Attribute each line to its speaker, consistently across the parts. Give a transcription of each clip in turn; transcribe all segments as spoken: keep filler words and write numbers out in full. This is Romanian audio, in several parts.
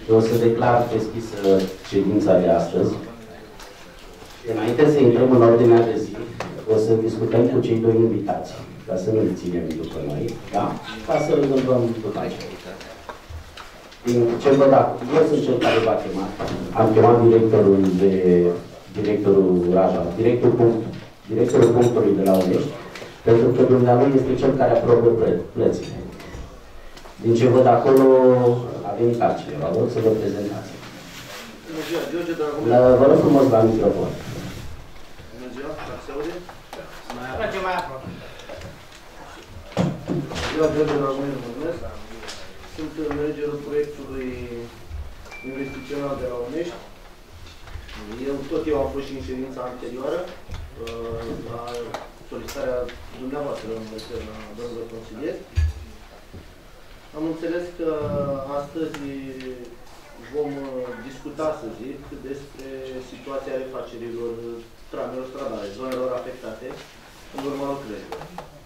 Speaker 1: Eu o să declar deschisă ședința de astăzi. Înainte să intrăm în ordinea de zi, o să discutăm cu cei doi invitați, ca să nu îi ținem după noi, da? Ca să rezolvăm după aceea. Din ce văd acum, eu sunt cel care v-a chemat. Am chemat directorul de directorul Raja, directorul, punct, directorul punctului de la Onești, pentru că dumnealui este cel care aprobă plățile. Din ce văd acolo, a venit altcineva. Vă rog să vă prezentați. La, vă rog frumos la microfon.
Speaker 2: Bună ziua, dacă se aude?
Speaker 3: Trage mai aproape.
Speaker 2: Eu, George Dragomir, mulțumesc. Sunt managerul proiectului investițional de la Onești. Eu, tot eu am fost și în ședința anterioară, la solicitarea dumneavoastră, mă refer la domnul consilier. Am înțeles că astăzi vom discuta, să zic, despre situația refacerilor tramelor stradale, zonelor afectate în urma lucrărilor.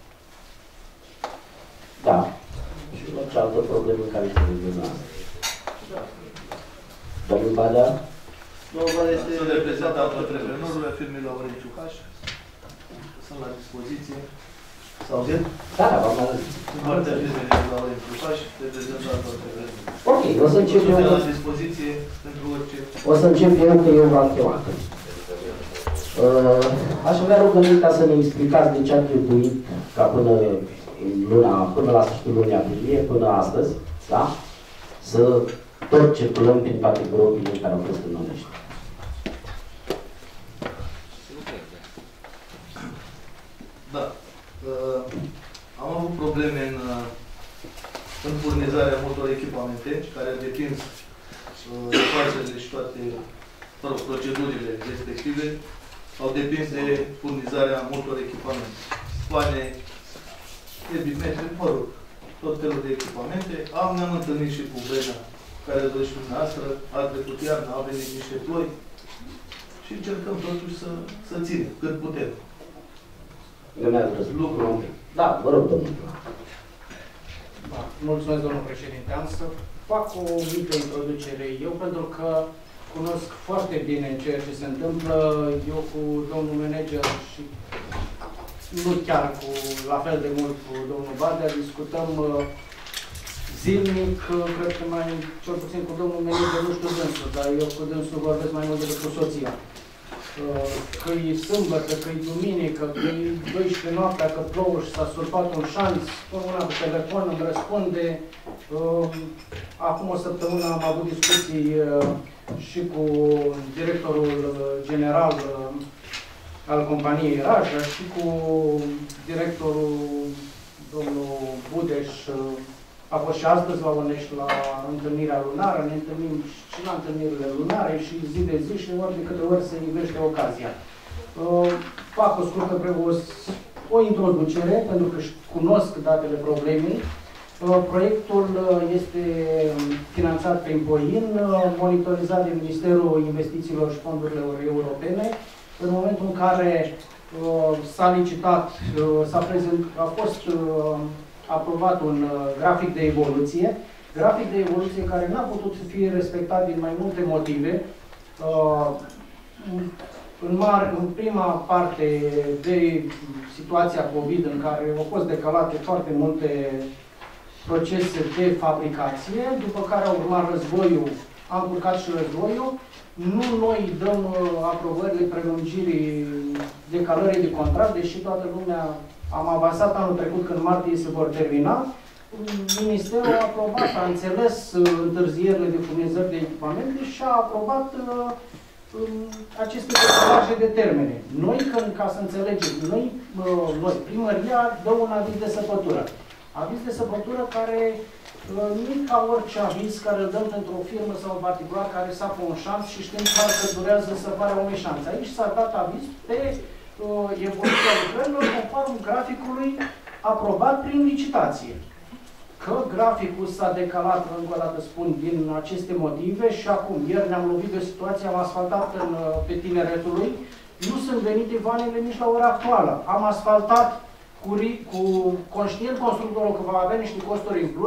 Speaker 1: Da. Și orice altă problemă care se rezolvă astăzi.
Speaker 2: Da.
Speaker 1: Domnul Badea?
Speaker 2: Domnul Badea este
Speaker 4: sunt reprezentantul antreprenorului, firmei Laurențiu Ciucaș. Sunt la dispoziție. S-auzit?
Speaker 1: Da, da, v-am auzit.
Speaker 4: Sunt partea firmei Laurențiu Ciucaș, reprezentantul antreprenorului.
Speaker 1: Ok, o să încep eu.
Speaker 4: Sunt la dispoziție pentru orice.
Speaker 1: O să încep eu, că eu v-am chemat. Uh, aș avea rugămintea să ne explicați de ce a trebuit ca până, luna, până la sfârșitul lunii aprilie, până astăzi, da? Să tot circulăm prin toate gropile care au fost în Onești.
Speaker 4: Da. Uh, am avut probleme în, în furnizarea multor echipamente care au depins uh, facele și toate mă rog, procedurile respective au depins de furnizarea multor echipamente. Spane, debimetre, mă rog, tot felul de echipamente. Am, ne-am întâlnit și cu Brena, care dă și dumneavoastră, a trecut iarna, au venit niște ploi și încercăm totuși să, să ținem cât putem.
Speaker 1: Lucru. Da, vă rog, domnule.
Speaker 3: Da, mulțumesc, domnul președinte. Am să fac o mică introducere eu, pentru că cunosc foarte bine ceea ce se întâmplă. Eu cu domnul manager și nu chiar cu la fel de mult cu domnul Badea, discutăm zilnic, cred că mai, cel puțin cu domnul manager, nu știu dânsul, dar eu cu dânsul vorbesc mai mult decât cu soția. Că-i sâmbătă, că-i duminică, că-i douăsprezece noaptea, că plouă și s-a surpat un șanț, spun una pe telefon, îmi răspunde. Acum o săptămână am avut discuții și cu directorul general al companiei Raja și cu directorul domnul Budeș. A fost și astăzi la Onești la întâlnirea lunară, ne întâlnim și la întâlnirile lunare și zi de zi și ori de câte ori se ivește ocazia. Uh, fac o scurtă o, o introducere, pentru că cunosc datele problemei. Uh, proiectul este finanțat prin POIN, monitorizat de Ministerul Investițiilor și Fondurilor Europene. În momentul în care uh, s-a licitat, uh, s-a prezent, a fost uh, aprobat un uh, grafic de evoluție, grafic de evoluție care n-a putut fi respectat din mai multe motive. Uh, în, mar, în prima parte de situația COVID, în care au fost decalate foarte multe procese de fabricație, după care a urmat războiul, a încurcat și războiul. Nu noi dăm uh, aprobările prelungirii decalării de contract, deși toată lumea am avansat anul trecut când martie se vor termina. Ministerul a aprobat, a înțeles uh, întârzierile de furnizări de echipamente și a aprobat uh, uh, aceste decalaje de termene. Noi, când, ca să înțelegem, noi, uh, noi, primăria dă un aviz de săpătură. Aviz de săpătură care uh, nu ca orice aviz care îl dăm pentru o firmă sau un particular care sapă un șanț și știm clar că durează săparea unui șanț. Aici s-a dat aviz pe uh, evoluția lucrărilor conform graficului aprobat prin licitație. Că graficul s-a decalat, încă o dată spun, din aceste motive și acum, ieri ne-am lovit de situație, am asfaltat în, pe Tineretului, nu sunt venite vanele nici la ora actuală. Am asfaltat cu, cu conștient constructorul că va avea niște costuri în plus,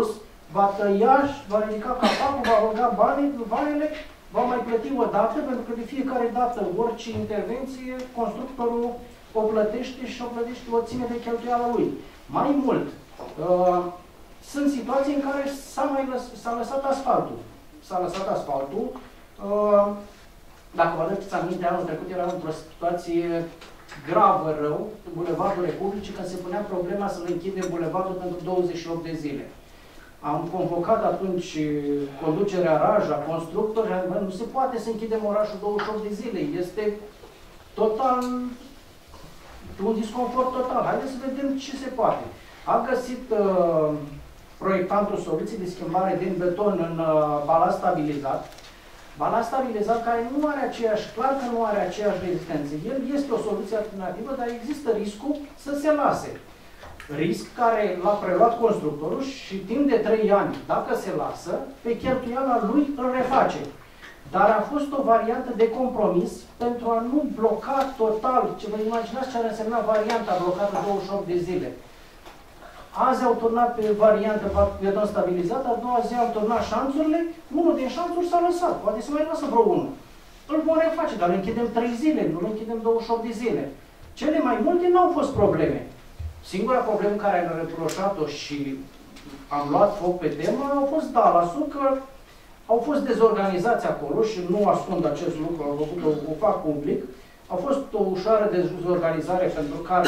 Speaker 3: va tăia, va ridica capacul, va băga banii, banele, va mai plăti o dată, pentru că de fiecare dată, orice intervenție, constructorul o plătește și o plătește, o ține de cheltuiala lui. Mai mult, uh, sunt situații în care s-a mai lăs, s-a lăsat asfaltul. S-a lăsat asfaltul. Uh, dacă vă aduceți aminte, anul trecut eram într-o situație gravă rău, Bulevardul Republicii, când se punea problema să le închidem bulevardul pentru douăzeci și opt de zile. Am convocat atunci conducerea Raja, constructori, nu se poate să închidem orașul douăzeci și opt de zile. Este total, un disconfort total. Haideți să vedem ce se poate. A găsit uh, proiectantul soluții de schimbare din beton în uh, balast stabilizat. Balast stabilizat care nu are aceeași, clar că nu are aceeași rezistență. El este o soluție alternativă, dar există riscul să se lase. Risc care l-a preluat constructorul și timp de trei ani, dacă se lasă, pe cheltuiala lui îl reface. Dar a fost o variantă de compromis pentru a nu bloca total. Ce vă imaginați ce ar însemna varianta blocată douăzeci și opt de zile. Azi au turnat pe variantă beton stabilizat, a doua zi au turnat șanțurile, unul din șanțuri s-a lăsat, poate să mai lasă vreo unul. Îl vom reface, dar îl închidem trei zile, nu îl închidem douăzeci și opt de zile. Cele mai multe n-au fost probleme. Singura problemă care am reproșat-o și am luat foc pe temă au fost Dallasul, că au fost dezorganizați acolo și nu ascund acest lucru, au făcut-o, o fac public. A fost o ușoară dezorganizare pentru care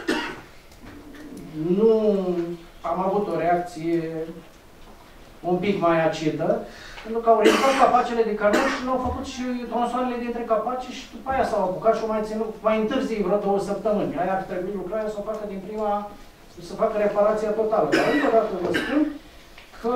Speaker 3: nu am avut o reacție un pic mai acidă, pentru că au ridicat capacele de camion și nu au făcut și tronsoanele dintre capace și după aia s-au apucat și o mai ținut, mai întârzi vreo două săptămâni. Aia ar trebui lucrarea să o facă din prima, să facă reparația totală. Dar încă o dată vă spun că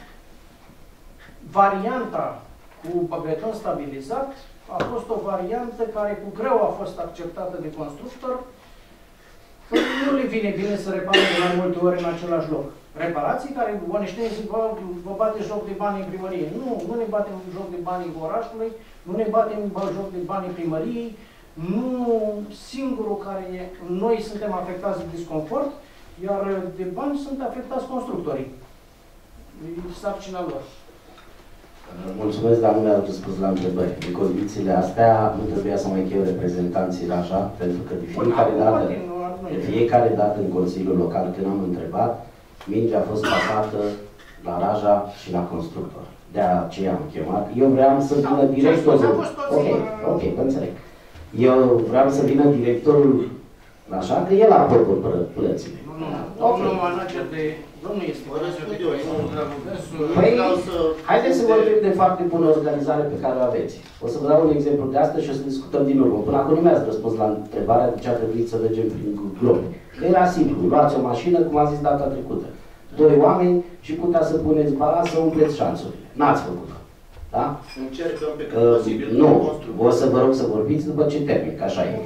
Speaker 3: varianta cu beton stabilizat a fost o variantă care cu greu a fost acceptată de constructor, că nu le vine bine să repare de mai multe ori în același loc. Reparații care oneștenii zic, vă bate joc de bani în primărie. Nu, nu ne batem joc de bani în orașului, nu ne batem joc de bani în primăriei, nu singurul care e, noi suntem afectați de disconfort, iar de bani sunt afectați constructorii. E sarcina lor.
Speaker 1: Mulțumesc, dar nu mi-a răspuns la întrebări. În condițiile astea nu trebuia să mai cheu reprezentanții Raja, pentru că de fiecare dată, de fiecare dată în Consiliul Local, când am întrebat, mingea a fost pasată la Raja și la constructor. De aceea am chemat. Eu vreau să vină directorul. Ok, ok, vă înțeleg. Eu vreau să vină directorul Așa că el acordă plățile.
Speaker 3: Nu, nu, domnul manager de... Domnul este manager de...
Speaker 1: Păi, haideți să vorbim de fapt de bună organizare pe care o aveți. O să vă dau un exemplu de asta și o să discutăm din urmă. Până acum nu mi-ați răspuns la întrebarea de ce a trebuit să mergem prin glob. Că era simplu, luați o mașină, cum am zis data trecută. Doi oameni și putea să puneți balans să umpleți șanțurile. N-ați făcut-o. Da?
Speaker 2: Încercăm pe cât
Speaker 1: uh,
Speaker 2: posibil.
Speaker 1: Nu, o să vă rog să vorbiți după ce termin, că așa e.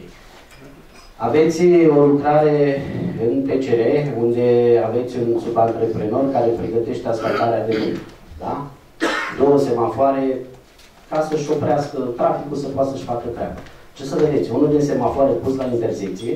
Speaker 1: Aveți o lucrare în T C R, unde aveți un subantreprenor care pregătește asfaltarea de mâini. Da? Două semafoare ca să-și oprească traficul, să poată să-și facă treaba. Ce să vedeți? Unul din semafoare pus la intersecție,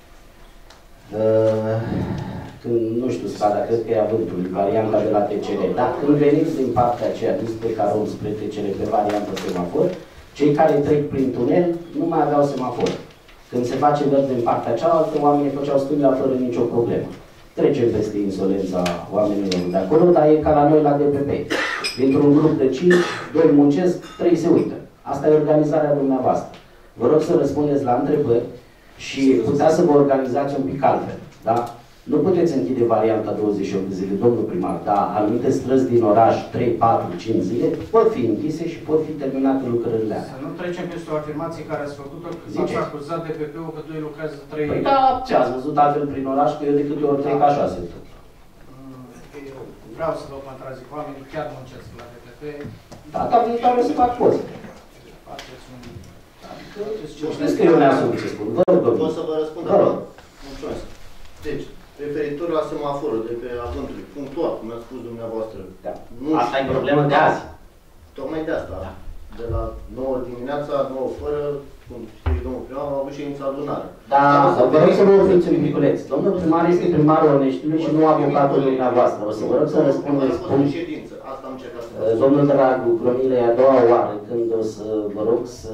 Speaker 1: uh, când, nu știu, spada, cred că e avântul, varianta de la T C R, dar când veniți din partea aceea, dinspre Caron spre T C R pe varianta semafor, cei care trec prin tunel nu mai aveau semafor. Când se face verde în partea cealaltă, oamenii făceau stânga fără nicio problemă. Trecem peste insolența oamenilor de acolo, dar e ca la noi la D P P. Dintr-un grup de cinci, doi muncesc, trei se uită. Asta e organizarea dumneavoastră. Vă rog să răspundeți la întrebări și puteți să vă organizați un pic altfel. Da? Nu puteți închide varianta douăzeci și opt de zile, domnul primar, dar anumite străzi din oraș, trei, patru, cinci zile, pot fi închise și pot fi terminate lucrările alea.
Speaker 3: Să nu trecem peste o afirmație care ați făcut-o, că ați acuzat D P P-ul că doi lucrează trei...
Speaker 1: Păi da, ce ați văzut altfel prin oraș, că eu de câte ori trec așa se întâmplă.
Speaker 3: Vreau să vă contrazic, oamenii chiar muncesc la D P P.
Speaker 1: Da, dar viitoare să fac poze.
Speaker 3: Faceți un...
Speaker 1: Știți că eu ne-asum ce spun, vă rog,
Speaker 2: pot să vă răspund acum? Mulțumesc. Deci, referitor la semaforul de pe avântului, punctual, cum ați spus dumneavoastră.
Speaker 1: Da.
Speaker 2: Nu
Speaker 1: asta e problemă de azi.
Speaker 2: Tocmai de asta.
Speaker 1: Da.
Speaker 2: De la nouă dimineața, nouă fără, cum știu domnul primar, am avut ședința lunară.
Speaker 1: Da, vă rog să vă opriți un miculeț. Domnul primar este primarul Oneștiului și nu avocatul dumneavoastră. O să vă rog să răspundeți.
Speaker 2: Am fost în ședință, asta am încercat să vă
Speaker 1: Domnul Dragu, Gromile, e a doua oară când o să vă rog să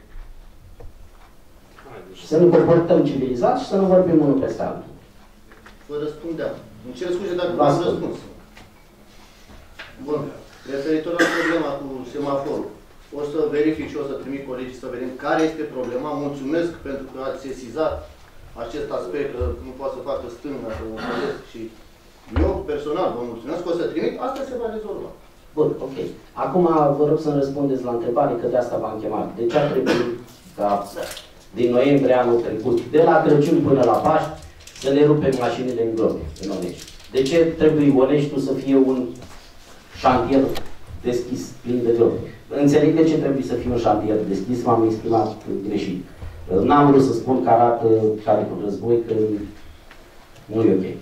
Speaker 1: să ne comportăm civilizat și să nu vorbim unul peste altul.
Speaker 2: Vă răspundeam. Îmi cer scuze dacă v-am răspuns. Bun. Referitor la problema cu semaforul, o să verific și o să trimit colegii să vedem care este problema. Mulțumesc pentru că ați sesizat acest aspect, că nu poate să facă stânga, să o înțeles și eu personal vă mulțumesc că o să trimit, asta se va rezolva.
Speaker 1: Bun, ok. Acum vă rog să-mi răspundeți la întrebare, că de asta v-am chemat. De ce ar trebui ca din noiembrie anul trecut, de la Crăciun până la Paști, să le rupem mașinile în gropi, în Onești? De ce trebuie Oneștiul să fie un șantier deschis, plin de gropi? Înțeleg de ce trebuie să fie un șantier deschis, m-am exprimat greșit. N-am vrut să spun că arată care cu război, că nu e ok.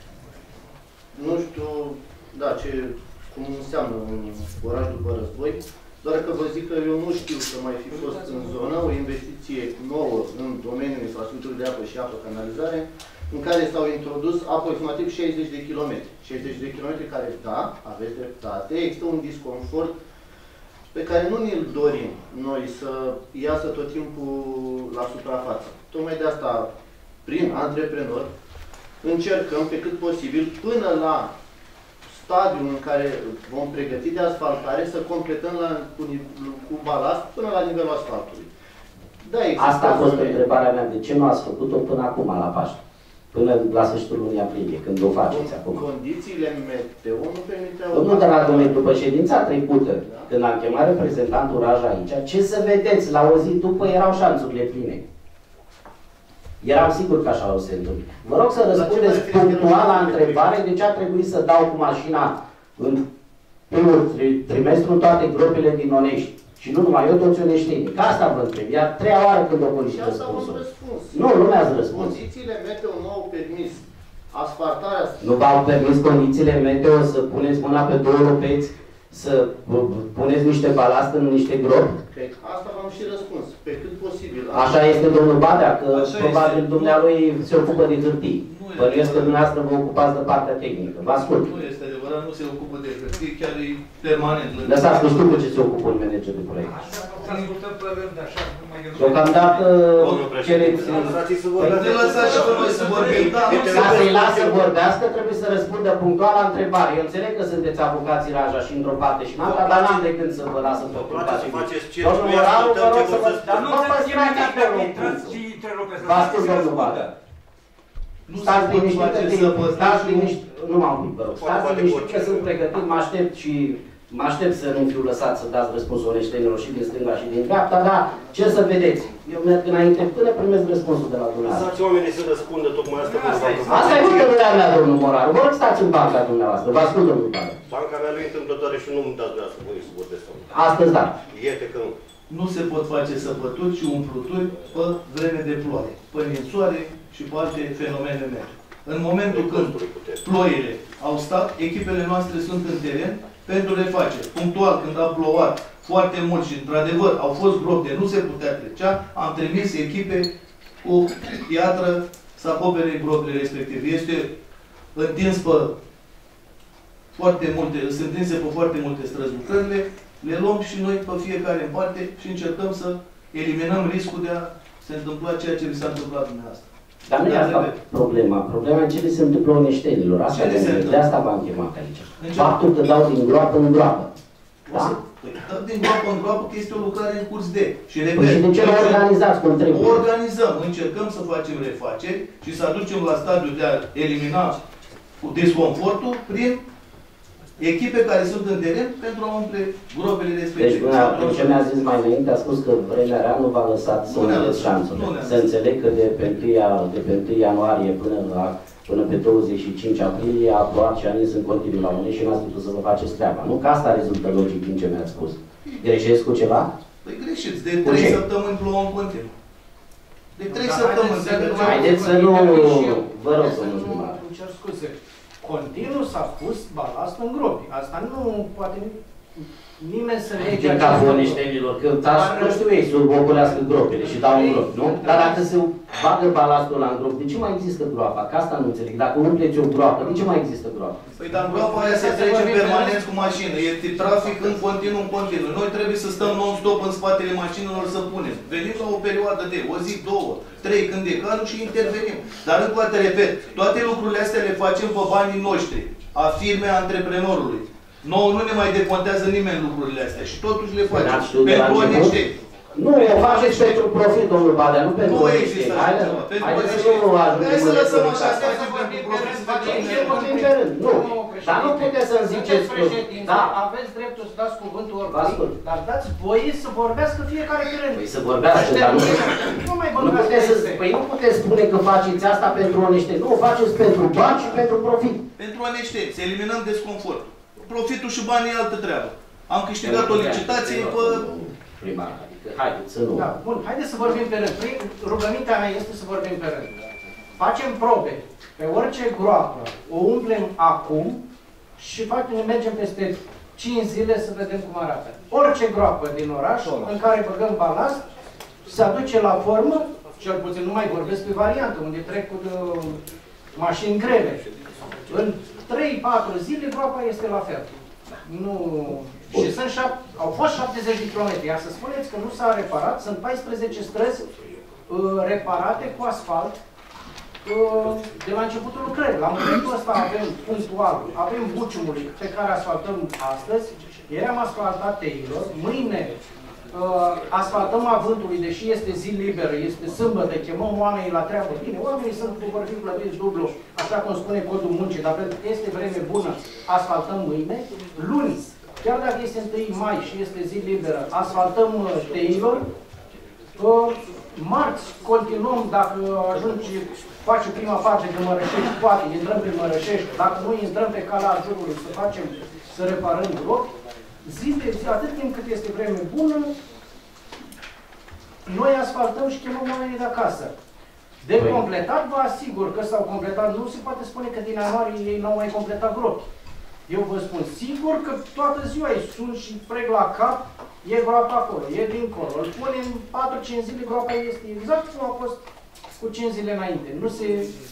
Speaker 2: Nu știu, da, ce, cum înseamnă un oraș după război, doar că vă zic că eu nu știu să mai fi fost în zonă o investiție nouă în domeniul infrastructurii de apă și apă canalizare, în care s-au introdus aproximativ șaizeci de kilometri. șaizeci de kilometri care, da, aveți dreptate, există un disconfort pe care nu ne-l dorim noi să iasă tot timpul la suprafață. Tocmai de asta, prin antreprenori, încercăm pe cât posibil, până la stadiul în care vom pregăti de asfaltare, să completăm la, cu, cu balast până la nivelul asfaltului. Da,
Speaker 1: asta a fost întrebarea mea. De ce nu ați făcut-o până acum, la Paști? Până la sfârșitul lunii aprilie, când o faceți acum.
Speaker 2: Condițiile meteo nu permiteau...
Speaker 1: Domnul Dragomer, după ședința trecută, da, când am chemat reprezentantul Raj aici, ce să vedeți, la o zi după erau șanțurile pline. Eram sigur că așa o se întâmplă. Vă rog să răspundeți punctual la întrebare de ce a trebuit să dau cu mașina în primul trimestru în toate gropile din Onești. Și nu numai eu, toți oneștenii. Ca asta vă întreb. Iar treia oară când o poliție răspunsul. Nu, nu mi-ați răspuns.
Speaker 2: Condițiile meteo nu au permis asfaltarea...
Speaker 1: Nu v-au permis condițiile meteo să puneți mâna pe două lopeți, să puneți niște balast în niște gropi?
Speaker 2: Cred. Asta v-am și răspuns. Pe cât posibil.
Speaker 1: Așa este domnul Badea, că așa probabil este. Dumnealui se ocupă de hârtii. Bănuiesc că dumneavoastră vă ocupați de partea tehnică. Vă ascult.
Speaker 4: Nu este adevărat, nu se ocupă de hârtii, chiar e permanent.
Speaker 1: Lăsați, nu știu cu ce se ocupă un manager de proiect.
Speaker 5: Așa, să ascultăm pe rând, așa, nu mai gândesc.
Speaker 1: Deocamdată cereți...
Speaker 4: Ne lăsați și pe noi să vorbim.
Speaker 1: Ca să-i lasă să vorbească, trebuie să răspundă punctual la întrebare. Eu înțeleg că sunteți avocații Raja și într-o parte și în alta, dar n-am de când să vă lasă pe preocupați. Domnul Moraru, vă rog să vă... Dar nu vă ținați acolo. Vă ascult, domnul Badea. Stați liniștit, stați liniștit, nu m-am uit, vă rog, stați liniștit că sunt pregătit, mă aștept și mă aștept să nu fiu lăsat să dați răspunsul oneștenilor și din stânga și din dreapta, dar ce să vedeți, eu merg înainte până primesc răspunsul de la dumneavoastră.
Speaker 6: Lăsați oamenii să răspundă tocmai asta.
Speaker 1: Asta e hotărârea mea, domnul Moraru, vă rog stați în banca dumneavoastră, vă ascult, domnul Moraru.
Speaker 6: Banca mea nu e întâmplătoare și nu-mi dați de asta voi să vorbesc.
Speaker 1: Astăzi da.
Speaker 6: Iete că nu.
Speaker 4: Nu se pot face săpături și umpluturi pe vreme de ploaie, pe ninsoare și pe alte fenomene meteo. În momentul când ploile au stat, echipele noastre sunt în teren pentru refaceri. Punctual, când a plouat foarte mult și într-adevăr au fost gropi de nu se putea trecea, am trimis echipe cu piatră să acopere gropile respective. Este întins pe foarte multe, sunt întinse pe foarte multe străzi lucrările, le luăm și noi pe fiecare în parte și încercăm să eliminăm riscul de a se întâmpla ceea ce vi s-a întâmplat dumneavoastră.
Speaker 1: Dar nu e asta problema. Problema e ce li se întâmplă oneștenilor. Asta de, de asta v-am chemat aici. Faptul că dau din groapă în groapă. Da?
Speaker 4: Păi, dau din groapă în groapă că este o lucrare în curs de. Și, repet,
Speaker 1: păi și de ce nu organizați cum trebuie?
Speaker 4: O organizăm. Încercăm să facem refaceri și să aducem la stadiul de a elimina disconfortul prin echipe care sunt în teren pentru a umple gropele respective.
Speaker 1: Deci, ce mi-a zis mai înainte, a spus că vremea rea nu v-a lăsat să umpeți șanțurile. Să înțeleg că de pe întâi ianuarie până, la, până pe douăzeci și cinci aprilie a plouat și a nins în continuu la Onești și n-ați putut să vă faceți treaba. Nu că asta rezultă logic din ce mi-ați spus. Greșesc cu ceva?
Speaker 4: Păi greșiți. De trei săptămâni plouă în continuu. De trei săptămâni.
Speaker 1: Haideți să nu... Vă rog să nu
Speaker 3: îmi cer scuze. Continuu s-a pus balast în gropi. Asta nu poate nimeni să lege
Speaker 1: din capul oniștenilor, că tași, nu știu ei, să ocolească gropile și dau un grop, nu? Dar dacă se bagă balastul ăla în grop, de ce mai există groapa? Că asta nu înțeleg. Dacă umpleți o groapă, de ce mai există groapă?
Speaker 4: Păi dar groapa aia se trece permanent cu mașină, e trafic în continuu, în continuu. Noi trebuie să stăm non-stop în spatele mașinilor să punem. Venim la o perioadă de o zi, două, trei, când e cazul și intervenim. Dar încă o dată repet, toate lucrurile astea le facem pe banii noștri, a firmei antreprenorului. Nouă nu ne mai decontează nimeni lucrurile astea și totuși le facem. Pentru niște.
Speaker 1: Nu, o faceți pentru profit, domnul Badea, nu pentru
Speaker 4: Nu
Speaker 1: niște.
Speaker 4: există așa ceva.
Speaker 1: Haideți să nu ajungem.
Speaker 4: Hai să lăsăm așa,
Speaker 3: Să
Speaker 4: să
Speaker 3: vorbim pe rând,
Speaker 1: vorbim pe rând. Nu, dar nu puteți să-mi ziceți că... Da.
Speaker 3: Aveți dreptul să dați cuvântul oricui, dar dați voie să vorbească fiecare pe rând.
Speaker 1: Păi să vorbească, dar nu...
Speaker 3: Nu mai
Speaker 1: Nu puteți să...
Speaker 3: vorbească.
Speaker 1: Păi nu puteți spune că faceți asta pentru niște. Nu, o faceți pentru bani și pentru profit.
Speaker 4: Pentru niște, să eliminăm desconfortul. Profitul și banii e altă treabă. Am câștigat o licitație pe...
Speaker 1: Primar, adică haideți să nu...
Speaker 3: Da, bun, haideți să vorbim pe rând. Rugămintea mea este să vorbim pe rând. Facem probe pe orice groapă, o umplem acum și facem, mergem peste cinci zile să vedem cum arată. Orice groapă din oraș în care băgăm balast se aduce la formă, cel puțin nu mai vorbesc pe variantă, unde trec cu uh, mașini grele. În trei patru zile groapa este la fel. Nu... Și sunt șap... au fost șaptezeci de kilometri, iar să spuneți că nu s-a reparat, sunt paisprezece străzi uh, reparate cu asfalt uh, de la începutul lucrării. La momentul ăsta avem punctual, avem Buciumului pe care asfaltăm astăzi, ieri am asfaltat Teilor, mâine uh, asfaltăm Avântului, deși este zi liberă, este sâmbătă, chemăm oamenii la treabă. Bine, oamenii sunt vor fi plătiți dublu, așa cum spune codul muncii, dar pentru că este vreme bună, asfaltăm mâine, luni. Chiar dacă este întâi mai și este zi liberă, asfaltăm Teilor. Marți continuăm, dacă ajunge, face prima parte de Mărășești, poate, intrăm pe Mărășești, dacă nu intrăm pe calea Ajurului să facem, să reparăm gropi. Zi de zi, atât timp cât este vreme bună, noi asfaltăm și chemăm oamenii de acasă. De completat, vă asigur că s-au completat, nu se poate spune că din ianuarie ei n-au mai completat gropi. Eu vă spun sigur că toată ziua îi sun și preg la cap, e groapa acolo, e dincolo. Îl punem patru cinci zile, groapa este exact cum a fost cu cinci zile înainte. Nu se...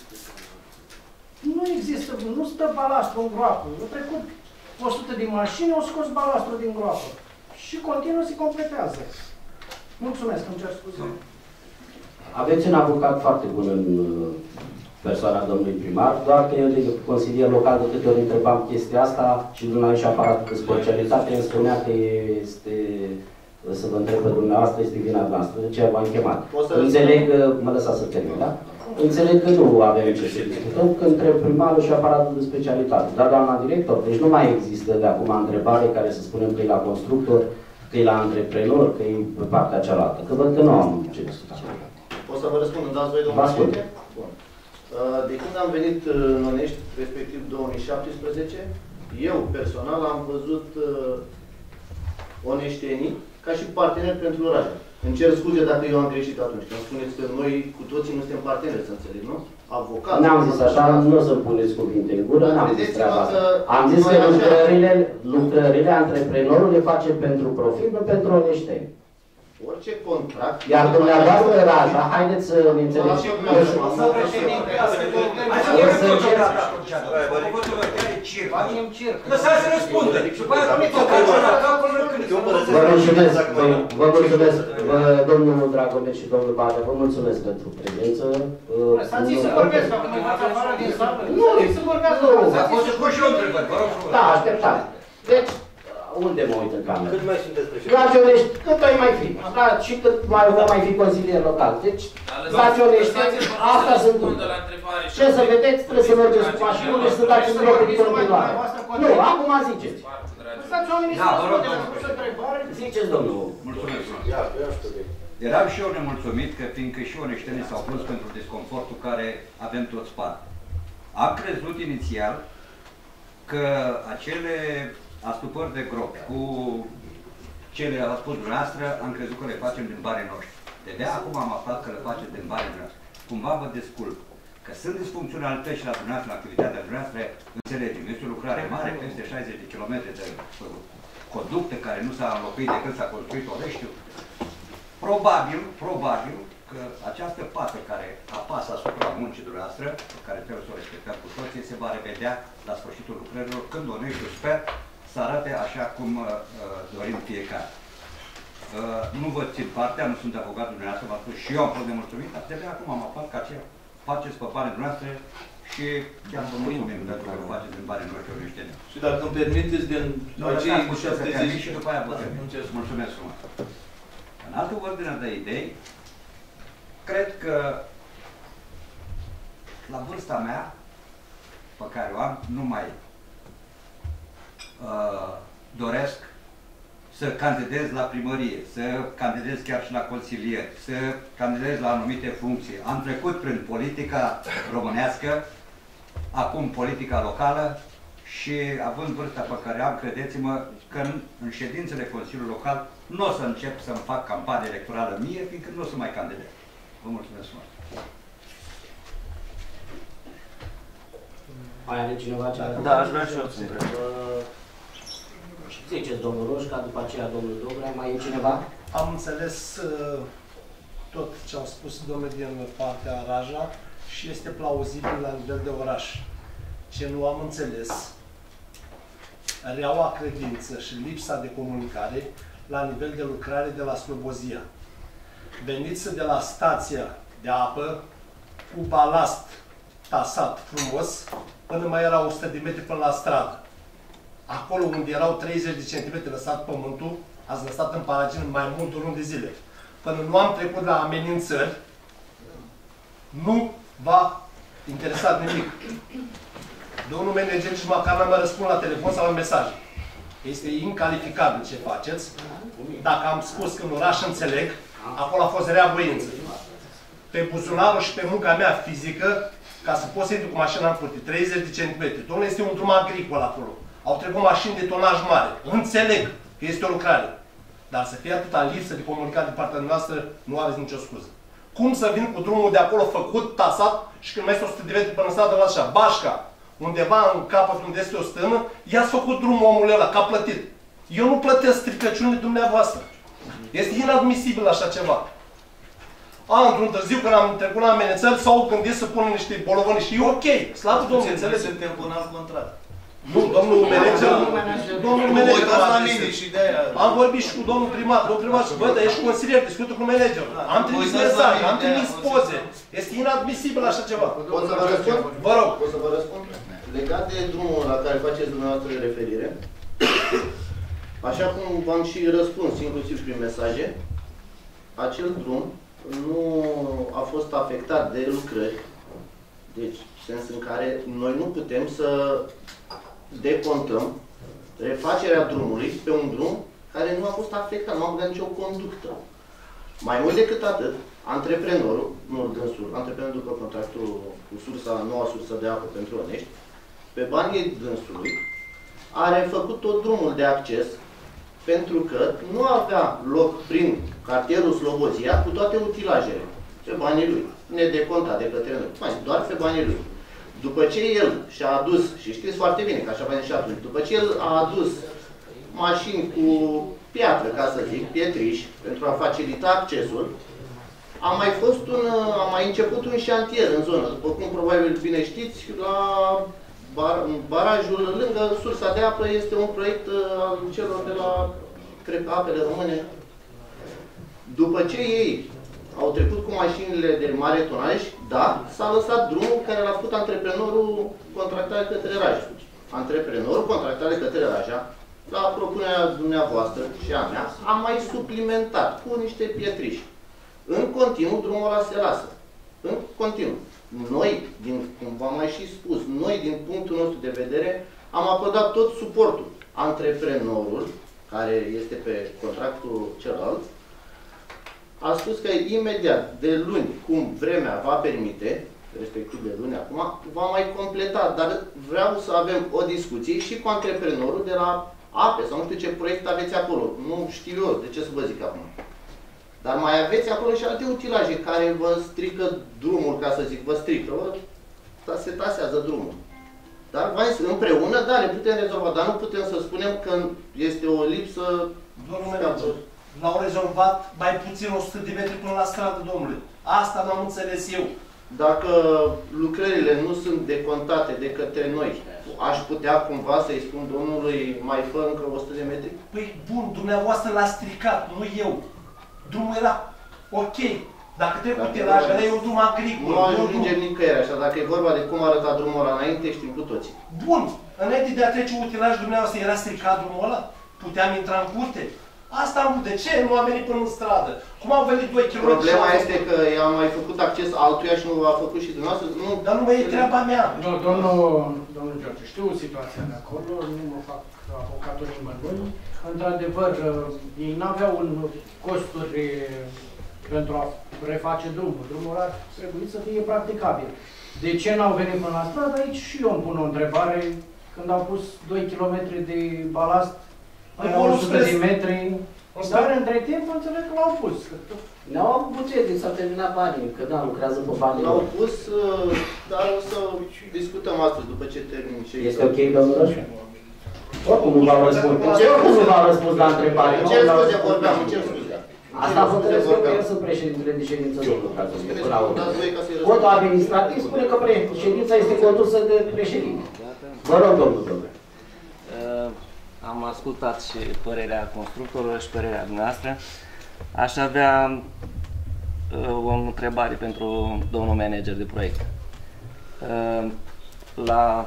Speaker 3: Nu există, nu stă balastru în groapă. Au trecut o sută de mașini, au scos balastru din groapă. Și continuă se completează. Mulțumesc, îmi cer scuze.
Speaker 1: Aveți un avocat foarte bun în persoana domnului primar, doar că eu de consilier local de câte ori întrebam chestia asta și dumneavoastră și aparatul de specialitate îmi spunea că este, să vă întreb pe dumneavoastră, este vina noastră, de ce v-am chemat. Înțeleg că, mă lăsați să termin, da? Înțeleg că nu avem ce să discutăm, că întreb primarul și aparatul de specialitate. Dar doamna director, deci nu mai există de acum întrebare care să spunem că e la constructor, că e la antreprenor, că e pe partea cealaltă. Că văd că nu am ce discuta.
Speaker 2: O să vă răspund, îmi dați voi, domnul președinte? Bun. De când am venit în Onești, respectiv două mii șaptesprezece, eu personal am văzut oneștenii ca și parteneri pentru oraș. Îmi cer scuze dacă eu am greșit atunci, când spuneți că noi cu toții nu suntem parteneri, să înțeleg, nu? Avocat.
Speaker 1: N-am zis așa, nu o să-mi puneți cuvinte în gură, n-am zis treaba asta. Am zis că lucrările, lucrările antreprenorul le face pentru profit, nu pentru oneșteni.
Speaker 2: Orice contract...
Speaker 1: Iar dumneavoastră, Raja, haideți să ne înțelegem.
Speaker 3: Facem circ.
Speaker 5: Lăsați să răspundă.
Speaker 1: Vă mulțumesc, vă mulțumesc, domnul Dragomer și domnul Badea, vă mulțumesc pentru prezență.
Speaker 3: Lăsați-i să vorbesc, dacă mă fac afară din sală. Nu, să vorbească. Da, așteptați. Deci, unde mă uit în cameră?
Speaker 6: Cât mai sunteți președinte?
Speaker 1: Raționești, cât ai mai fi. Da, și cât mai vă mai fi consilier local. Deci, raționești, asta sunt. Ce să vedeți, trebuie să mergeți cu mașinile și să dați în loc de continuare. Nu, acum ziceți.
Speaker 3: Lăsați oamenii să răspunde la spusă întrebare.
Speaker 1: Ziceți, domnul.
Speaker 7: Mulțumesc.
Speaker 6: Ia, ia știu de...
Speaker 7: Eram și eu nemulțumit că, fiindcă și oneștenii s-au plâns pentru disconfortul care avem toți parte. Am crezut inițial că acele astupări de gropi cu cele a spus dumneavoastră, am crezut că le facem din banii noștri. De-abia acum am aflat că le facem din banii noștri. Cumva vă desculp Că sunt disfuncționalități și la dumneavoastră, în activitatea dumneavoastră, înțelegem. Este o lucrare mare, peste șaizeci de kilometri de conducte care nu s-a înlocuit decât s-a construit Oreștiu. Probabil, probabil că această pată care apasă asupra muncii dumneavoastră, care trebuie să o respectăm cu toții, se va revedea la sfârșitul lucrărilor, când Oneștiu, sper, să arate așa cum uh, dorim fiecare. Uh, nu vă țin partea, nu sunt avocatul dumneavoastră, v-am spus și eu am fost nemulțumit, dar de acum am aflat că aceea faceți pe banii dumneavoastră și chiar vă mulțumim pentru că o faceți din banii noștri oneșteni.
Speaker 4: Și dacă îmi permiteți, din acei șaptezeci
Speaker 7: și după aia putem. Mulțumesc frumos. În altă ordine de idei, cred că la vârsta mea, pe care o am, nu mai uh, doresc să candidez la primărie, să candidez chiar și la consilier, să candidez la anumite funcții. Am trecut prin politica românească, acum politica locală și având vârsta pe care am, credeți-mă că în, în ședințele Consiliului Local nu o să încep să-mi fac campanie electorală mie, fiindcă nu o să mai candidez. Vă mulțumesc mult.
Speaker 1: Mai are cineva ceva?
Speaker 8: Da, aș vrea și eu să întreb.
Speaker 1: Ziceți domnul Roșca, după aceea domnul Dobrea, mai e cineva?
Speaker 9: Am înțeles uh, tot ce au spus domnul din partea Raja și este plauzibil la nivel de oraș. Ce nu am înțeles, reaua credință și lipsa de comunicare la nivel de lucrare de la Slobozia. Veniți de la stația de apă cu balast tasat frumos, până mai era o sută de metri până la stradă. Acolo unde erau treizeci de centimetri lăsat pământul, ați lăsat în paragin mai mult luni de zile. Până nu am trecut la amenințări, nu v-a interesat nimic. Domnul manager nici măcar n-am mai răspuns la telefon sau la mesaj. Este incalificabil ce faceți. Dacă am spus că în oraș înțeleg, acolo a fost rea voință. Pe buzunarul și pe munca mea fizică, ca să pot să intru cu mașina în curte, treizeci de centimetri. Domnule, este un drum agricol acolo. Au trecut mașini de tonaj mare. Înțeleg că este o lucrare. Dar să fie atâta lipsă de comunicat din partea noastră, nu aveți nicio scuză. Cum să vin cu drumul de acolo făcut, tasat, și când mai este o sută de metri până în stradă la așa, Bașca, undeva în capăt unde este o stână, i-ați făcut drumul omului ăla, că a plătit. Eu nu plătesc stricăciunile dumneavoastră. Este inadmisibil așa ceva. A, într-un târziu, când am trecut la amenințări, s-au gândit să pună niște bolovăni și e ok. Slavă Domnului, înțeleg.
Speaker 4: Suntem până alt contract.
Speaker 9: Nu, domnul manager, domnul manager
Speaker 4: la mine și de aia.
Speaker 9: Am vorbit și cu domnul primar, domnul primar și bă, dar ești consilier, discută cu managerul. Am trimis mesaje, am trimis poze. Este inadmisibil așa ceva.
Speaker 2: Pot să vă răspund?
Speaker 9: Vă rog.
Speaker 2: Pot să vă răspund? Legat de drumul la care faceți dumneavoastră referire, așa cum v-am și răspuns, inclusiv prin mesaje, acel drum nu a fost afectat de lucrări, deci sens în care noi nu putem să decontăm refacerea drumului pe un drum care nu a fost afectat, nu a băgat nicio conductă. Mai mult decât atât, antreprenorul, nu dânsul, antreprenorul după contractul cu sursa, noua sursă de apă pentru Onești, pe banii dânsului, a refăcut tot drumul de acces pentru că nu avea loc prin cartierul Slobozia cu toate utilajele, pe banii lui, nedecontat de către noi, doar pe banii lui. După ce el și-a adus, și știți foarte bine că așa face și atunci, după ce el a adus mașini cu piatră, ca să zic, pietriș, pentru a facilita accesul, a mai fost un, a mai început un șantier în zonă. După cum probabil bine știți, la bar, barajul lângă sursa de apă este un proiect al celor de la, cred că, Apele Române. După ce ei au trecut cu mașinile de mare tonaj, da, s-a lăsat drumul care l-a făcut antreprenorul contractat către Raja. Antreprenorul contractat către Raja, la propunerea dumneavoastră și a mea, a mai suplimentat cu niște pietriși. În continuu, drumul ăla se lasă. În continuu. Noi, din, cum v-am mai și spus, noi, din punctul nostru de vedere, am acordat tot suportul. Antreprenorul, care este pe contractul celălalt, a spus că imediat, de luni, cum vremea va permite, respectiv de luni acum, va mai completa, dar vreau să avem o discuție și cu antreprenorul de la ape, sau nu știu ce proiect aveți acolo. Nu știu eu de ce să vă zic acum. Dar mai aveți acolo și alte utilaje care vă strică drumul, ca să zic, vă strică, vă se tasează drumul. Dar vai, împreună, da, le putem rezolva, dar nu putem să spunem că este o lipsă...
Speaker 9: Domnul manager, l-au rezolvat mai puțin o sută de metri până la stradă, domnule. Asta n-am înțeles eu.
Speaker 2: Dacă lucrările nu sunt decontate de către noi, aș putea cumva să-i spun domnului mai fă încă o sută de metri?
Speaker 9: Păi bun, dumneavoastră l-a stricat, nu eu. Drumul era ok. Dacă trebuie utilaj, ăla e un drum agricol.
Speaker 2: Nu ajungem nicăieri așa, dacă e vorba de cum arăta drumul ăla înainte, știm cu toții.
Speaker 9: Bun, înainte de a trece utilaj, dumneavoastră era stricat drumul ăla? Puteam intra în curte? Asta am de ce nu a venit până în stradă? Cum au venit doi kilometri?
Speaker 2: Problema este că i-am mai făcut acces altuia și nu a făcut și dumneavoastră. Nu,
Speaker 9: dar nu mai e treaba mea.
Speaker 3: Nu, domnul, domnul George, știu situația de acolo, nu mă fac avocatul nimănui. Într-adevăr, ei n-aveau costuri pentru a reface drumul. Drumul ar trebui să fie practicabil. De ce n-au venit până la stradă? Aici și eu îmi pun o întrebare. Când au pus doi kilometri de balast, la o sută de metri, dar între timp înțeleg că l-au pus.
Speaker 1: Ne-au avut bugetul, s-au terminat banii, că da, lucrează pe banii.
Speaker 2: L-au pus, dar o să discutăm astăzi după ce termin și...
Speaker 1: Este ok, domnul Rășu? Oricum nu v-au răspuns. Oricum nu v-au răspuns la întrebare.
Speaker 2: Îmi cer scuze, vorbeam, îmi cer scuze.
Speaker 1: Asta a hotărât că eu sunt președintele de ședință, domnul Cațu. Codul administrativ spune că ședința este condusă de președinte. Vă rog, domnul domnule.
Speaker 8: Am ascultat și părerea constructorului și părerea dumneavoastră. Aș avea uh, o întrebare pentru domnul manager de proiect. Uh, la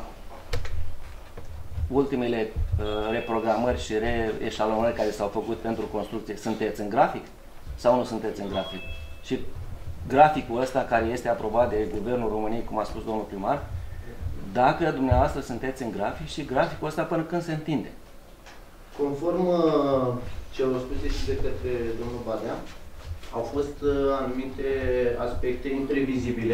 Speaker 8: ultimele uh, reprogramări și reeșalonări care s-au făcut pentru construcție, sunteți în grafic sau nu sunteți în grafic? Și graficul ăsta care este aprobat de Guvernul României, cum a spus domnul primar, dacă dumneavoastră sunteți în grafic și graficul ăsta până când se întinde?
Speaker 2: Conform celor spuse și de către domnul Badea, au fost anumite aspecte imprevizibile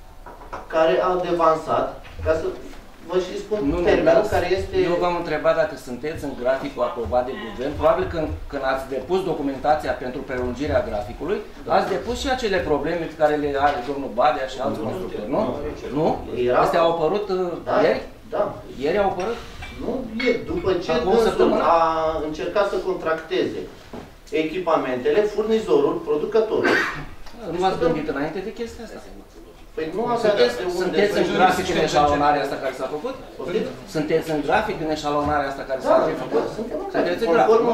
Speaker 2: care au devansat, ca să vă și spun nu, termenul care este...
Speaker 8: Eu v-am întrebat dacă sunteți în graficul aprobat de guvern. Probabil când, când ați depus documentația pentru prelungirea graficului, da. Ați depus și acele probleme pe care le are domnul Badea și alți constructori, nu? Nu? Era... Astea au apărut
Speaker 2: da,
Speaker 8: ieri?
Speaker 2: Da.
Speaker 8: Ieri au apărut?
Speaker 2: Nu, e după ce dânsul a încercat să contracteze echipamentele, furnizorul, producătorul.
Speaker 8: Nu v-ați gândit înainte de chestia asta?
Speaker 2: Păi nu
Speaker 8: sunteți, sunteți în grafic în eșalonarea asta care s-a făcut? Sunteți în grafic în eșalonarea asta care s-a făcut?
Speaker 2: Suntem în grafic. Conform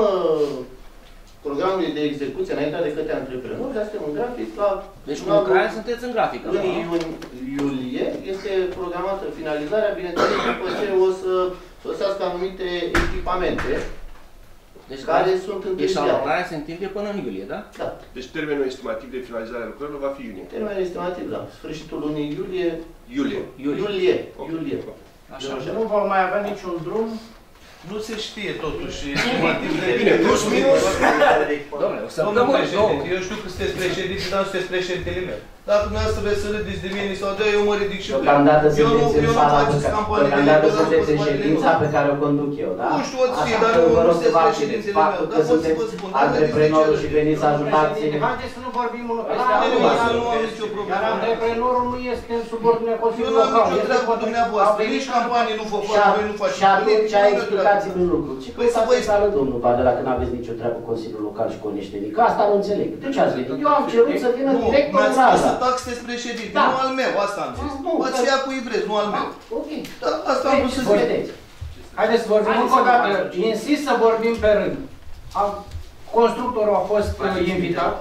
Speaker 2: programului de execuție înaintea de către antreprenori, dar suntem în grafic la...
Speaker 8: Deci cu lucrarea sunteți în grafic.
Speaker 2: În iulie este programată finalizarea, bineînțeles, după ce o să sosească anumite echipamente
Speaker 8: deci,
Speaker 2: care sunt întârziate.
Speaker 8: Eșalonarea se întinde până în iulie, da?
Speaker 2: Da.
Speaker 10: Deci termenul estimativ de finalizare a lucrărilor va fi iunie.
Speaker 2: Termenul estimativ, da. Sfârșitul lunii iulie.
Speaker 10: Iulie.
Speaker 2: Iulie. Iulie. Iulie.
Speaker 3: Așa. Așa. Nu vor mai avea niciun drum.
Speaker 4: Nu se știe totuși estimativele. Bine, plus minus.
Speaker 8: Dom'le, o săptămână, două.
Speaker 4: Eu știu că sunteți președinte, dar nu sunteți președintele meu. Dacă dumneavoastră vreți să râdeți de mine sau de eu mă ridic și plec.
Speaker 1: Deocamdată sunteți în sala pe care, deocamdată sunteți în ședința pe care o conduc eu, da?
Speaker 4: Nu știu, o ție, dar nu sunteți președintele meu.
Speaker 1: Faptul că sunteți antreprenorul și veniți să ajutați...
Speaker 3: Haideți să nu vorbim unul peste altul. Iar antreprenorul nu este în subordinea Consiliului Local.
Speaker 4: Eu nu am nicio treabă cu dumneavoastră. Nici campanii nu vă fac, noi nu facem.
Speaker 1: Și atunci explicați-mi un lucru. Ce căutați în sală, domnul Badea, dacă nu aveți nicio treabă cu Consiliul Local și cu Oneștenii? Că asta nu înțeleg. De ce ați venit? Eu am cerut să vină direct în Raza.
Speaker 4: Sunteți președinte, da. Nu al meu, asta am zis. Nu, ați ia cu Ivreț, nu al meu.
Speaker 1: Ok.
Speaker 4: Da, asta am vrut să zic.
Speaker 3: Haideți să vorbim încă o dată. Insist să vorbim pe rând. Constructorul a fost invitat.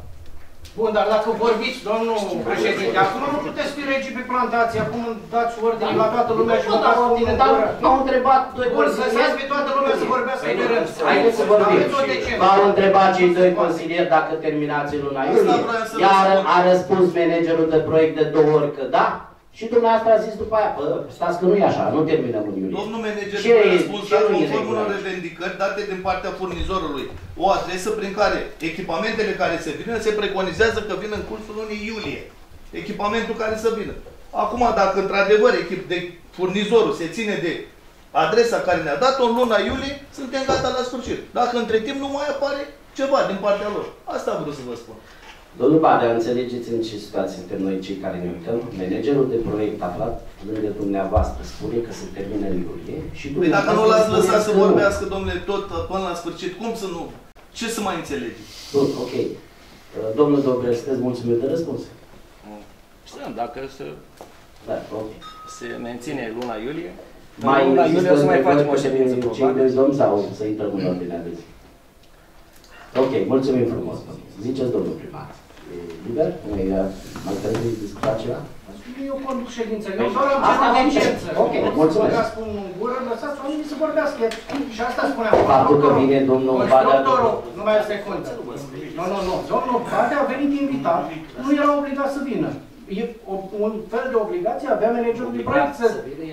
Speaker 3: Bun, dar dacă vorbiți, domnul președinte, acum nu puteți fi regii pe plantație, acum dați ordine la toată lumea și nu dați ordine de oră.
Speaker 1: M-au întrebat doi
Speaker 3: consilieri. Lăsați pe toată lumea să vorbească pe rând.
Speaker 1: Haideți să vorbim. V-au întrebat cei doi consilieri dacă terminați în luna iulie. Iar a răspuns managerul de proiect de două ori că da. Și dumneavoastră a zis după aia, bă, stați că nu e așa, nu terminăm în iulie.
Speaker 4: Domnul manager a răspuns la conform unor revendicări date din partea furnizorului, o adresă prin care echipamentele care se vină se preconizează că vin în cursul lunii iulie. Echipamentul care să vină. Acum, dacă într-adevăr echip de furnizorul se ține de adresa care ne-a dat-o în luna iulie, suntem gata la sfârșit. Dacă între timp nu mai apare ceva din partea lor. Asta am vrut să vă spun.
Speaker 1: Domnul Badea, înțelegeți în ce situație suntem noi cei care ne uităm? Managerul de proiect aflat lângă dumneavoastră spune că se termină în iulie și
Speaker 4: Păi dacă nu l-ați lăsat să
Speaker 1: nu.
Speaker 4: vorbească, domnule, tot până la sfârșit, cum să nu? Ce să mai înțelegi?
Speaker 1: Bun, ok. Domnul Dobrel, sunteți mulțumit de răspuns?
Speaker 8: Știam, dacă se,
Speaker 1: Da, ok.
Speaker 8: se menține luna iulie,
Speaker 1: Mai
Speaker 8: luna iulie o să mai facem o
Speaker 1: există
Speaker 8: ședință
Speaker 1: cei
Speaker 8: probabil.
Speaker 1: doi domni sau să intrăm în ordinea de zi? Ok, mulțumim frumos. Ziceți, domnul primar. E liber? Mai trebuie discuta ceva?
Speaker 3: Eu conduc ședința, eu doar am ceva decență.
Speaker 1: Ok, mulțumesc.
Speaker 3: Dacă spun în gură, lăsați oamenii să vorbească. Și asta spuneam.
Speaker 1: Faptul că vine domnul Badea...
Speaker 3: Constructorul, numai o secundă. Nu, nu, nu. Domnul Badea a venit invitat, nu era obligat să vină. E un fel de obligație avea managerul de proiect să...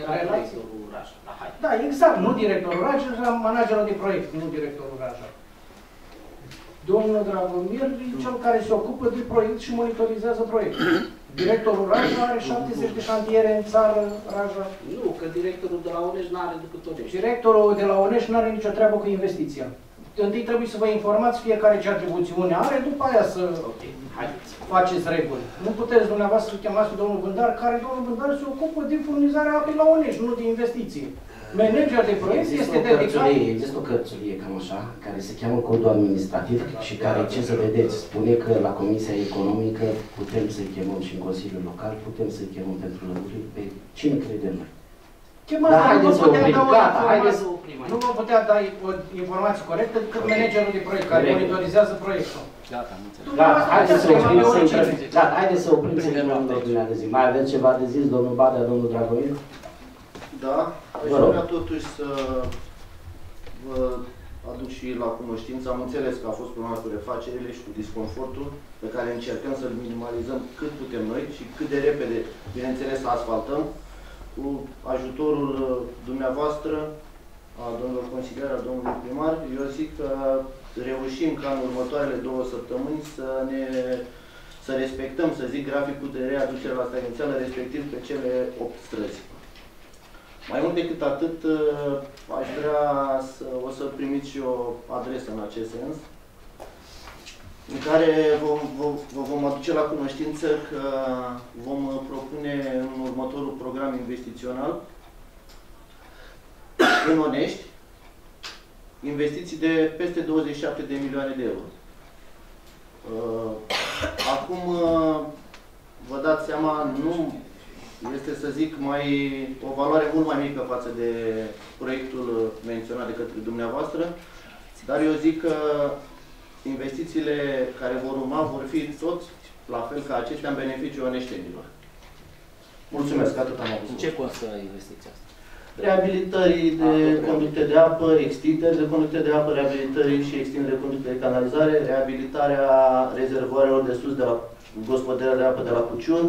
Speaker 3: Da, exact, nu directorul Raja, era managerul de proiect, nu directorul Raja. Domnul Dragomir e cel care se ocupă de proiect și monitorizează proiectul. Directorul Raja are șaptezeci de șantiere în țară, Raja.
Speaker 11: Nu, că directorul de la Onești nu are decât Onești.
Speaker 3: Directorul de la Onești nu are nicio treabă cu investiția. Întâi trebuie să vă informați fiecare ce atribuțiune are, după aia să
Speaker 11: okay.
Speaker 3: faceți reguli. Nu puteți dumneavoastră să chemați pe domnul Vândar, care domnul Vândar se ocupă de furnizarea apei la Onești, nu de investiții. Manager de proiect este dedicat...
Speaker 1: Există o cărțulie, cam așa, care se cheamă Codul Administrativ și care, ce să vedeți, spune că la Comisia Economică putem să-i chemăm și în Consiliul Local, putem să-i chemăm pentru lămuriri pe cine credem noi.
Speaker 3: Dar haideți să oprim, gata, haideți să oprim. Nu vă putea da o informație corectă decât managerul de proiect, care monitorizează proiectul.
Speaker 8: Gata, am înțeles.
Speaker 1: Gata, haideți să oprim să intrăm. Gata, haideți să oprim să intrăm în ordinea de zi. Mai aveți ceva de zis, domnul Badea, domnul Dragomir?
Speaker 2: Da, aș vrea totuși să vă aduc și la cunoștință. Am înțeles că a fost problema cu refacerile și cu disconfortul pe care încercăm să-l minimalizăm cât putem noi și cât de repede, bineînțeles, să asfaltăm. Cu ajutorul dumneavoastră, a domnilor consilieri, a domnului primar, eu zic că reușim ca în următoarele două săptămâni să ne să respectăm, să zic, graficul de readucere la starea inițială, respectiv pe cele opt străzi. Mai mult decât atât, aș vrea să, o să primiți și o adresă în acest sens, în care vom, vă, vă vom aduce la cunoștință că vom propune în următorul program investițional în Onești investiții de peste douăzeci și șapte de milioane de euro. Acum, vă dați seama, nu este, să zic, mai o valoare mult mai mică față de proiectul menționat de către dumneavoastră, dar eu zic că investițiile care vor urma vor fi tot la fel ca acestea în beneficiul oneștenilor. Mulțumesc, atât am avut.
Speaker 8: În ce constă investiția asta?
Speaker 2: Reabilitării de conducte de apă, extinderi de conducte de apă, reabilitării și extinderi de conducte de canalizare, reabilitarea rezervoarelor de sus de la gospodăria de apă de la Cuciun.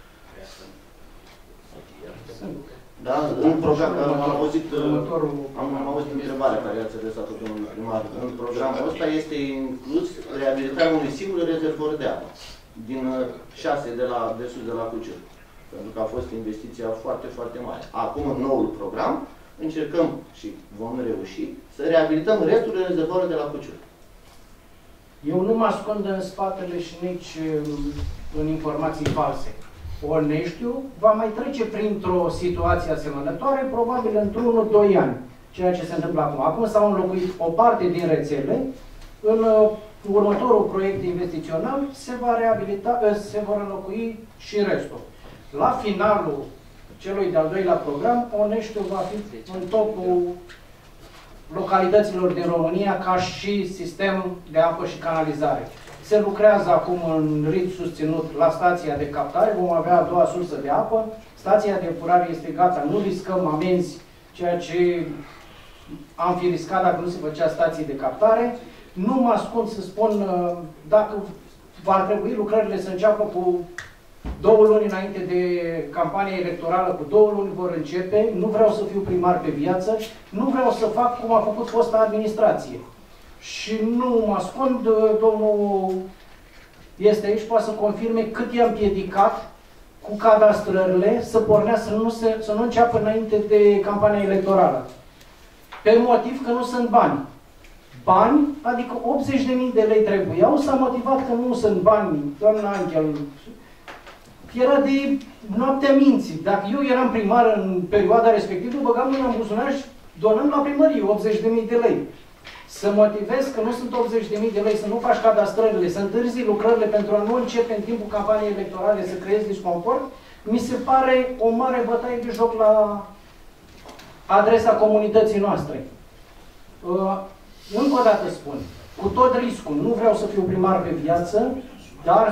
Speaker 2: Da? În program, am auzit, am, am auzit întrebarea care ați adresat-o domnului primar. În programul ăsta este inclus reabilitarea unui singur rezervor de apă din șase de, la, de sus de la Cuciun. Pentru că a fost investiția foarte, foarte mare. Acum, în noul program, încercăm și vom reuși să reabilităm restul rezervorului de la Cuciun.
Speaker 3: Eu nu mă ascund în spatele și nici în informații false. Oneștiul va mai trece printr-o situație asemănătoare, probabil într-unul, doi ani, ceea ce se întâmplă acum. Acum s-au înlocuit o parte din rețele, în următorul proiect investițional se va reabilita, se vor înlocui și restul. La finalul celui de-al doilea program, Oneștiul va fi în topul localităților din România ca și sistem de apă și canalizare. Se lucrează acum în ritm susținut la stația de captare, vom avea a doua sursă de apă, stația de epurare este gata, nu riscăm amenzi, ceea ce am fi riscat dacă nu se făcea stații de captare. Nu mă ascund să spun dacă va trebui lucrările să înceapă cu două luni înainte de campania electorală, cu două luni vor începe, nu vreau să fiu primar pe viață, nu vreau să fac cum a făcut fosta administrație. Și nu mă ascund, domnul este aici, poate să confirme cât i-am împiedicat cu cadastrările să pornească, să nu, se, să nu înceapă înainte de campania electorală. Pe motiv că nu sunt bani. bani, adică optzeci de mii de lei trebuiau, s-a motivat că nu sunt bani, doamna Angel. Era de noaptea minții. Dacă eu eram primar în perioada respectivă, băgam mâna în buzunar și donăm la primărie optzeci de mii de lei. Să motivez că nu sunt optzeci de mii de lei, să nu faci cadastrările, să întârzi lucrările pentru a nu începe în timpul campaniei electorale să creezi disconfort, mi se pare o mare bătaie de joc la adresa comunității noastre. Uh, încă o dată spun, cu tot riscul, nu vreau să fiu primar pe viață, dar...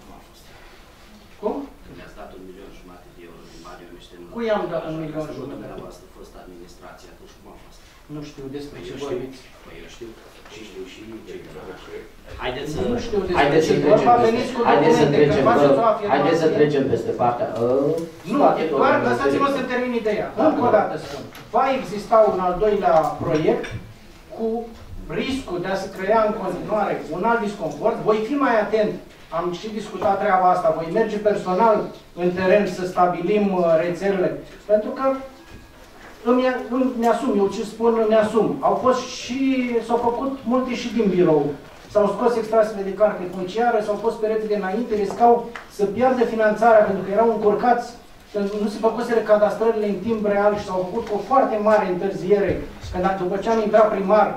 Speaker 3: Cum?
Speaker 11: Mi-ați dat un milion jumate de euro primar, eu nu știu...
Speaker 3: Cui am dat un milion jumate?
Speaker 11: Dumneavoastră a fost administrația, atunci cum a fost?
Speaker 3: Nu știu despre ce
Speaker 11: Eu
Speaker 3: vorbiți.
Speaker 11: știu, păi eu știu, și știu și cei de la... Haideți să...
Speaker 3: Nu știu despre
Speaker 1: Haideți
Speaker 3: ce
Speaker 1: să trecem
Speaker 3: veniți cu
Speaker 1: Haideți să
Speaker 3: documente,
Speaker 1: trecem,
Speaker 3: că faceți o
Speaker 1: bă,
Speaker 3: afirmație.
Speaker 1: haideți să trecem peste partea. Uh,
Speaker 3: Nu, doar lăsați-mă să termin ideea. Încă o dată spun. Va exista un al doilea proiect cu riscul de a se crea în continuare un alt disconfort. Voi fi mai atent, am și discutat treaba asta, voi merge personal în teren să stabilim rețelele, pentru că îmi, îmi asum, eu ce spun, îmi asum. Au fost și, s-au făcut multe și din birou. S-au scos extrasele de carte funciară, s-au fost perete de înainte, riscau să piardă finanțarea pentru că erau încurcați, pentru că nu se făcuseră cadastrările în timp real și s-au făcut cu o foarte mare întârziere. Când după ce am intrat primar,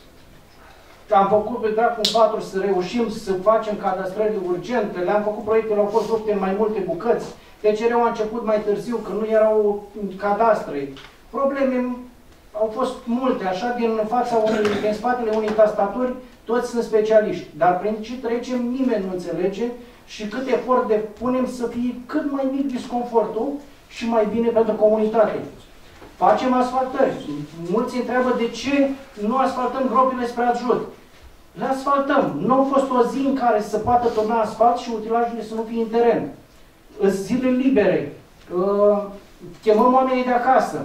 Speaker 3: am făcut pe dracu în patru să reușim să facem cadastrări urgente, le-am făcut proiectele, au fost rupte în mai multe bucăți. T C R-ul a început mai târziu, că nu erau cadastre. Probleme au fost multe, așa, din fața unei, din spatele unei tastaturi, toți sunt specialiști. Dar prin ce trecem, nimeni nu înțelege și cât efort depunem să fie cât mai mic disconfortul și mai bine pentru comunitate. Facem asfaltări. Mulți întreabă de ce nu asfaltăm gropile spre Adjut. Le asfaltăm. Nu a fost o zi în care să poată turna asfalt și utilajele să nu fie în teren. Zile libere. Chemăm oamenii de acasă.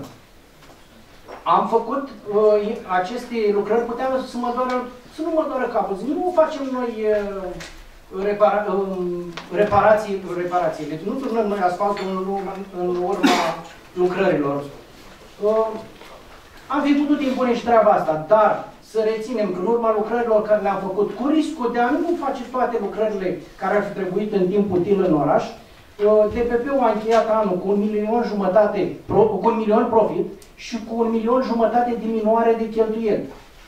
Speaker 3: Am făcut uh, aceste lucrări, puteam să mă doară, să nu mă doară capul. Zic, nu facem noi uh, repara, uh, reparații, reparații. Deci nu turnăm noi asfaltul în, în urma lucrărilor. Uh, am fi putut impune și treaba asta, dar să reținem că în urma lucrărilor care le-am făcut, cu riscul de a nu face toate lucrările care ar fi trebuit în timp util în oraș, uh, D P P-ul a încheiat anul cu un milion jumătate, pro, cu un milion profit, și cu un milion jumătate diminuare de cheltuieli.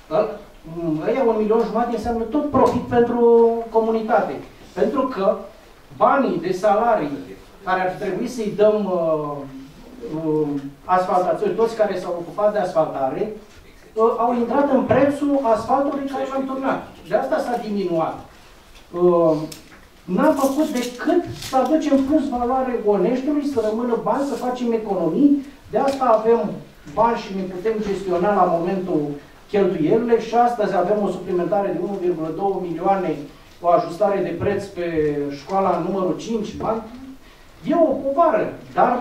Speaker 3: Ăia un milion jumătate înseamnă tot profit pentru comunitate. Pentru că banii de salarii care ar trebui să-i dăm uh, uh, asfaltatori, toți care s-au ocupat de asfaltare, uh, au intrat în prețul asfaltului care l-am turnat. De asta s-a diminuat. Uh, N-am făcut decât să aducem plus valoare Oneștiului, să rămână bani, să facem economii. De asta avem bani și ne putem gestiona la momentul cheltuielile și astăzi avem o suplimentare de unu virgulă doi milioane, o ajustare de preț pe școala numărul cinci, bani. E o povară, dar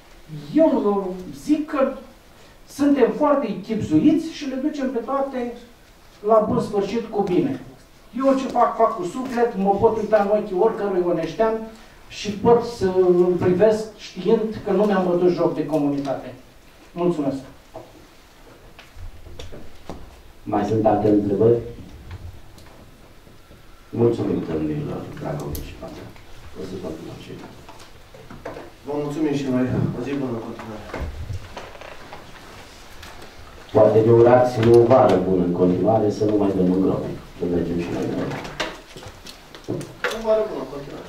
Speaker 3: eu zic că suntem foarte chibzuiți și le ducem pe toate la bun sfârșit cu bine. Eu ce fac, fac cu suflet, mă pot uita în ochii oricărui oneștean și pot să îl privesc știind că nu mi-am bătut joc de comunitate. Mulțumesc!
Speaker 1: Mai sunt alte întrebări? Mulțumim, domnilor Dragovici și Pața. O să continuăm și noi.
Speaker 2: Vă mulțumim și noi. O zi bună în continuare.
Speaker 1: Poate ne urați o vară bună în continuare, să nu mai dăm în gropi. Să mergem și noi.
Speaker 2: O vară bună în continuare.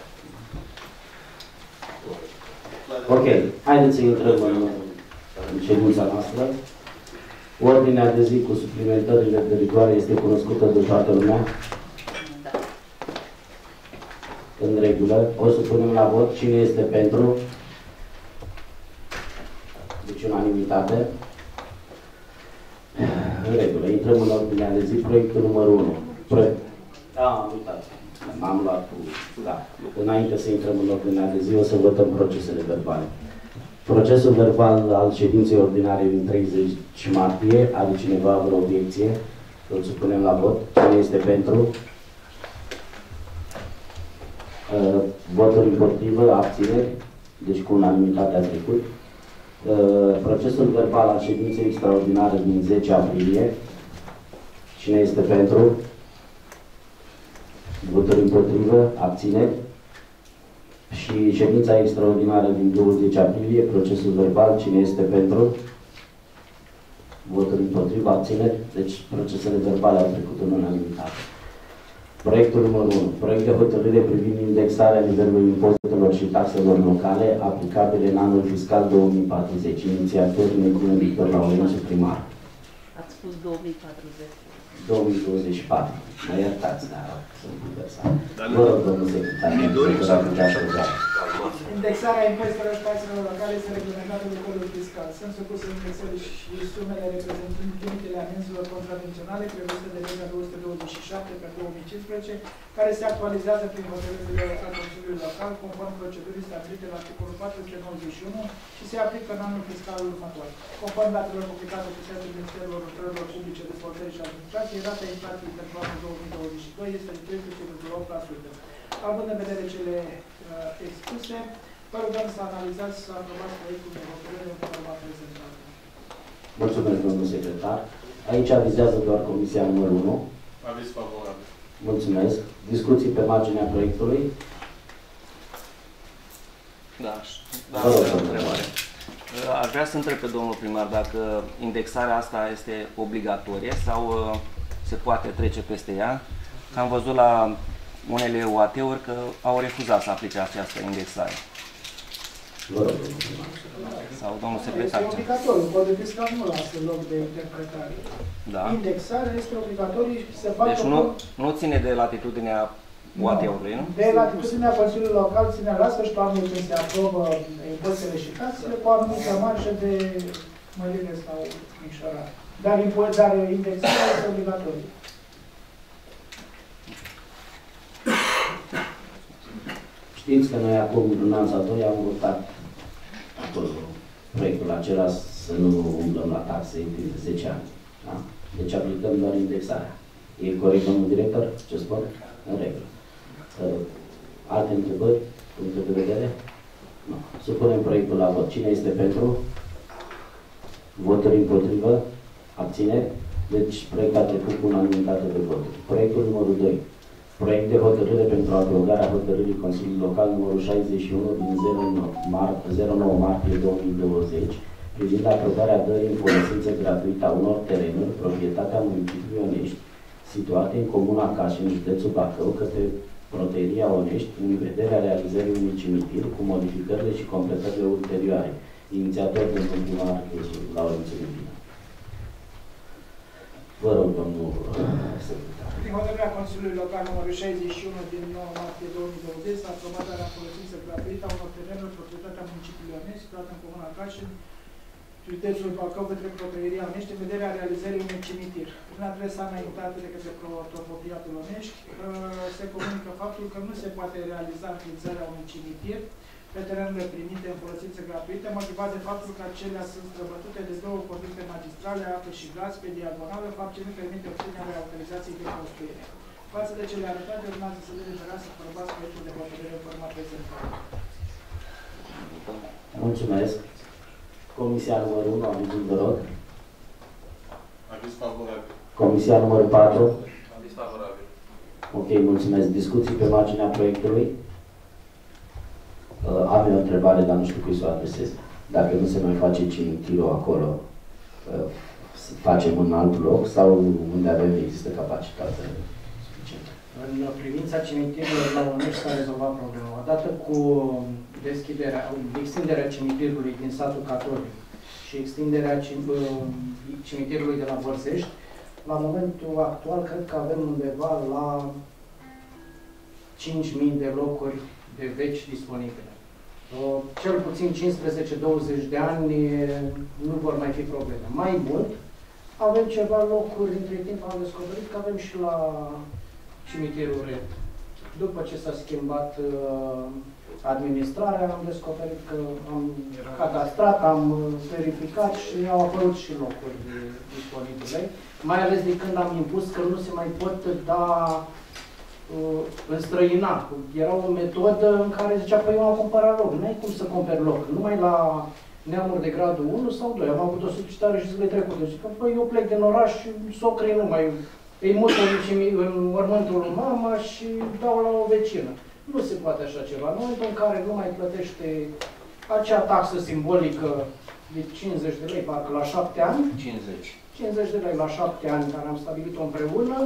Speaker 1: Ok, haideți să intrăm în, în ședința noastră. Ordinea de zi cu suplimentările de rigoare este cunoscută de toată lumea. În regulă. O să punem la vot cine este pentru. Deci unanimitate. În regulă. Intrăm în ordinea de zi. Proiectul numărul unu. Proiect. Da, am uitat. M-am luat cu... Da. Înainte să intrăm în ordinea de zi, o să votăm procesele verbale. Procesul verbal al ședinței ordinare din treizeci martie. Are cineva vreo obiecție? Îl supunem la vot. Cine este pentru? Uh, voturi împotrivă, abțineri. Deci cu unanimitate a trecut. Uh, procesul verbal al ședinței extraordinare din zece aprilie. Cine este pentru? Voturi împotrivă? Abțineri? Și ședința extraordinară din douăzeci aprilie, procesul verbal, cine este pentru? Voturi împotrivă? Abțineri? Deci procesele verbale au trecut în unanimitate. Proiectul numărul unu. Proiect de hotărâre privind indexarea nivelului impozitelor și taxelor locale aplicabile în anul fiscal două mii patruzeci. Inițiator Negru Victor Laurențiu, primar.
Speaker 12: Ați spus două mii patruzeci.
Speaker 1: două mii douăzeci și patru. Mă iertați, dar sunt diversat. Vă rog, domnul secretar,
Speaker 13: indexarea impozitelor și taxelor locale este reglementată de codul fiscal. Sunt supuse indexării și sumele reprezentând limitele amenzilor contravenționale prevăzute de legea două sute douăzeci și șapte pe două mii cincisprezece, care se actualizează prin hotărârile al Consiliului Local, conform procedurii stabilite la articolul patru sute nouăzeci și unu și se aplică în anul fiscal următor. Conform datelor publicate pe site-ul Ministerului Lucrărilor Publice, Dezvoltării și Administrației, rata inflației pentru anul două mii douăzeci și doi este de treisprezece virgulă opt la sută. Având în vedere cele uh, expuse, vă rugăm să analizați și să aprobați proiectul de hotărâre în forma prezentată.
Speaker 1: Mulțumesc, domnul secretar. Aici vizează doar comisia numărul unu.
Speaker 10: Aviz favorabil.
Speaker 1: Mulțumesc. Discuții pe marginea proiectului?
Speaker 8: Da, da, am o întrebare. Aș vrea să întreb pe domnul primar dacă indexarea asta este obligatorie sau se poate trece peste ea. Am văzut la unele U A T-uri că au refuzat să aplice această indexare.
Speaker 1: Vă rog.
Speaker 8: Sau domnul secretar.
Speaker 13: Este obligatoriu. Codul fiscal nu lasă loc de interpretare.
Speaker 8: Da.
Speaker 13: Indexarea este obligatorie și se face...
Speaker 8: Deci nu, nu ține de latitudinea U A T-ului, nu?
Speaker 13: De latitudinea Consiliului Local ține la sfârșitul anului când se aprobă impozitele și taxele cu o anumită marjă de mărire sau micșorare. Dar, dar indexarea este obligatorie.
Speaker 1: Știți că noi acum, în anța doi, am votat acolo proiectul acela să nu umblăm la taxe timp de zece ani. Da? Deci aplicăm doar indexarea. E corect, domnul director? Ce spun? În regulă. Uh, alte întrebări? Puncte de vedere? Nu. Supunem proiectul la vot. Cine este pentru? Voturi împotrivă? Abțineri? Deci proiectul a trecut cu unanimitate de voturi. Proiectul numărul doi. Proiect de hotărâre pentru adăugarea hotărârii Consiliului Local numărul șaizeci și unu din zero nouă martie două mii douăzeci privind aprobarea dării în folosință gratuită a unor terenuri, proprietatea municipiului Onești, situate în comuna Cașin, în județul Bacău, către Proteiria Onești, în vederea realizării unui cimitir cu modificările și completările ulterioare. Inițiator de primar Laurențiu Iubina. Vă rog, domnul secretar.
Speaker 13: Prin hotărârea Consiliului Local numărul șaizeci și unu din nouă martie două mii douăzeci s-a aprobat darea folosință gratuită a unor terenuri proprietatea municipiului Onești, situată în comuna Cașin, județul Bacău, către Proteiria Onești, în vederea realizării unui cimitir. Prin adresa înaintată de către propriatul Onești, se comunică faptul că nu se poate realiza înființarea unui cimitir pe terenurile primite în folosință gratuită, motivat de faptul că acelea sunt străbătute de două conducte magistrale, apă și gaz, pe diagonală, fapt ce nu permite obținerea autorizației de construire. Față de cele arătate, urmează să deliberați să aprobați proiectul de hotărâre în forma prezentată.
Speaker 1: Mulțumesc. Comisia numărul unu, avizul, vă rog.
Speaker 10: Aviz favorabil.
Speaker 1: Comisia numărul patru.
Speaker 10: Aviz favorabil.
Speaker 1: Ok, mulțumesc. Discuții pe marginea proiectului. Uh, am eu o întrebare, dar nu știu cui să o adresez. Dacă nu se mai face cimitirul acolo, uh, facem în alt loc sau unde avem există capacitate suficientă?
Speaker 3: În privința cimitirului la Onești s-a rezolvat problema. Odată cu deschiderea, extinderea cimitirului din satul Catolic și extinderea cimitirului de la Vărzești, la momentul actual cred că avem undeva la cinci mii de locuri de veci disponibile. Cel puțin cincisprezece douăzeci de ani nu vor mai fi probleme. Mai mult, avem ceva locuri, între timp am descoperit că avem și la cimitirul Red. După ce s-a schimbat uh, administrarea, am descoperit că am cadastrat, am verificat și au apărut și locuri disponibile. Mai ales de când am impus că nu se mai pot da uh, înstrăina. Era o metodă în care zicea că eu am cumpărat loc. Nu ai cum să cumperi loc. Numai la neamuri de gradul unu sau doi. Am avut o solicitare și zilele trecute. Zic că, băi, eu plec din oraș și socrii nu mai îi mut în, în mormântul lui mama și dau la o vecină. Nu se poate așa ceva. În momentul în care nu mai plătește acea taxă simbolică de cincizeci de lei, parcă la șapte ani,
Speaker 8: cincizeci.
Speaker 3: cincizeci de lei la șapte ani, care am stabilit-o împreună,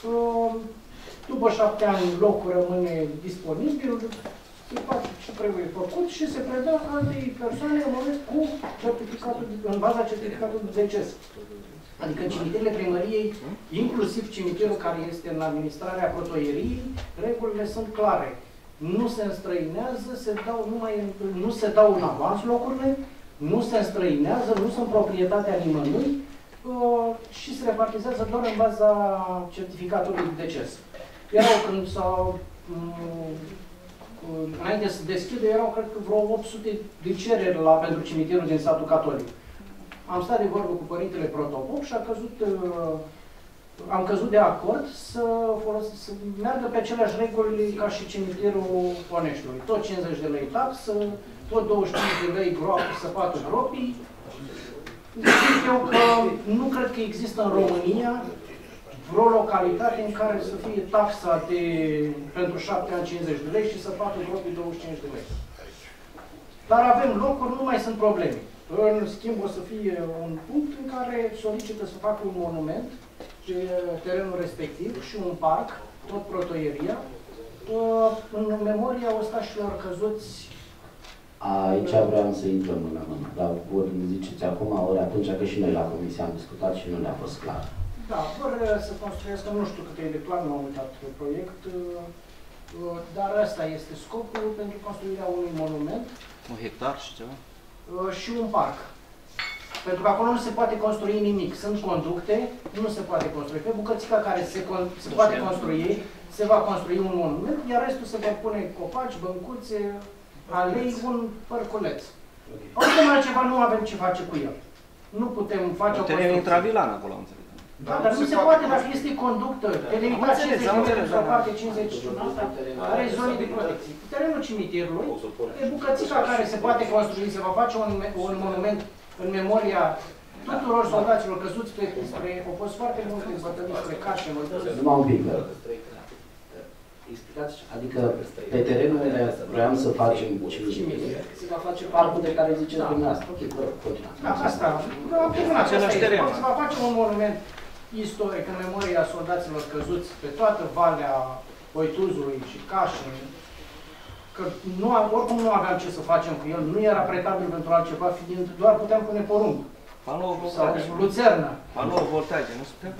Speaker 3: după șapte ani locul rămâne disponibil, se face ce trebuie făcut și se predă altei persoane cu certificatul, în baza certificatului de deces. Adică cimitirele primăriei, inclusiv cimitirul care este în administrarea protoieriei, regulile sunt clare. Nu se înstrăinează, se dau numai, nu se dau în avans locurile, nu se înstrăinează, nu sunt proprietatea nimănui uh, și se repartizează doar în baza certificatului de deces. Erau când s-au, um, înainte să deschide, erau cred că vreo opt sute de cereri la, pentru cimitirul din satul catolic. Am stat de vorbă cu părintele Protopop și a căzut, uh, am căzut de acord să, folos- să meargă pe aceleași reguli ca și cimitirul Oneștiului. Tot cincizeci de lei taxă, tot douăzeci și cinci de lei groapă, săpatul gropii. Zic eu că nu cred că există în România vreo localitate în care să fie taxa de, pentru șapte ani cincizeci de lei și săpatul gropii douăzeci și cinci de lei. Dar avem locuri, nu mai sunt probleme. În schimb, o să fie un punct în care solicită să facă un monument pe terenul respectiv și un parc, tot protoieria, în memoria ostașilor căzuți.
Speaker 1: Aici vreau să intrăm în mână, dar ori îmi ziceți acum, ori atunci, că și noi la comisie am discutat și nu ne-a fost clar.
Speaker 3: Da, vor să construiască, nu știu cât e de clar, nu am uitat proiect, dar ăsta este scopul pentru construirea unui monument.
Speaker 8: Un hectar și ceva?
Speaker 3: Și un parc. Pentru că acolo nu se poate construi nimic. Sunt conducte, nu se poate construi. Pe bucățica care se, se poate construi, se va construi un monument, iar restul se va pune copaci, băncuțe, alei, un părculeț. Oricum altceva nu avem ce face cu el. Nu putem face o construcție.
Speaker 8: Teren intravilan acolo, am înțeles.
Speaker 3: Da, dar nu se poate dacă este conductă, delimita cincizeci de metri sau parte cincizeci în asta, are zone de protecție. Terenul cimitirului, e bucățica care se poate construi, se va face un, un monument în memoria tuturor soldaților căzuți pe spre, au fost foarte multe bătălii spre Cașe,
Speaker 1: numai un pic, explicați, adică pe terenul unde vreau să facem cimitir,
Speaker 3: se va face
Speaker 1: parcul de care ziceți dumneavoastră. Ok, vă rog, continuați.
Speaker 3: Da, asta, am terminat, asta e. Se va face un monument istoric în memoria soldaților căzuți pe toată Valea Oituzului și Cașe, că nu, oricum nu aveam ce să facem cu el, nu era pretabil pentru altceva, fiind doar puteam pune porumb.
Speaker 8: Panouri
Speaker 3: sau luțernă.
Speaker 8: Panouri voltaice, nu suntem?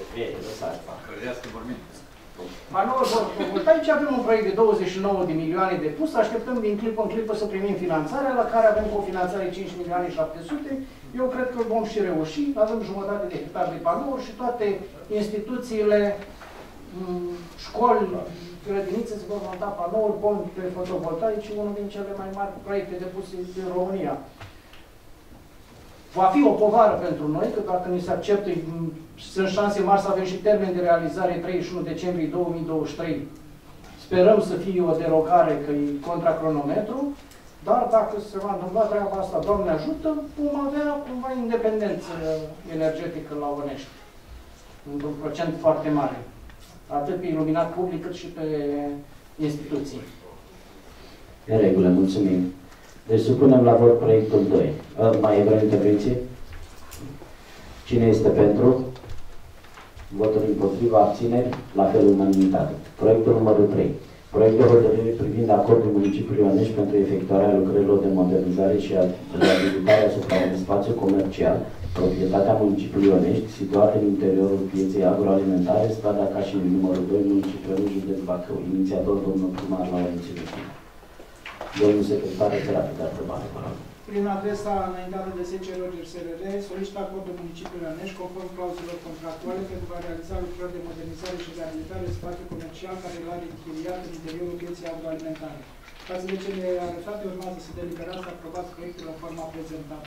Speaker 3: Panouri voltaice, avem un proiect de douăzeci și nouă de milioane de pus, așteptăm din clipă în clipă să primim finanțarea, la care avem o finanțare cinci milioane șapte sute. Eu cred că vom și reuși, avem jumătate de hectare de panouri și toate instituțiile, școli, grădinițe se vor monta panouri, pompe fotovoltaice, unul din cele mai mari proiecte depuse din România. Va fi o povară pentru noi, că dacă ni se acceptă, sunt șanse mari să avem și termen de realizare treizeci și unu decembrie două mii douăzeci și trei. Sperăm să fie o derogare, că e contra cronometru, dar dacă se va întâmpla treaba asta, Doamne ajută, vom avea cumva independență energetică la Onești, într-un procent foarte mare, atât pe iluminat public, cât și pe instituții.
Speaker 1: În regulă, mulțumim. Deci supunem la vot proiectul doi. Mai e vreo intervenție? Cine este pentru? Votul împotriva, abțineri, la fel unanimitate. Proiectul numărul trei. Proiect de hotărâre privind acordul municipiului Onești pentru efectuarea lucrărilor de modernizare și reabilitare asupra unui spațiu comercial, proprietatea municipiului Onești, situat în interiorul pieței agroalimentare, strada Cașinii, numărul doi, municipiul județ Bacău. Inițiator, domnul primar Laurențiu. Domnul secretar de terapie de aprobare, vă rog.
Speaker 13: Prin adresa înaintată de S C Roger S R R, solicită acordul municipiului Onești conform clauzelor contractuale pentru a realiza lucrări de modernizare și reabilitare spațiu comercial care îl are închiriat în interiorul pieței agroalimentare. Față de cele arătate, urmează să deliberați să aprobați proiectul în forma prezentată.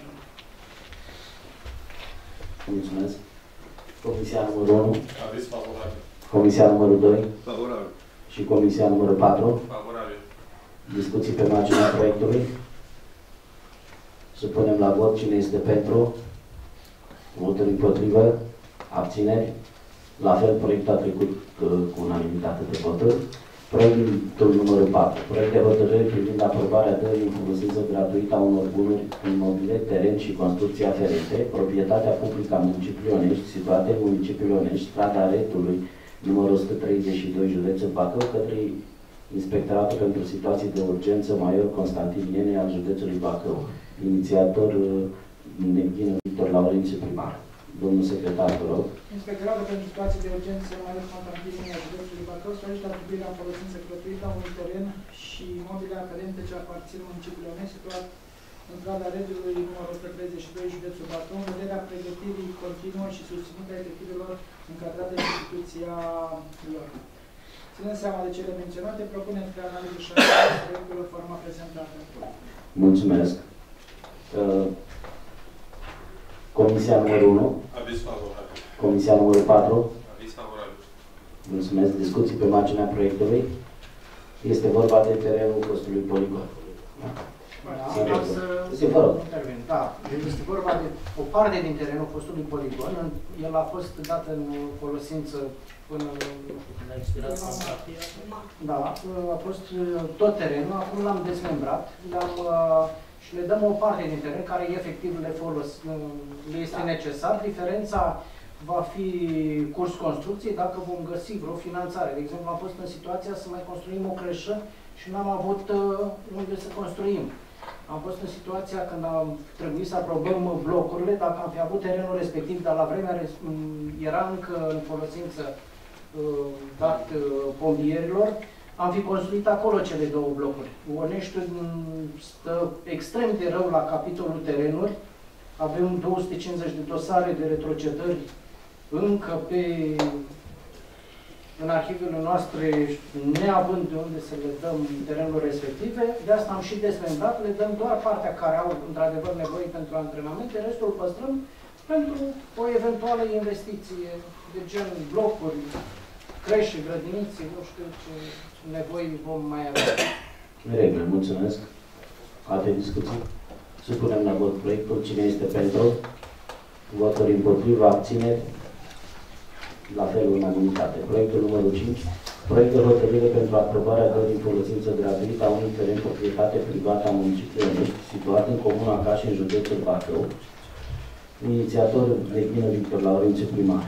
Speaker 1: Mulțumesc. Comisia numărul unu.
Speaker 10: Aviz favorabil.
Speaker 1: Comisia numărul doi.
Speaker 10: Favorabil.
Speaker 1: Și Comisia numărul patru.
Speaker 10: Favorabil.
Speaker 1: Discuții pe marginea proiectului. Supunem la vot cine este pentru, voturi împotrivă, abțineri, La fel, proiectul a trecut uh, cu unanimitate de voturi. Proiectul numărul patru. Proiect de hotărâre privind aprobarea dării în folosință gratuită a unor bunuri imobile, teren și construcții aferente, proprietatea publică a municipiului Onești, situate în municipiul Onești, strada Retului, numărul o sută treizeci și doi, județul Bacău, către Inspectoratul pentru Situații de Urgență Major Constantin Iene al județului Bacău. Inițiator Neghină Victor Laurențiu, primar. Domnul secretar, vă rog.
Speaker 13: Inspectoratul pentru Situații de Urgență Major Constantin Iene al județului Bacău solicită atribuirea în folosință gratuită a unui teren și imobile aferente ce aparțin municipiului Onești, situat în strada Regelui numărul o sută treizeci și doi, județul Bacău, în vederea pregătirii continuă și susținută a efectivelor încadrate în instituția lor. Ținând seama de cele menționate, propunem spre analiză și analiză proiectul în forma prezentată.
Speaker 1: Mulțumesc. Comisia numărul unu.
Speaker 10: Aviz favorabil.
Speaker 1: Comisia numărul patru.
Speaker 10: Aviz favorabil.
Speaker 1: Mulțumesc. Discuții pe marginea proiectului. Este vorba de terenul fostului poligon. Da?
Speaker 3: Da, să
Speaker 1: intervin.
Speaker 3: Da, este vorba de o parte din terenul fostului poligon. El a fost dat în folosință până la expirarea contractului. Da, a fost tot terenul. Acum l-am dezmembrat. L-am și le dăm o parte din teren care efectiv le, folos, le este necesar. Diferența va fi curs construcției dacă vom găsi vreo finanțare. De exemplu, am fost în situația să mai construim o creșă și n-am avut unde să construim. Am fost în situația când am trebuit să aprobăm blocurile, dacă am fi avut terenul respectiv, dar la vremea era încă în folosință dat pompierilor, am fi construit acolo cele două blocuri. Oneștiul stă extrem de rău la capitolul terenuri. Avem două sute cincizeci de dosare de retrocedări încă pe, în arhivele noastre, neavând de unde să le dăm terenul respective. De asta am și dezmembrat, le dăm doar partea care au într-adevăr nevoie pentru antrenamente, restul îl păstrăm pentru o eventuală investiție de gen blocuri, creșe, grădinițe, nu știu ce nevoi vom mai avea.
Speaker 1: În regulă, mulțumesc. Alte discuții? Supunem la vot proiectul. Cine este pentru? Voturi împotriva, abțineri? La fel, unanimitate. Proiectul numărul cinci. Proiect de hotărâre pentru aprobarea dării în folosință gratuită a unui teren proprietate privată a municipiului Onești, situat în comuna Caș, în județul Bacău. Inițiator Neghină Victor Laurențiu, primar.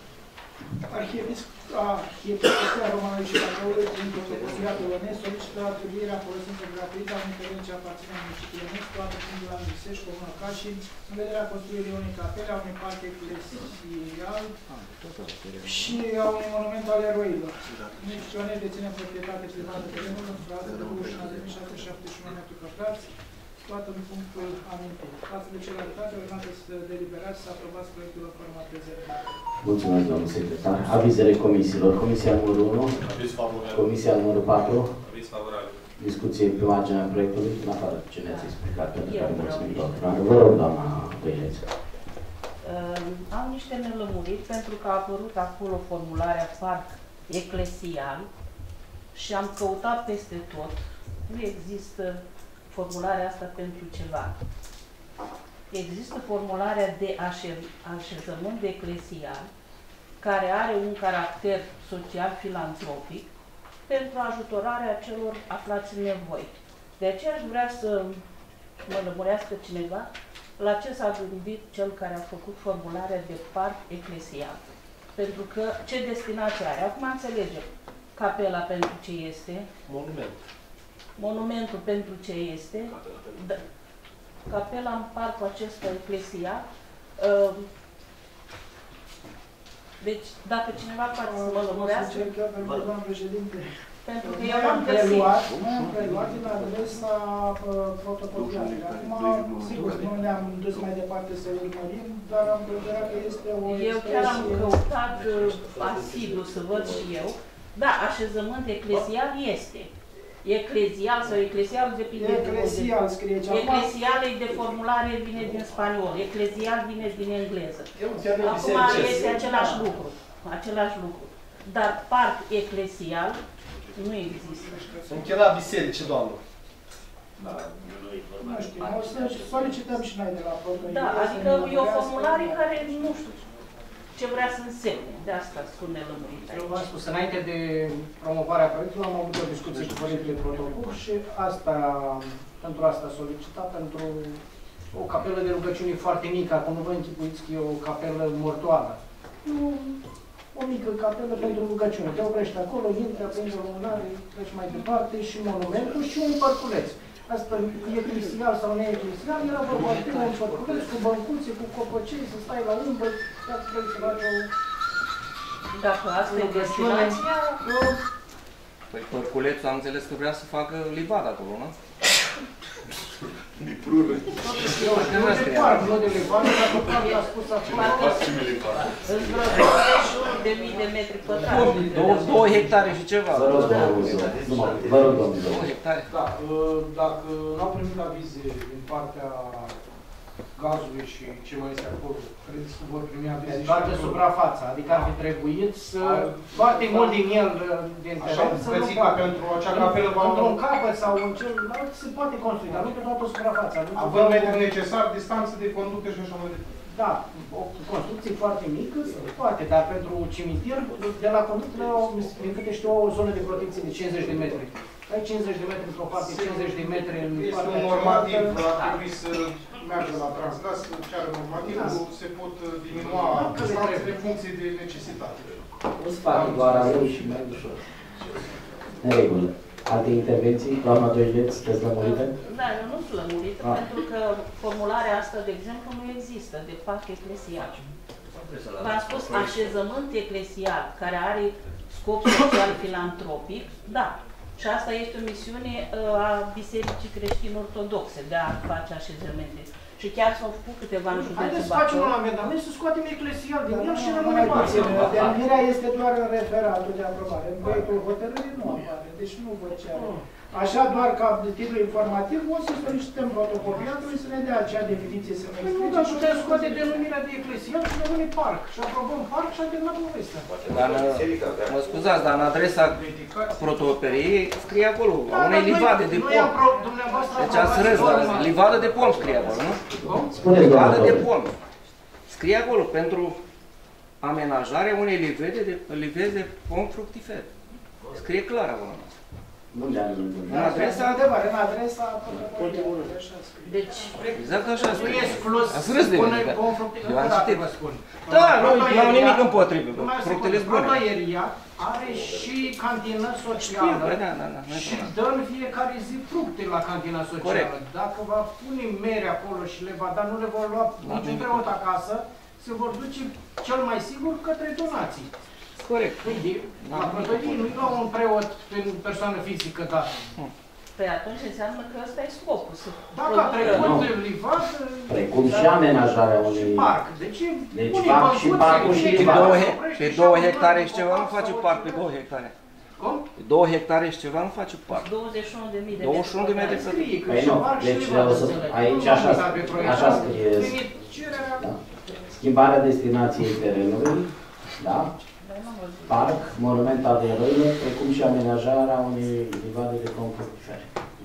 Speaker 13: Arhiepiscopia Romanului și Bacăului, prin Protocopiatul Onești, solicită atribuirea în folosință gratuită a unui teren ce aparține municipiului Onești, toată timpul la Misești, comuna Caș, în vederea construirii unei capele, a unui parc eclesial și a unui monument al eroilor. Municipiul Onești deține proprietate privată terenul în stradă de douăzeci și șase mii șase sute șaptezeci și unu metri pătrați, toată în punctul amintit. Față de celelalte, urmează să deliberați să aprobați proiectul în forma prezentată.
Speaker 1: Mulțumesc, domnul secretar. Avizele comisiilor. Comisia numărul unu.
Speaker 10: Aviz favorabil.
Speaker 1: Comisia numărul patru.
Speaker 10: Aviz favorabil.
Speaker 1: Discuție pe marginea proiectului, în afară de ce ne-ați explicat, pentru care mulțumim, doamna. Vă rog, doamna Băileț.
Speaker 12: Am niște nelămuriri pentru că a apărut acolo formularea parc eclesial și am căutat peste tot. Nu există formularea asta pentru ceva. Există formularea de așezământ eclesial care are un caracter social-filantropic pentru ajutorarea celor aflați în nevoie. De aceea aș vrea să mă lămurească cineva la ce s-a gândit cel care a făcut formularea de parc eclesial. Pentru că ce destinație are? Acum înțelegem. Capela pentru ce este?
Speaker 9: Monument.
Speaker 12: Monumentul pentru ce este? Da. Capela în parcul acesta eclesial. Deci, dacă cineva poate să mă lămurească... Pentru că eu am găsit.
Speaker 13: Noi am preluat din adresa protocolului. Acum, sigur, nu ne-am dus mai departe să urmărim, dar am considerat că este o
Speaker 12: Eu chiar am căutat asidu să văd și eu. Da, așezământ eclesial este. Eclezial sau eclesial depinde de
Speaker 13: Eclesial scrie aici.
Speaker 12: Eclesial e de formulare, vine din spaniol. Eclezial vine din engleză. Acum este același lucru. Același lucru. Dar parc eclesial nu există.
Speaker 9: Sunt chiar la biserici, doamnă.
Speaker 13: Da. Nu știu, o să solicităm și noi de la protocolul.
Speaker 12: Da, adică e o formulare care nu știu. ce vrea să însemne. De asta sunt nelămurit aici.
Speaker 3: Eu v-am spus, înainte de promovarea proiectului, am avut o discuție cu părintele protocol și asta, pentru asta solicitat, pentru o capelă de rugăciune foarte mică. Acum nu vă închipuiți că e o capelă mortoară. Nu, o mică capelă pentru rugăciune. Te oprești acolo, intri, aprinzi o lumânare, treci mai departe și monumentul și un parculeț. Asta eclesial sau neeclesial, era vorba de un parculeț cu băncuțe, cu copăcei, să stai la umbră, dacă trebuie să faci o...
Speaker 12: Dacă asta e destinația...
Speaker 8: Păi parculețul am înțeles că vrea să facă livadă acolo, nu?
Speaker 10: Liprură.
Speaker 3: Nu de parc, nu de livadă, dacă parc a spus acolo.
Speaker 12: În vreo douăzeci și unu de mii de metri pătrați.
Speaker 8: Două hectare și ceva.
Speaker 1: Vă rog, vă rog, domnul.
Speaker 8: Două hectare.
Speaker 13: Da, dacă n-au primit avize din partea gazului și ce mai este acolo, credeți că vor primi avize și
Speaker 3: doar de suprafață, adică ar fi trebuit să foarte mult din el, din teren, să nu facă.
Speaker 13: pentru acea capelă,
Speaker 3: într-un capăt sau în celălalt se poate construi, dar nu pe toată suprafața.
Speaker 13: având mediul necesar, distanță de conductă și așa mai departe.
Speaker 3: Da, o construcție foarte mică se poate, dar pentru cimitir, de la conductă, din câte știu, o zonă de protecție de cincizeci de metri. Ai cincizeci de metri într-o parte, cincizeci de metri în
Speaker 13: este
Speaker 3: partea
Speaker 13: un normativ,
Speaker 3: cealaltă.
Speaker 13: ar trebui să meargă la Transgaz, să ceară normativul, se pot diminua distanțele în funcție de necesitate.
Speaker 1: O să fac doar aleu și mai ușor. În regulă. Alte intervenții? Doamna Doileț, sunteți lămurite?
Speaker 12: Da, eu nu sunt lămurită,
Speaker 1: Ah.
Speaker 12: pentru că formularea asta, de exemplu, nu există, de parc eclesial. V-am spus așezământ eclesial, care are scop social filantropic, da. Și asta este o misiune uh, a Bisericii Creștine-Ortodoxe, de a face așezămente. Și chiar s-au făcut câteva în județul
Speaker 3: Haideți să facem
Speaker 12: Bacău.
Speaker 3: un amendament, să scoatem eclesial din el și
Speaker 13: nu
Speaker 3: rămâne
Speaker 13: mai
Speaker 3: parcă.
Speaker 13: puțin.
Speaker 3: Denumirea este doar referatul de aprobare. În proiectul hotărârii nu apare, deci nu vă cer. Așa, doar ca titlu informativ, o să solicităm protocopiatului să ne dea acea definiție să ne explice. Nu, dar putem scoate denumirea de eclesial și rămâne parc. Și aprobăm parc și am terminat povestea.
Speaker 8: Dar, mă scuzați, dar în adresa protoperiei scrie acolo, a unei livade de pom. Deci ați râs, dar livadă de pom scrie acolo, nu? Livadă de pom. Scrie acolo, pentru amenajarea unei livede de, livezi de pom fructifer. Scrie clar acolo.
Speaker 1: Nu le-am
Speaker 3: în adresa, adevăr, în adresa
Speaker 12: deci,
Speaker 8: exact așa
Speaker 3: nu e exclus,
Speaker 8: ați râs de mine, eu am citit. Da, nu am nimic împotrivă, fructele sunt bune.
Speaker 3: Prodăieria are și cantină socială și dă în fiecare zi fructe la cantina socială. Dacă va pune mere acolo și le va da, nu le vor lua niciun preot acasă, se vor duce cel mai sigur către donații.
Speaker 8: Corect.
Speaker 3: La protărie nu-i la un preot prin persoană fizică dată.
Speaker 12: Păi atunci înseamnă că ăsta e scopul. Să
Speaker 3: dacă a trecut de livadă...
Speaker 1: Precum și amenajarea unui...
Speaker 3: Și parc. Deci,
Speaker 1: deci fac și parcul și livada.
Speaker 8: Pe două hectare și ceva nu face parc, pe două hectare.
Speaker 3: Cum?
Speaker 8: Pe două hectare și ceva nu face parc.
Speaker 12: douăzeci și unu de mii de
Speaker 8: douăzeci și unu de metri
Speaker 12: scrie.
Speaker 1: Păi nu, deci o să, aici așa, așa scrie. Da. Schimbarea destinației terenului, da? Parc, monument al eroilor, precum și amenajarea unei livade de pom fructifere.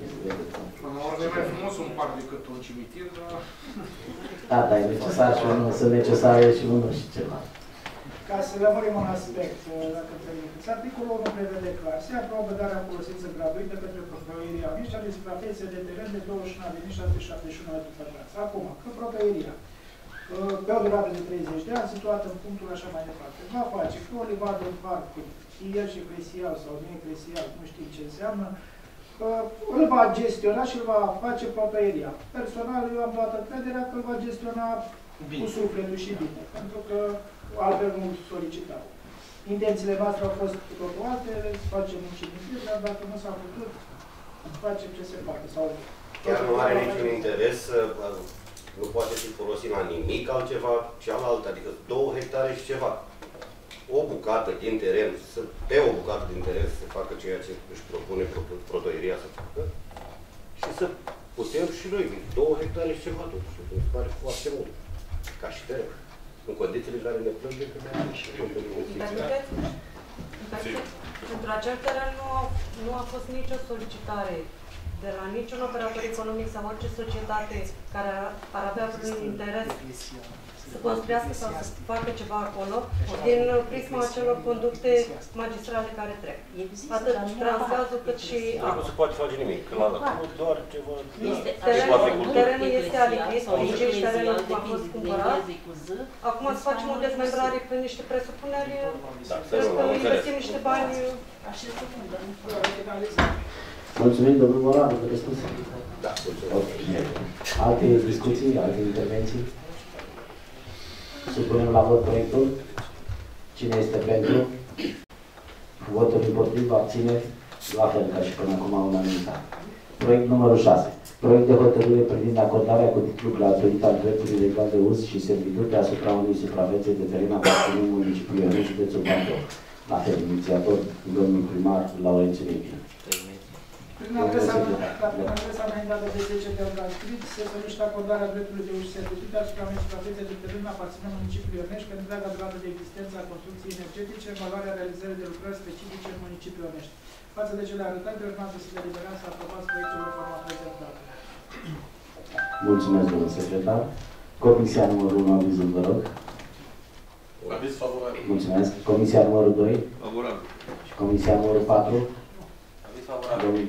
Speaker 13: Până la urmă e mai frumos un parc decât un cimitir, dar...
Speaker 1: Da, dar e necesar și unul, sunt necesare și unul și ceva.
Speaker 13: Ca să lămurim un aspect, dacă permiteți, articolul unu prevede clar, se aprobă darea în folosință gratuită către propăieria mici a de suprafețe de teren de douăzeci și unu de mii șase sute șaptezeci și unu metri pătrați. Acum, că propăieria, pe o durată de treizeci de ani, situată în punctul așa mai departe, va face că o livadă în parc, fie și eclesial sau neeclesial, nu știm ce înseamnă, îl va gestiona și îl va face propăieria. Personal, eu am luat încrederea că îl va gestiona bine, cu sufletul și bine, pentru că altfel nu solicitau. Intențiile noastre au fost cu totul altele, să facem un cimitir, dar dacă nu s-a putut, facem ce se poate. Sau
Speaker 6: chiar nu are niciun interes, nu poate fi folosit la nimic altceva cealaltă, adică două hectare și ceva. O bucată din teren, pe o bucată din teren să facă ceea ce își propune protoieria să facă și să putem și noi, două hectare și ceva totuși, mi se pare foarte mult, ca și teren. În condițiile în care ne plâng că mai am și
Speaker 14: pentru acel teren nu a, nu a fost nicio solicitare de la niciun operator economic sau orice societate care ar, ar avea vreun interes să construiască sau să facă ceva acolo, din prisma acelor conducte magistrale care trec. Atât transgazul cât și apa.
Speaker 6: Nu se poate face nimic, că la doar ceva...
Speaker 14: Terenul, terenul este aliquid, nici terenul a fost cumpărat. Acum să facem o dezmembrare pe niște presupuneri, trebuie să investim niște bani.
Speaker 1: Mulțumim, domnul Moran, vă răspuns. Da, mulțumim. Alte discuții, alte intervenții? Supunem la vot proiectul. Cine este pentru? Votul împotriva, abțineri, la fel ca și până acum unanimitate. Proiect numărul șase. Proiect de hotărâre privind acordarea cu titlu gratuit al dreptului legal de uz și servitute asupra unei suprafețe de teren aparținând municipiului Ionești, județul Bacău. La fel, inițiator, domnul primar Laurențiu Nechina.
Speaker 13: Prin adresa, prin adresa înaintată de zece de Alcascrit, se solicită acordarea dreptului de uz și servitute asupra unei suprafețe de teren aparținând municipiului Ionești pentru întreaga durată de existență a construcției energetice în valoarea realizării de lucrări specifice în municipiul Ionești. Față de cele arătate, urmează să deliberați să aprobați proiectul în forma prezentată.
Speaker 1: Mulțumesc, domnul secretar. Comisia numărul unu, avizul, vă rog.
Speaker 10: Aviz favorabil.
Speaker 1: Mulțumesc. Comisia numărul doi.
Speaker 10: Favorabil.
Speaker 1: Și comisia numărul patru.
Speaker 10: Aviz favorabil.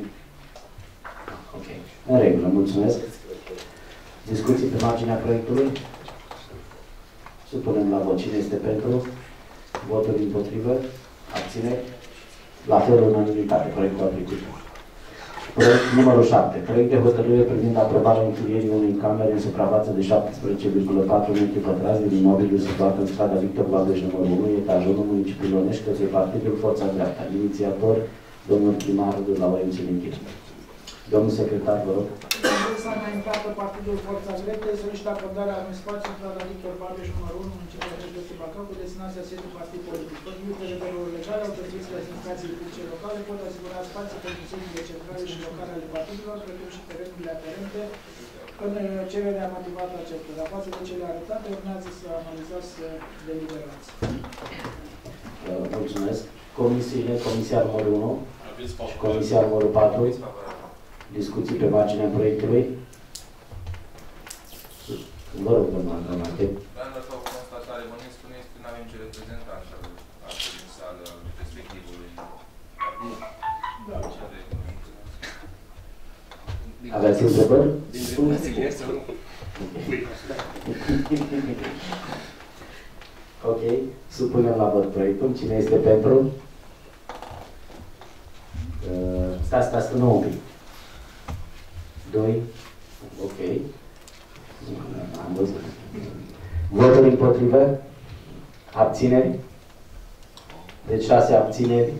Speaker 1: Ok. În regulă, mulțumesc. Discuții pe marginea proiectului. Supunem la vot. Cine este pentru? Voturi împotrivă? Abțineri? La fel, unanimitate. Proiectul aplicat. Proiect numărul șapte. Proiect de hotărâre privind aprobarea închirierii unei camere în suprafață de șaptesprezece virgulă patru metri pătrați din imobilul situat în strada Victor Babeș numărul unu, etajul unu, municipiul Ionești, către Partidul Forța Dreapta. Inițiator, domnul primar de la Laurențiu Nechina. Domnul secretar, vă rog.
Speaker 13: S-a înaintată Partidul Forța Drepte, solicită acordarea unui spațiu în strada Victor Babeș numărul unu, municipiul județul Bacău, cu destinația sediului partid politic. Potrivit prevederilor legale, autoritățile administrației publice locale pot asigura spații pentru sediile centrale și locale ale partidelor, precum și terenurile aferente, în cererea motivată acestora. Față de cele arătate, urmează să analizați deliberați.
Speaker 1: Mulțumesc. Comisiile, comisia numărul unu și comisia numărul patru. Discuții pe marginea proiectului. Vă rog, domnul Andromate.
Speaker 10: Doamna, sau o constatare, bănuiesc că nu este, nu avem ce reprezentant astăzi în sală respectivului.
Speaker 13: Da.
Speaker 1: Aveți întrebări? Ok. Supunem la vot proiectul. Cine este pentru? Uh, stați, stați, stână un pic. Doi. Ok. Am văzut. Voturi împotrivă? Abțineri? Deci șase abțineri.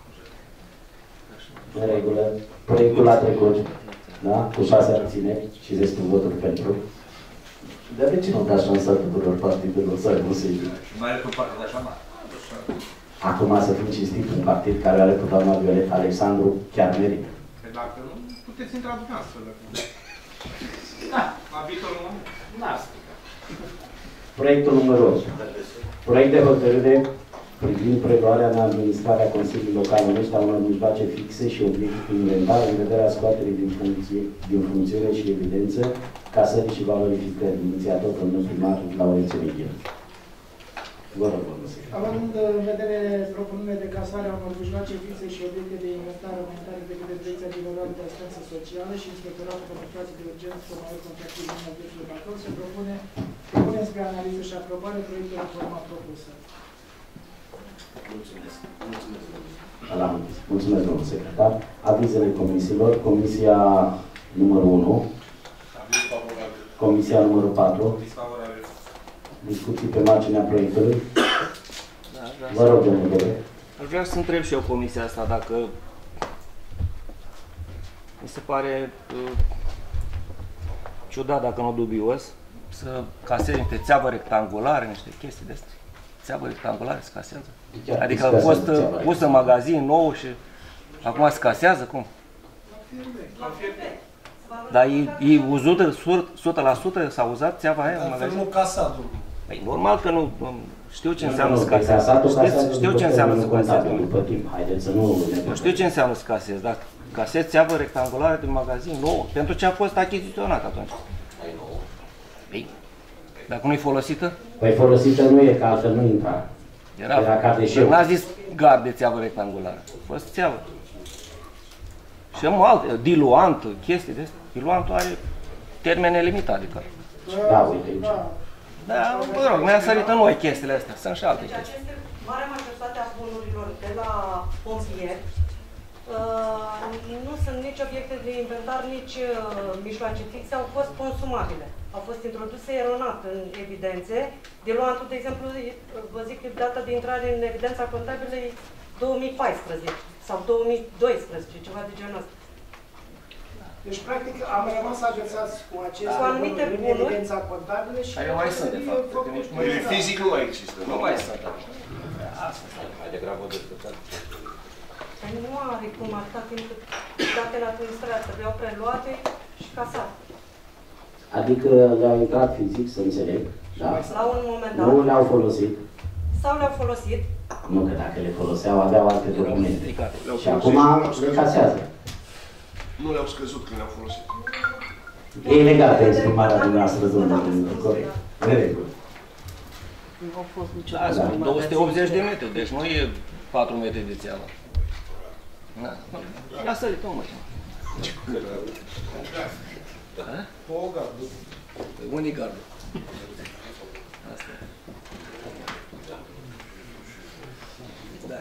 Speaker 1: În regulă. Proiectul a trecut. Da? Cu șase abțineri și restul voturi pentru. Dar de ce nu dați șansa tuturor partidelor să aibă un sediu?
Speaker 7: Mai are pe partid așa mare.
Speaker 1: Acum să fim cinstit, un partid care are cu doamna Violeta Alexandru chiar merită.
Speaker 5: Dacă nu, puteți intra dumneavoastră. Da. La viitorul nu? N-ar strica.
Speaker 1: Proiectul numărul opt. Proiect de hotărâre privind preluarea în administrarea Consiliului Local Ionești a unor mijloace fixe și obiective inventare în vederea scoaterii din, funcție, din funcțiune și evidență, casării și valorificări. Inițiator domnul primar Laurențiu Nechina. Vă rog, domnul secretar.
Speaker 13: Având în vedere propunerile de casare a unor mijloace fixe și obiecte de inventare înaintate de către Direcția Generală de Asistență Socială și Inspectoratul pentru Situații de Urgență Comunal Contractiv din județul Bacău, se propune, propune spre analiză și aprobare proiectul în forma propusă.
Speaker 1: Mulțumesc. Mulțumesc, domnul. Mulțumesc, domnul secretar. Avizele comisiilor. Comisia numărul unu.
Speaker 10: Aviz favorabil.
Speaker 1: Comisia numărul patru.
Speaker 10: Aviz favorabil.
Speaker 1: Discuții pe marginea proiectului.
Speaker 8: Da,
Speaker 1: vă rog, domnul Bebe.
Speaker 8: Aș vrea să întreb și eu comisia asta dacă mi se pare uh, ciudat, dacă nu dubios, să caseze niște țeavă rectangulară, niște chestii de astea. Țeavă rectangulară se casează? Chiar adică a fost pusă în magazin nou și acum se casează? Cum? Dar e, e uzută o sută la sută? S-a uzat țeava aia în magazin?
Speaker 9: Nu casatul.
Speaker 8: Păi normal că nu, știu ce înseamnă să casezi. Știu ce înseamnă să casezi.
Speaker 1: După timp, haideți să nu...
Speaker 8: Știu ce înseamnă să casezi, dar Casete țeavă rectangulară de magazin nouă, pentru ce a fost achiziționat atunci.
Speaker 6: Ai nouă.
Speaker 8: Ei, dacă nu e folosită?
Speaker 1: Păi folosită nu e, că altfel nu intra.
Speaker 8: Era,
Speaker 1: Era ca deșeu.
Speaker 8: n-a zis gard de țeavă rectangulară, a fost țeavă. Și am alte, diluant, chestii de astea. Diluantul are termene limitate.
Speaker 1: Da, uite aici.
Speaker 8: Da, mă rog, mi-a sărit în noi chestiile astea, sunt și alte
Speaker 14: Deci
Speaker 8: chestii.
Speaker 14: aceste mare majoritate a bunurilor de la pompieri uh, nu sunt nici obiecte de inventar, nici uh, mijloace fixe, au fost consumabile. Au fost introduse eronat în evidențe. Diluantul, de exemplu, vă zic, data de intrare în evidența contabilă e două mii paisprezece sau două mii doisprezece, ceva de genul ăsta.
Speaker 13: Deci, practic, am rămas agățați cu aceste
Speaker 14: cu anumite
Speaker 13: bunuri în
Speaker 14: bunuri.
Speaker 13: evidența contabilă și...
Speaker 8: Care mai sunt, de fapt.
Speaker 5: Fizic nu mai există.
Speaker 8: Nu mai sunt.
Speaker 6: Mai degrabă decât
Speaker 14: Păi nu are cum, atâta timp cât datele administrate trebuiau preluate și casate.
Speaker 1: Adică le-au intrat fizic, să înțeleg. Da?
Speaker 14: La un moment dat.
Speaker 1: Nu le-au folosit.
Speaker 14: Sau le-au folosit.
Speaker 1: Nu, că dacă le foloseau, aveau alte documente. Și acum le casează.
Speaker 5: Nu le-au scăzut când le-au folosit.
Speaker 1: E legat de exprimarea dumneavoastră, domnule. Corect. În regulă.
Speaker 12: Nu au fost nicio
Speaker 8: Da, două sute optzeci de metri, deci nu e patru metri de țeavă. Da. Ia sărit, omul.
Speaker 9: O gardă.
Speaker 8: Unde-i gardul? Asta e. Da.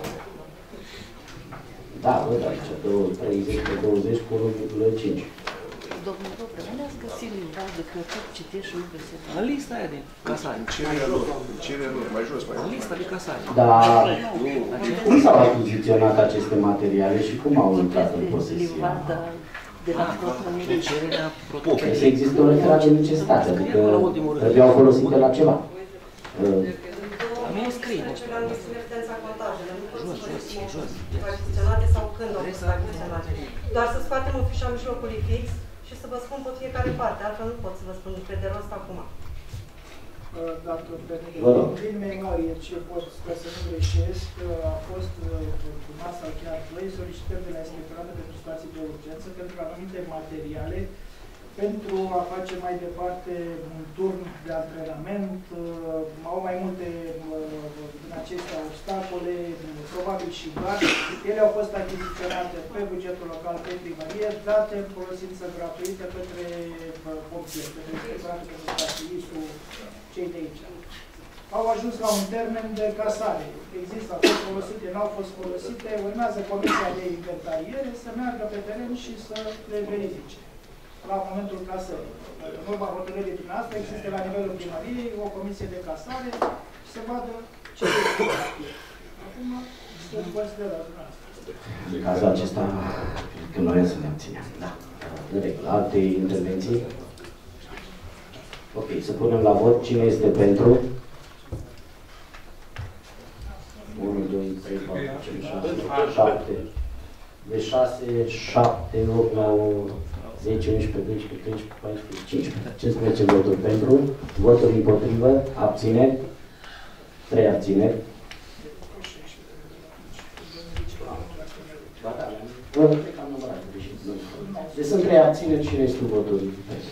Speaker 1: Da, văd aici, treizeci pe douăzeci cu unu virgulă cinci.
Speaker 12: Domnul Dobră, unde ați găsit limbaj de că tot citești și nu găsesc?
Speaker 8: În lista aia de casare.
Speaker 5: Cererea lor, cererea lor, mai jos, mai
Speaker 8: În lista de casare.
Speaker 1: Dar cum s-au achiziționat aceste materiale și cum au intrat în posesie?
Speaker 12: De la protonul.
Speaker 8: De cererea
Speaker 1: Trebuie să existe o leteră de necesitate, adică trebuiau folosite la ceva.
Speaker 8: La mine scrie.
Speaker 14: La evidența contabilă, nu pot să vă zic achiziționate sau când au fost achiziționate. Doar să scoatem un fișa mijlocului fix și să vă spun pe fiecare parte, altfel nu pot să vă spun pe de rost acum.
Speaker 13: Dacă din memorie ce pot, sper să nu greșesc, a fost cu masa chiar doi solicitări de la Inspectoratul pentru Situații de Urgență pentru anumite materiale pentru a face mai departe un turn de antrenament. Au mai multe din acestea obstacole, probabil și gard. Ele au fost achiziționate pe bugetul local, pe primărie, date în folosință gratuită către pompieri, către Inspectoratul pentru Situații, cei de aici. Au ajuns la un termen de casare. Există, au fost folosite, nu au fost folosite. Urmează Comisia de Inventariere să meargă pe teren și să le verifice la momentul casării. În urma hotărârii din asta există la nivelul primăriei o comisie de casare și se vadă ce este. Acum se consideră asta.
Speaker 1: În cazul acesta, că noi să ne abținem. Da. În regulă. Alte intervenții? Ok, să punem la vot. Cine este pentru? unu, doi, trei, patru, cinci, șase, șapte. De șase, șapte, opt, nouă, zece, unsprezece, doisprezece, treisprezece, paisprezece, cincisprezece. cincisprezece voturi pentru, voturi împotrivă, abțineri, trei abțineri. Deci sunt trei abțineri și restul voturi pentru.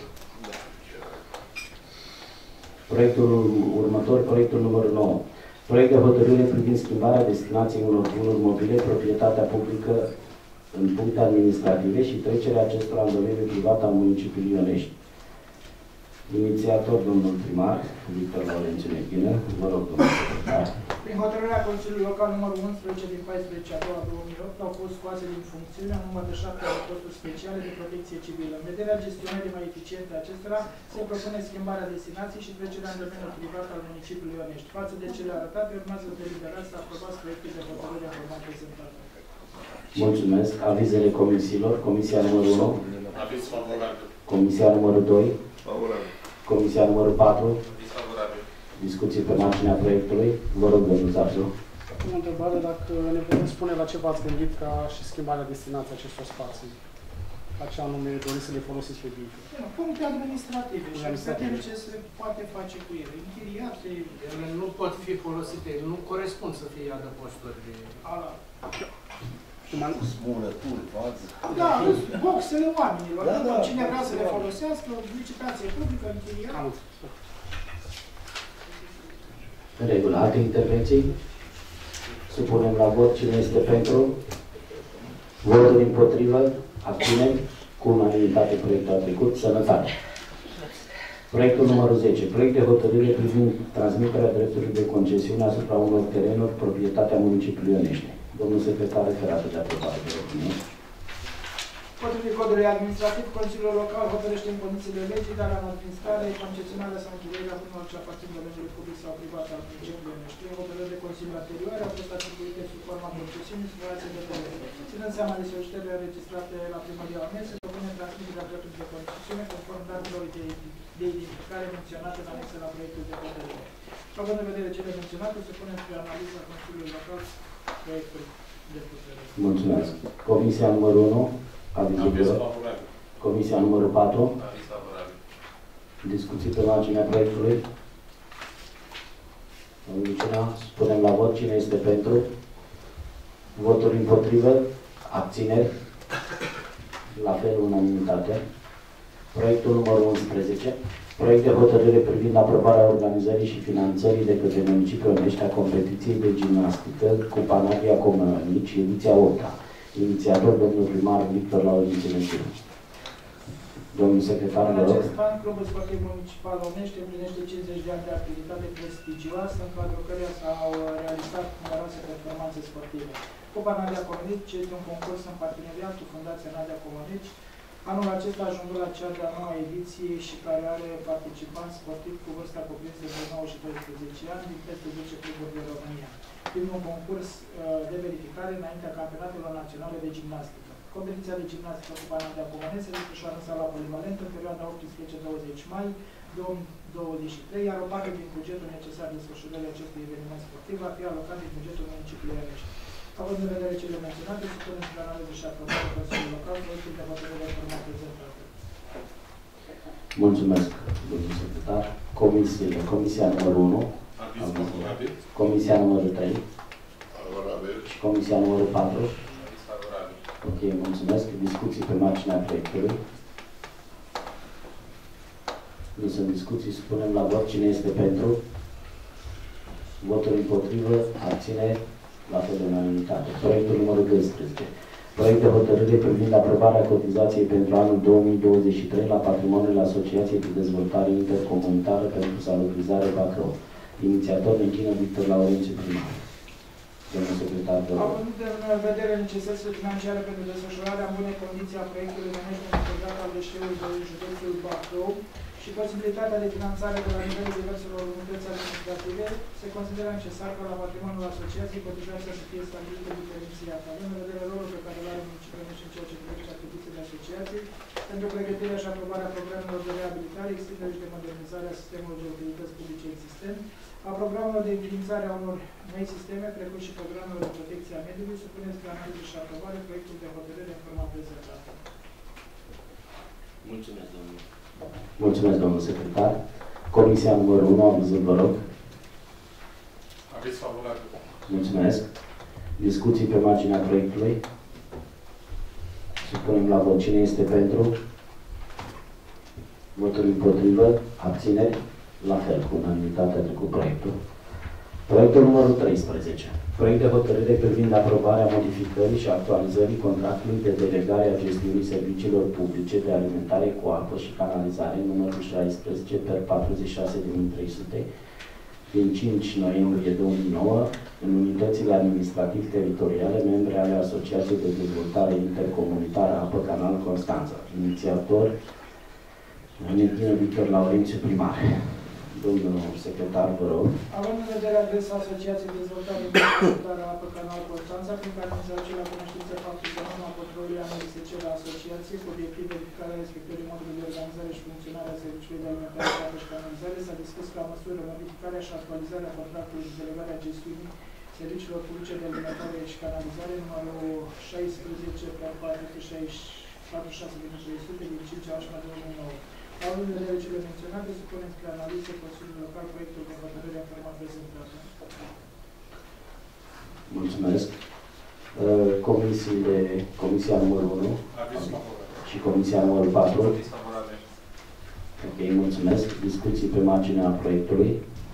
Speaker 1: Proiectul următor, proiectul numărul nouă. Proiect de hotărâre privind schimbarea destinației unor bunuri mobile, proprietatea publică în puncte administrative și trecerea acestora în domeniul privat al municipiului Ionești. Inițiator, domnul primar, Victor Laurențiu Nechină. Vă rog, domnul secretar.
Speaker 13: Prin hotărârea Consiliului Local numărul unsprezece din paisprezece a doua două mii opt au fost scoase din funcțiune un număr de șapte posturi speciale de protecție civilă. În vederea gestionării mai eficiente a acestora, se propune schimbarea destinației și trecerea în domeniul privat al municipiului Ionești. Față de cele arătate, urmează deliberați să aprobați proiectul de hotărâre formal prezentat.
Speaker 1: Mulțumesc. Avizele comisiilor. Comisia numărul unu.
Speaker 5: Aviz favorabil.
Speaker 1: Comisia numărul doi.
Speaker 5: Favorabil.
Speaker 1: Comisia numărul patru.
Speaker 10: Aviz favorabil.
Speaker 1: Discuții pe marginea proiectului. Vă rog, domnul Zarzu.
Speaker 15: O întrebare, dacă ne puteți spune la ce v-ați gândit ca și schimbarea destinației acestor spații? La ce anume doriți să le folosiți pe viitor?
Speaker 13: Puncte administrative și vedem ce se poate face cu ele. Închiriate.
Speaker 3: Ele nu pot fi folosite, nu corespund să fie adăposturi.
Speaker 13: Ala.
Speaker 9: Smurături, față.
Speaker 13: Da, boxele oamenilor.
Speaker 9: Da, da,
Speaker 13: Cine vrea să le
Speaker 9: da.
Speaker 13: folosească, licitație publică, închiriat.
Speaker 1: În regulă, alte intervenții? Supunem la vot cine este pentru. Voturi împotrivă, abțineri, cu unanimitate proiectul a trecut. Sănătate. Proiectul numărul zece. Proiect de hotărâre privind transmiterea dreptului de concesiune asupra unor terenuri proprietatea municipiului Ionești. Domnul secretar referat de aprobare de opinie.
Speaker 13: Potrivit codului administrativ, Consiliul Local hotărăște în condițiile legii, dar în administrare, concesionarea sau închirierea bunurilor ce aparțin domeniului public sau privat al municipiului Ionești. Hotărâri de Consiliul anterioare au fost atribuite sub forma concesiunii și relației de teren. Ținând seama de solicitările înregistrate la primăria Ionești, se propune transmiterea dreptului de concesiune conform datelor de, de identificare menționate în anexe la proiectul de hotărâre. Având în vedere cele menționate, se pune spre analiza Consiliului Local proiectul de hotărâre.
Speaker 1: Mulțumesc. Comisia numărul unu. Aviz favorabil. Comisia numărul patru.
Speaker 10: Aviz favorabil.
Speaker 1: Discuții pe marginea proiectului. Niciuna. Spunem la vot cine este pentru. Voturi împotrivă. Abțineri. La fel unanimitate. Proiectul numărul unsprezece. Proiect de hotărâre privind aprobarea organizării și finanțării de către municipiul Ionești a competiției de gimnastică cu Panagia Comănici, ediția opta. Inițiator, domnul primar Victor Laurin Țineștiu. Domnul secretar,
Speaker 13: În
Speaker 1: vă rog.
Speaker 13: acest an, Clubul Sportiv Municipal Ionești împlinește cincizeci de ani de activitate prestigioasă, în cadrul căreia s-au realizat numeroase performanțe sportive. Cupa Nadia Comănici este un concurs în parteneriat cu Fundația Nadia Comănici. Anul acesta a ajuns la cea de-a noua ediție și care are participanți sportivi cu vârsta cuprinsă între nouă și doisprezece ani din peste zece cluburi din România. Fiind un concurs uh, de verificare înaintea campionatelor naționale de gimnastică. Competiția de gimnastică cu Panagia Comănești se desfășoară în sala Polivalent în perioada optsprezece douăzeci mai două mii douăzeci și trei, iar o parte din bugetul necesar desfășurării acestui eveniment sportiv va fi alocat din bugetul municipiului Ionești. Având în vedere cele menționate, se pune spre analiză și aprobare Consiliul Local proiectul de hotărâre format prezentate.
Speaker 1: Mulțumesc, domnul secretar. Comisiile. Comisia numărul unu.
Speaker 16: Aviz favorabil.
Speaker 1: Comisia numărul trei.
Speaker 16: Favorabil.
Speaker 1: Și Comisia numărul patru.
Speaker 10: Aviz favorabil.
Speaker 1: Ok, mulțumesc. Discuții pe marginea proiectului. Nu sunt discuții, spunem la vot cine este pentru. Voturi împotrivă, abține, la fel de unanimitate. Proiectul numărul doisprezece. Proiect de hotărâre privind aprobarea cotizației pentru anul două mii douăzeci și trei la patrimoniul Asociației de Dezvoltare Intercomunitară pentru Salubrizare Bacău. Inițiator Nechină Victor Laurențiu Primar. Domnul secretar, vă rog.
Speaker 13: Având în vedere necesitățile financiare pentru desfășurarea în bune condiții a proiectului management integrat al deșeurilor din județul Bacău și posibilitatea de finanțare de la nivelul diverselor unități administrative, se consideră necesar ca la patrimoniul asociației cotizația să fie stabilită diferențiat. Având în vedere rolul pe care îl are municipiul și în ceea ce privește atribuțiile asociației, pentru pregătirea și aprobarea programelor de reabilitare, extindere și de modernizare a sistemului de utilități publice existent, a programelor de înființare a unor noi sisteme, precum și programelor de protecție a mediului, supuneți spre analiză și aprobare proiectul de hotărâre în forma prezentată.
Speaker 8: Mulțumesc, domnule.
Speaker 1: Mulțumesc, domnul secretar. Comisia numărul unu, avizul, vă rog.
Speaker 16: Aviz favorabil.
Speaker 1: Mulțumesc. Discuții pe marginea proiectului. Supunem la vot cine este pentru. Voturi împotrivă, abțineri, la fel, cu unanimitate cu proiectul. Proiectul numărul treisprezece. Proiect de hotărâre privind aprobarea modificării și actualizării contractului de delegare a gestiunii serviciilor publice de alimentare cu apă și canalizare numărul șaisprezece per patruzeci și șase de mii trei sute din cinci noiembrie două mii nouă în unitățile administrativ-teritoriale membre ale Asociației de Dezvoltare Intercomunitară Apă Canal Constanța. Inițiator Nechină Victor Laurențiu Primar. Domnul secretar, vă rog.
Speaker 13: Având în vedere adresa Asociației de Dezvoltare Intercomunitară Apă Canal Constanța, prin care se aduce la cunoștință faptul că norma controlului a M S C la Asociație, cu obiectiv verificarea respectării modului de organizare și funcționare a serviciului de alimentare cu apă și canalizare, s-a dispus ca măsură modificarea și actualizarea contractului de delegare a gestiunii serviciilor publice de alimentare și canalizare numărul șaisprezece pe patru sute șaizeci și șase de mii trei sute din cinci august două mii nouă. Având în vedere cele menționate, se pune spre analiză Consiliul Local proiectul de hotărâre în forma prezentată.
Speaker 1: Mulțumesc. Uh, comisiile, comisia numărul unu și comisia numărul patru. Ok, mulțumesc. Discuții pe marginea proiectului.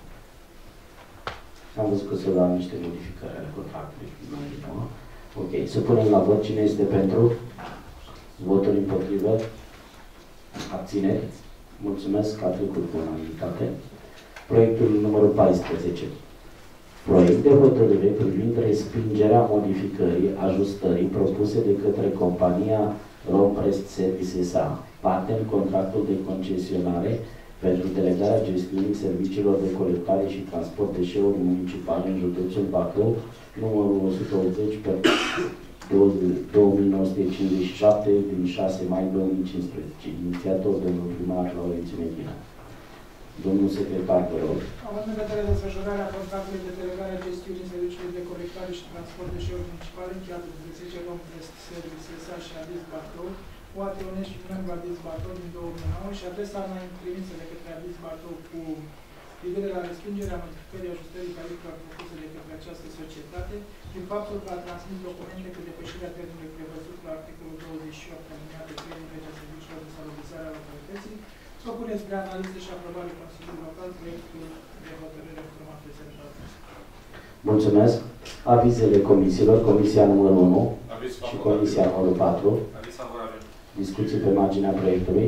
Speaker 1: Am văzut că s-au dat niște modificări ale contractului. Ok, să punem la vot cine este pentru. Voturi împotrivă. Abțineri. Mulțumesc că a trecut cu unanimitate. Proiectul numărul paisprezece. Proiect de hotărâre privind respingerea modificării, ajustării propuse de către compania Romprest Service S A, parte în contractul de concesionare pentru delegarea gestiunii serviciilor de colectare și transport deșeuri municipale în județul Bacău, numărul o sută optzeci pe două mii nouă sute cincizeci și șapte din șase mai două mii cincisprezece. Inițiator domnul primar Laurențiu Medina. Domnul secretar, vă rog.
Speaker 13: Având în vedere desfășurarea contractului de delegare a gestiunii serviciului de colectare și transport deșeuri municipale încheiat de zece Romprest Service S A și Adis Bacău, cu Ateonești și membru Adis Bacău din două mii nouă și adresa mea trimisă de către Adis Bacău cu privire la respingerea modificării ajustării tarifelor propuse de către această societate, prin faptul că a transmis documente cu depășirea termenului prevăzut la articolul douăzeci și opt alineatul trei din legea serviciilor de salubrizare a localității, să puneți spre analiză și aprobare Consiliului Local proiectul de hotărâre format prezentat.
Speaker 1: Mulțumesc. Avizele comisiilor, comisia numărul unu
Speaker 16: Aviz
Speaker 1: și comisia numărul patru.
Speaker 5: Aviz favorabil.
Speaker 1: Discuții pe marginea proiectului.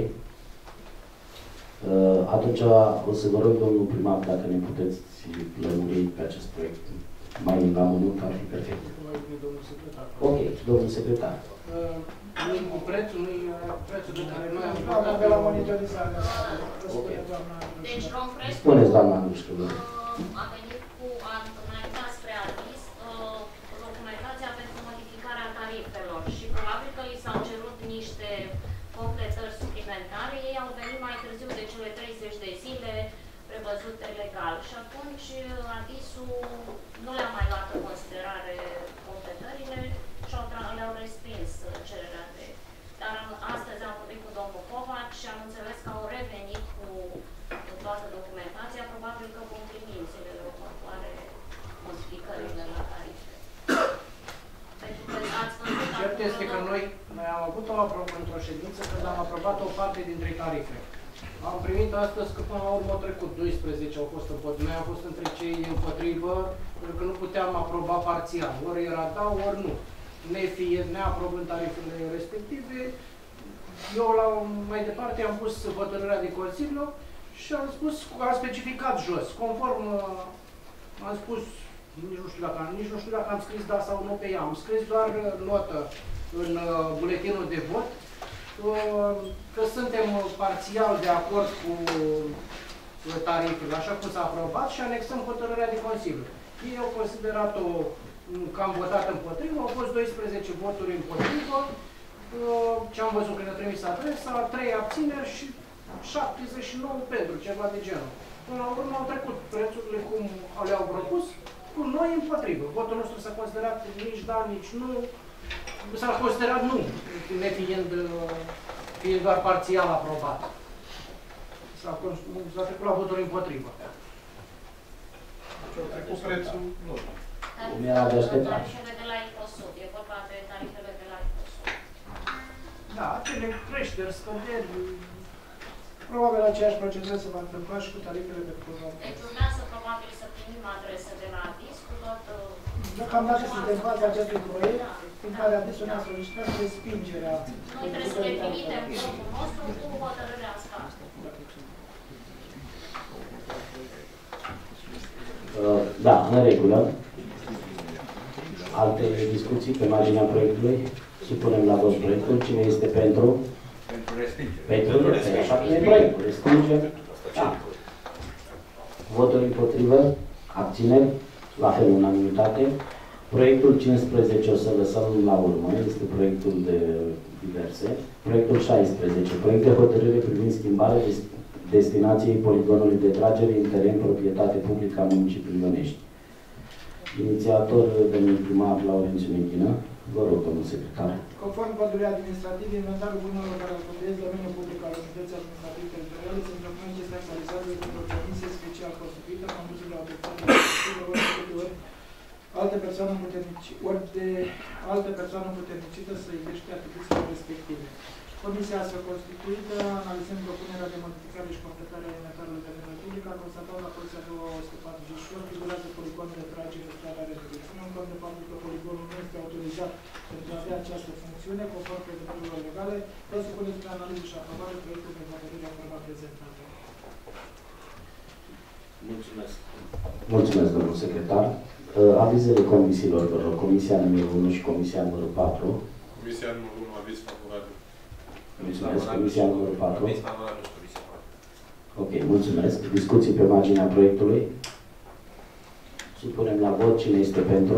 Speaker 1: Atunci o să vă rog, domnul primar, dacă ne puteți lămuri pe acest proiect mai la minut, ar fi perfect. Ok, domnul secretar.
Speaker 3: Nu-i cu prețul, nu-i prețul pe care noi am
Speaker 13: votat de la monitorizare.
Speaker 17: Deci Romprest
Speaker 1: Spuneți, doamna Andrușcă,
Speaker 17: a venit cu înaintea spre aviz documentația pentru modificarea tarifelor și probabil că li s-au cerut niște completări suplimentare. Ei au venit mai târziu de cele treizeci de zile prevăzute legal și atunci avisul nu le-a mai luat în considerare completările și le-au respins cererea de. Dar astăzi am vorbit cu domnul Covac și am înțeles că au revenit cu toată documentația. Probabil că vom primi în zilele următoare modificările la tarife. Pentru că ați văzut
Speaker 3: cert este că noi, noi am avut o aprobare într-o ședință când am aprobat o parte dintre tarife. Am primit astăzi că până la urmă au trecut doisprezece au fost împotrivă. Noi am fost între cei împotrivă pentru că nu puteam aproba parțial. Ori era da, ori nu. Nefiind, neaprobând tarifele respective, eu la mai departe am pus hotărârea de Consiliu și am spus, am specificat jos, conform, am spus, nici nu știu dacă, nici nu știu dacă am scris da sau nu pe ea, am scris doar notă în buletinul de vot, că suntem parțial de acord cu tarifele, așa cum s-a aprobat și anexăm hotărârea de Consiliu. Ei au considerat-o că am votat împotrivă, au fost doisprezece voturi împotrivă, ce am văzut când a trimis adresa, trei abțineri și șaptezeci și nouă pentru, ceva de genul. Până la urmă au trecut prețurile cum le-au propus, cu noi împotrivă. Votul nostru s-a considerat nici da, nici nu, s-a considerat nu, nefiind fiind doar parțial aprobat. S-a trecut la votul împotrivă.
Speaker 16: Și-au trecut prețul nu.
Speaker 1: Cum era de așteptat.
Speaker 17: Tarifele de la Ecosud, e vorba de tarifele de la Ecosud.
Speaker 13: Da, acele creșteri, scăderi, probabil aceeași procedură se va întâmpla și cu tarifele de program.
Speaker 17: Deci urmează probabil să primim adrese de la Adis cu tot...
Speaker 13: Deocamdată suntem în fața acestui proiect, în care Adisul ne-a solicitat respingerea.
Speaker 17: Noi trebuie să le trimitem grupul nostru cu hotărârea asta.
Speaker 1: Da, în regulă. Alte discuții pe marginea proiectului? Supunem la vot proiectul. Cine este pentru?
Speaker 7: Pentru respingere.
Speaker 1: Pentru respingere. Așa cum e proiectul. Respingere. Da. Voturi împotrivă? Abțineri? La fel, unanimitate. Proiectul cincisprezece o să lăsăm la urmă. Este proiectul de diverse. Proiectul șaisprezece. Proiect de hotărâre privind schimbarea destinației poligonului de tragere în teren proprietate publică a municipiului Ionești. Inițiator, domnul primar Laurențiu Medina. Vă rog, domnul secretar.
Speaker 13: Conform codului administrativ, inventarul bunurilor care alcătuiesc domeniul public al unității administrative teritoriale sunt documente este actualizabile pentru o comisie special constituită, condusă de autoritățile respective, ori de câte ori alte persoane împuternici- ori de alte persoane împuternicită să exercite atribuțiile respective. Comisia astfel constituită, analizând propunerea de modificare și completare a inventarului terenului public, a constatat la poziția două sute patruzeci și opt figurează poligonul de tragere de strada Republicii. Ținând cont de faptul că poligonul nu este autorizat pentru a avea această funcțiune, conform prevederilor legale, vă supuneți pe analiză și aprobare proiectul de hotărâre aprobat prezentat.
Speaker 1: Mulțumesc. Mulțumesc, domnul secretar. Avizele comisiilor, vă rog, Comisia numărul unu și Comisia numărul patru.
Speaker 16: Comisia numărul unu, aviz favorabil.
Speaker 1: Mulțumesc. Comisia numărul patru.
Speaker 10: Aviz favorabil și Comisia patru.
Speaker 1: Ok, mulțumesc. Discuții pe marginea proiectului. Supunem la vot cine este pentru.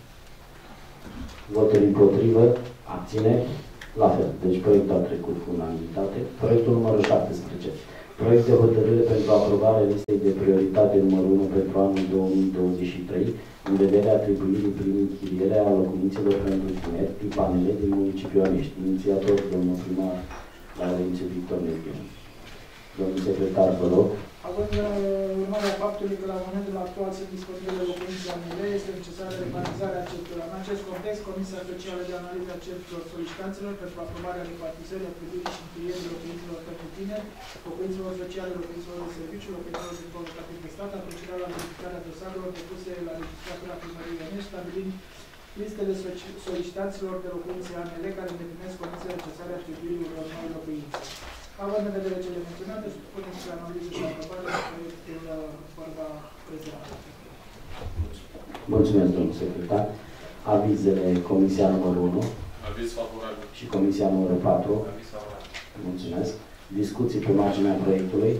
Speaker 1: Voturi împotrivă. Abține. La fel. Deci proiectul a trecut cu unanimitate. Proiectul numărul șaptesprezece. Proiect de hotărâre pentru aprobarea listei de prioritate numărul unu pentru anul două mii douăzeci și trei, în vederea atribuirii prin închiriere a locuințelor pentru tineri, tipanele din municipiul Onești. Inițiator, domnul primar Laurențiu Victor Neghin. Domnul secretar, vă rog.
Speaker 13: Având urmarea faptului că la momentul actual sunt disponibile locuințe anule, este necesară repartizarea acestora. În acest context, Comisia Specială de Analiză a Cercilor Solicitanților pentru aprobarea repartizării, atribuirii și închirierii locuințelor pentru tineri, locuințelor sociale, locuințelor de serviciu, locuințelor din colocativ de stat, a procedat la verificarea dosarelor depuse la registratura Primăriei Onești, stabilind listele solicitanților de locuințe anule care îndeplinesc condițiile necesare atribuirii unor noi locuințe. Având în vedere cele menționate, supunem spre analiză și aprobare proiectul vorba prezentat.
Speaker 1: Mulțumesc, domnul secretar. Avizele Comisia numărul unu.
Speaker 16: Aviz favorabil.
Speaker 1: Și Comisia numărul patru.
Speaker 16: Aviz favorabil.
Speaker 1: Mulțumesc. Discuții pe marginea proiectului.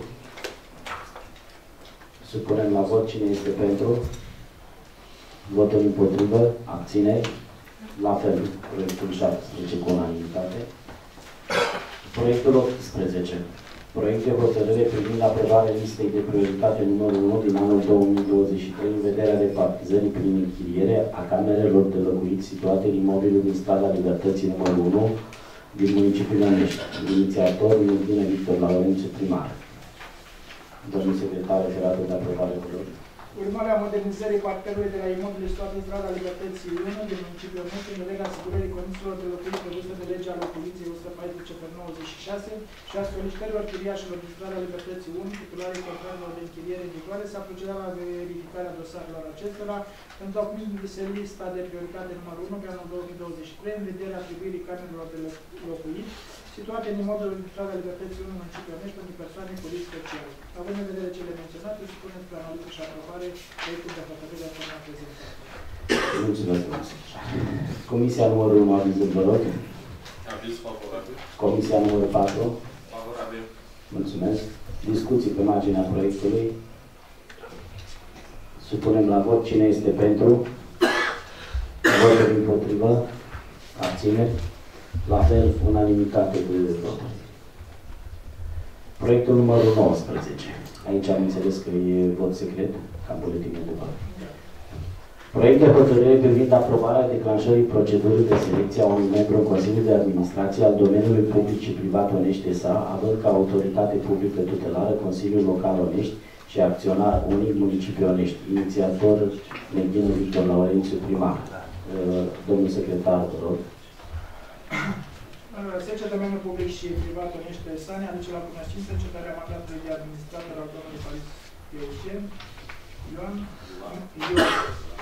Speaker 1: Supunem la vot cine este pentru. Voturi împotrivă. Abțineri. La fel, proiectul șaptesprezece cu unanimitate. Proiectul optsprezece. Proiect de hotărâre privind aprobarea listei de prioritate numărul unu din anul două mii douăzeci și trei în vederea repartizării prin închiriere a camerelor de locuit situate în imobilul din strada Libertății numărul unu din municipiul Onești. Inițiator, Neghin Victor Laurențiu, primar. Domnul secretar, referatul de aprobare, vă rog.
Speaker 13: Urmarea modernizării parterului de la imobil situat în strada Libertății unu din municipiul Onești, în vederea asigurării condițiilor de locuit prevăzute de legea locuinței o sută paisprezece pe nouăzeci și șase și a solicitărilor chiriașilor din strada Libertății unu, titularii contractelor de închiriere în vigoare, s-a procedat la verificarea dosarelor acestora, întocmindu-se lista de prioritate numărul unu pe anul două mii douăzeci și trei, în vederea atribuirii camerelor de locuit situate în imobilul din strada Libertății unu, municipiul Onești, pentru persoane cu risc special. Având în vedere cele menționate, supunem spre analiză și aprobare proiectul de hotărâre a format prezentat.
Speaker 1: Mulțumesc, domnul secretar. Comisia numărul unu, avizul, vă rog.
Speaker 16: Aviz favorabil.
Speaker 1: Comisia numărul patru.
Speaker 16: Favorabil.
Speaker 1: Mulțumesc. Discuții pe marginea proiectului. Supunem la vot cine este pentru. Voturi împotrivă. Abțineri. La fel, unanimitate de voturi. Proiectul numărul nouăsprezece. Aici am înțeles că e vot secret, ca buletinul de vot. Proiect de hotărâre privind aprobarea declanșării procedurii de selecție a unui membru în Consiliul de Administrație al domeniului public și privat Onești S A, având ca autoritate publică tutelară Consiliul Local Onești și acționar unic municipiul Onești. Inițiator Neghin Victor Laurențiu, primar. Domnul secretar, vă rog.
Speaker 13: Secția domeniul public și privat Onești S A ne aduce la cunoștință încetarea mandatului de administrator al domnului Paris Eugen Ioan Ioan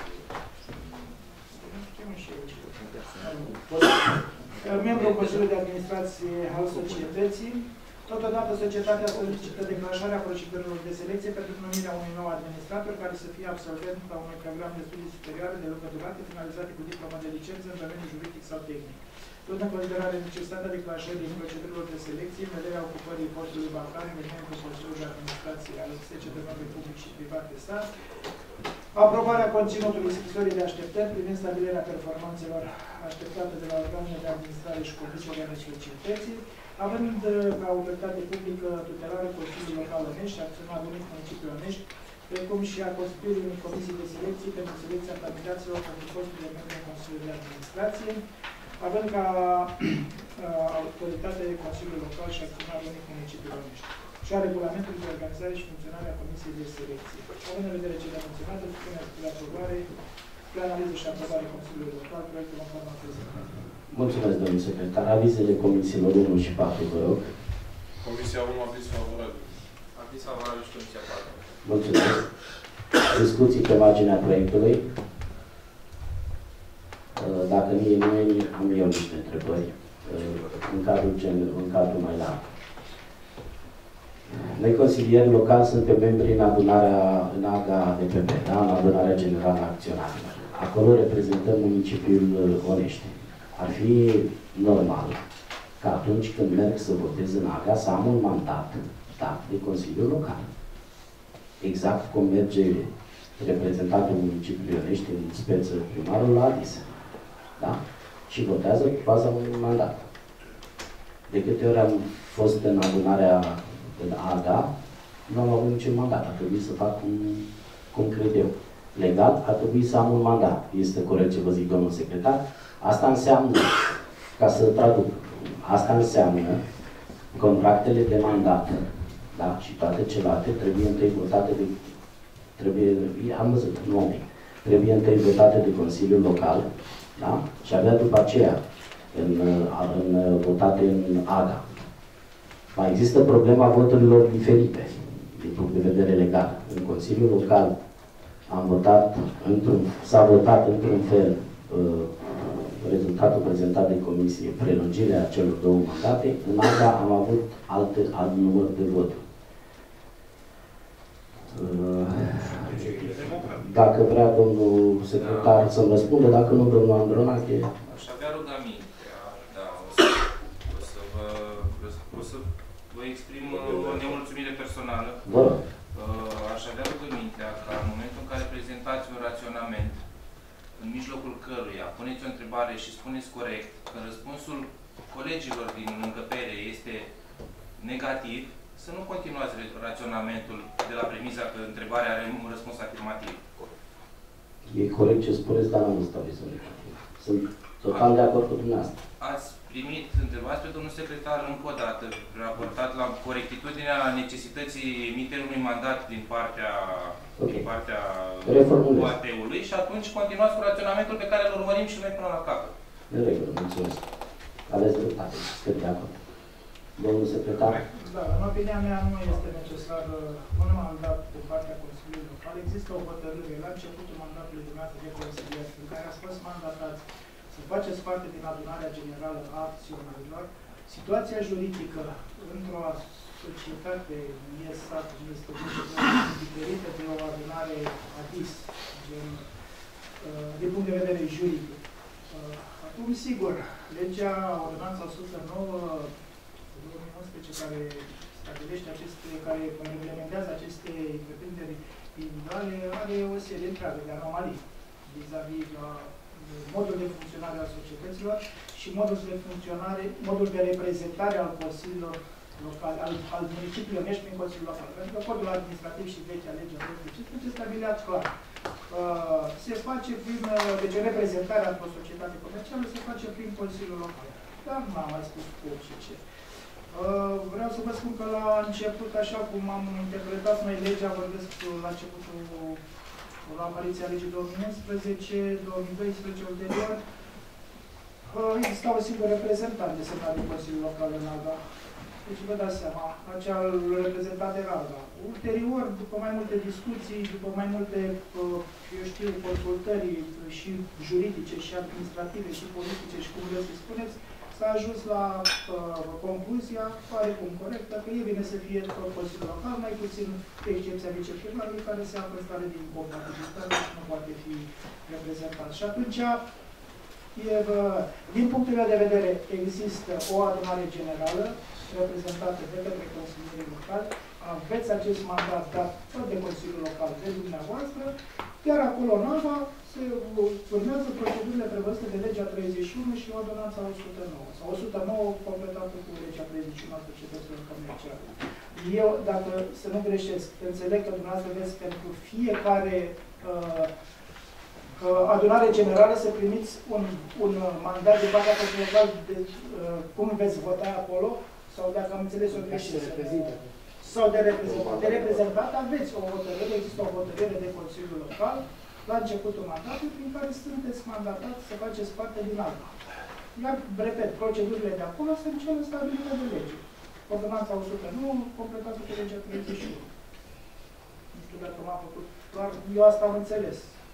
Speaker 13: membru Consiliului de Administrație al societății. Totodată, societatea solicită declanșarea procedurilor de selecție pentru numirea unui nou administrator care să fie absolvent la unui program de studii superioare de lungă durată finalizate cu diplomă de licență în domeniul juridic sau tehnic. Luând în considerare necesitatea declanșării procedurilor de selecție în vederea ocupării postului vacant de membru Consiliului de Administrație al S C D M public și privat de stat, aprobarea conținutului scrisorii de așteptări privind stabilirea performanțelor așteptate de la organele de administrare și comisiile ale societății, având ca autoritate publică tutelară Consiliul Local Onești și acționar unic municipiul Onești, precum și a constituirii unei comisii de selecție pentru selecția candidaților pentru postul de membru în Consiliul de Administrație, având ca uh, autoritate Consiliul Local și acționar unic municipiul Onești și a regulamentului de organizare și funcționare a Comisiei de Selecție. Având în vedere cele menționate, supune spre aprobare spre analiză și aprobare Consiliului Local, proiectul în forma prezentat.
Speaker 1: Mulțumesc, domnul secretar. Avizele comisiilor unu și patru, vă rog.
Speaker 16: Comisia unu, aviz favorabil.
Speaker 10: Aviz favorabil și Comisia patru.
Speaker 1: Mulțumesc. Discuții pe marginea proiectului. Dacă nu e nimeni, am eu niște întrebări în cadrul, în cadrul mai larg. Noi, consilieri locali, suntem membri în adunarea, în A G A de P P, da? În adunarea generală a acționarilor. Acolo reprezentăm municipiul Onești. Ar fi normal că atunci când merg să votez în A G A să am un mandat dat de Consiliul Local. Exact cum merge reprezentantul municipiului Onești, în speță primarul, la Adis. Da? Și votează cu baza unui mandat. De câte ori am fost în adunarea în A G A, nu am avut niciun mandat. A trebuit să fac cum, cum cred eu. Legal, a trebuit să am un mandat. Este corect ce vă zic, domnul secretar? Asta înseamnă, ca să traduc, asta înseamnă contractele de mandat, da? Și toate celelalte trebuie întâi votate de, trebuie, am văzut, nu trebuie întâi votate de Consiliul Local, da? Și abia după aceea în, în, votate în A G A. Mai există problema voturilor diferite, din punct de vedere legal. În Consiliul Local am votat, într-un, s-a votat într-un fel uh, rezultatul prezentat de comisie, prelungirea celor două mandate. În A G A am avut alte, alt număr de voturi. Uh, dacă vrea domnul secretar da. să-mi răspundă, dacă nu domnul Andronache.
Speaker 10: Aș avea rugămintea, da, o să, o să, vă, o să vă exprim o nemulțumire personală.
Speaker 1: Vă.
Speaker 10: Aș avea rugămintea ca în momentul în care prezentați un raționament, în mijlocul căruia puneți o întrebare și spuneți corect că răspunsul colegilor din încăpere este negativ, să nu continuați raționamentul de la premiza că întrebarea are un răspuns afirmativ.
Speaker 1: E corect ce spuneți, dar n-am văzut avizul. Sunt total de acord cu dumneavoastră.
Speaker 10: Ați primit, întrebați pe domnul secretar încă o dată, raportat la corectitudinea necesității emiterii unui mandat din partea, okay. din partea U A T-ului și atunci continuați cu raționamentul pe care îl urmărim și noi până la capăt.
Speaker 1: În regulă, mulțumesc. Aveți dreptate, sunt de acord. Domnul secretar?
Speaker 13: Da, în opinia mea nu este necesar un mandat din partea Consiliului Local. Există o hotărâre la începutul mandatului dumneavoastră de consilier în care ați fost mandatați să faceți parte din adunarea generală a acționarilor. Situația juridică într-o societate nu este diferită de o adunare A D I S, gen, din punct de vedere juridic. Acum, sigur, legea, ordonanța o sută nouă două mii unsprezece, care stabilește aceste, care reglementează aceste întreprinderi individuale, are o serie întreagă de anomalii vis-a-vis la modul de funcționare al societăților și modul de funcționare, modul de reprezentare al consiliilor locale, al, al municipiului Onești prin Consiliul Local. Pentru că codul administrativ și vechea legea două mii cincisprezece stabilea clar. Uh, se face prin, deci reprezentarea într-o societate comercială se face prin Consiliul Local. Dar nu am mai spus cu orice ce. Uh, vreau să vă spun că la început, așa cum am interpretat noi legea, vorbesc la începutul, la apariția legii două mii unsprezece, două mii doisprezece, ulterior, uh, exista un singur reprezentant desemnat din Consiliul Local în A G A. Deci vă dați seama, acel reprezentant era A G A. Ulterior, după mai multe discuții, după mai multe, uh, eu știu, consultări și juridice, și administrative, și politice, și cum vreți să spuneți, s-a ajuns la uh, concluzia, oarecum corectă, că e bine să fie tot Consiliul Local, mai puțin pe excepția viceprimarului, care se află în stare de incompatibilitate și nu poate fi reprezentat. Și atunci, e, uh, din punctul meu de vedere, există o adunare generală reprezentată de către consilierii locali, aveți acest mandat dat tot de Consiliul Local de dumneavoastră, iar acolo în A G A se urmează procedurile prevăzute de legea treizeci și unu și ordonanța o sută nouă, sau o sută nouă completată cu legea treizeci și unu a societăților comerciale. Eu, dacă să nu greșesc, înțeleg că dumneavoastră veți pentru fiecare uh, uh, adunare generală să primiți un, un mandat de partea Consiliului Local de uh, cum veți vota acolo, sau dacă am înțeles o greșeală. Sau de reprezentant. De reprezentant aveți o hotărâre, există o hotărâre de Consiliul Local la începutul mandatului, prin care sunteți mandatați să faceți parte din alta. Iar, repet, procedurile de acolo sunt cele stabilite de lege. Ordonanța o sută nouă, completată cu legea treizeci și unu. Nu știu dacă m-am făcut, doar eu asta am înțeles.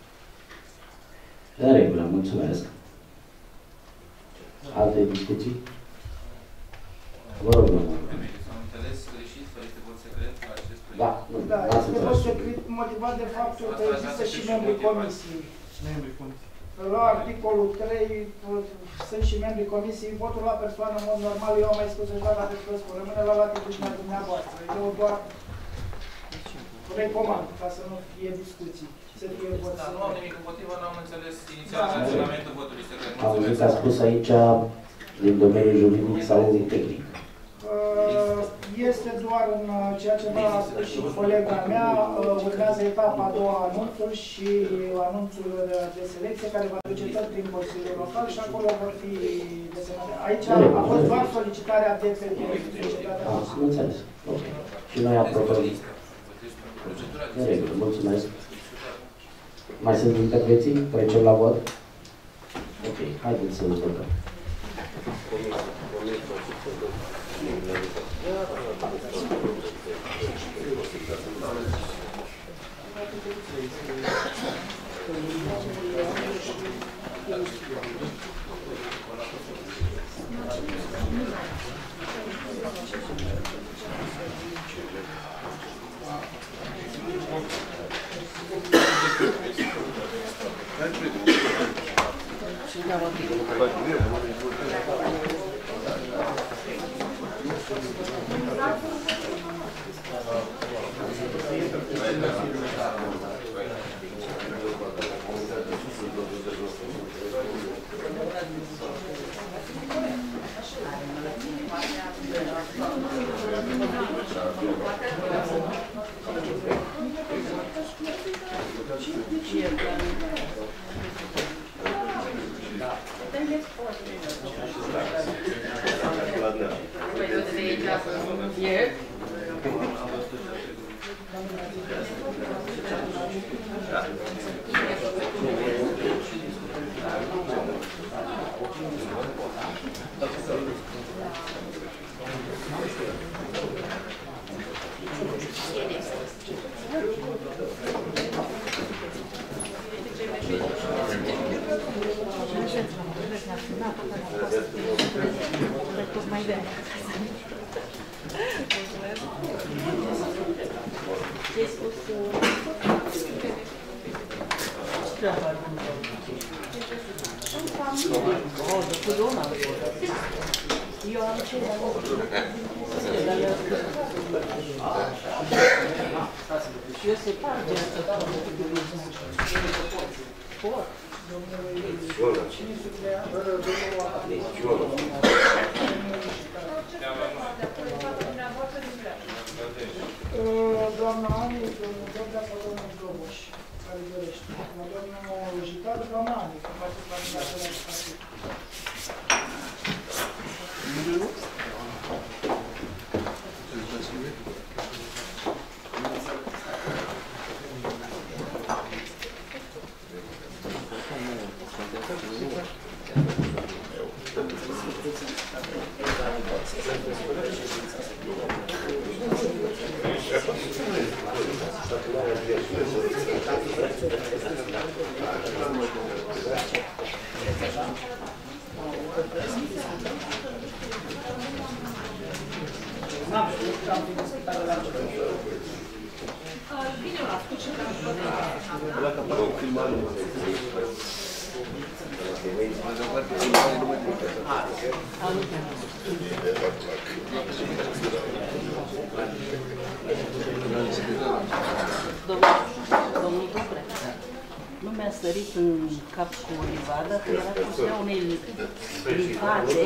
Speaker 1: În regulă, mulțumesc. Alte discuții? Vă rog, domnule.
Speaker 10: S-au înțeles greșit, sau este vot secret la acest proiect?
Speaker 1: Da, nu,
Speaker 13: Da,
Speaker 1: ați
Speaker 13: este
Speaker 1: înțeles.
Speaker 13: vot secret motivat de faptul că există și membrii comisiei.
Speaker 5: Membrii comisiei.
Speaker 13: La articolul trei sunt și membrii comisiei, votul la persoană, în mod normal, eu am mai spus deja la Petrescu, rămâne la latitudinea dumneavoastră. Eu doar recomand, ca să nu fie discuții, să fie vot.
Speaker 10: Da, nu am nimic împotrivă, n-am înțeles inițial raționamentul votului secret.
Speaker 1: Am văzut că a spus aici din domeniul juridic sau tehnic.
Speaker 13: Este doar în ceea ce v-a spus și colega mea, urmează etapa a doua anunțuri și anunțul de selecție care va duce tot prin Consiliul Local și acolo vor fi desemnate. Aici a fost doar solicitarea de pe societatea.
Speaker 1: Am înțeles. Ok. Și noi aprobăm. În regulă, mulțumesc. Mai sunt intervenții? Trecem la vot? Ok, haideți să ne votăm.
Speaker 13: Doamna Ani, domnul Dobrea sau domnul Globoș, care dorește. Domnul Jitar, doamna Ani, că faceți la mine același partid.
Speaker 12: Domnul Dobrea, lumea sărit în cap cu livada, că era construirea unei livade.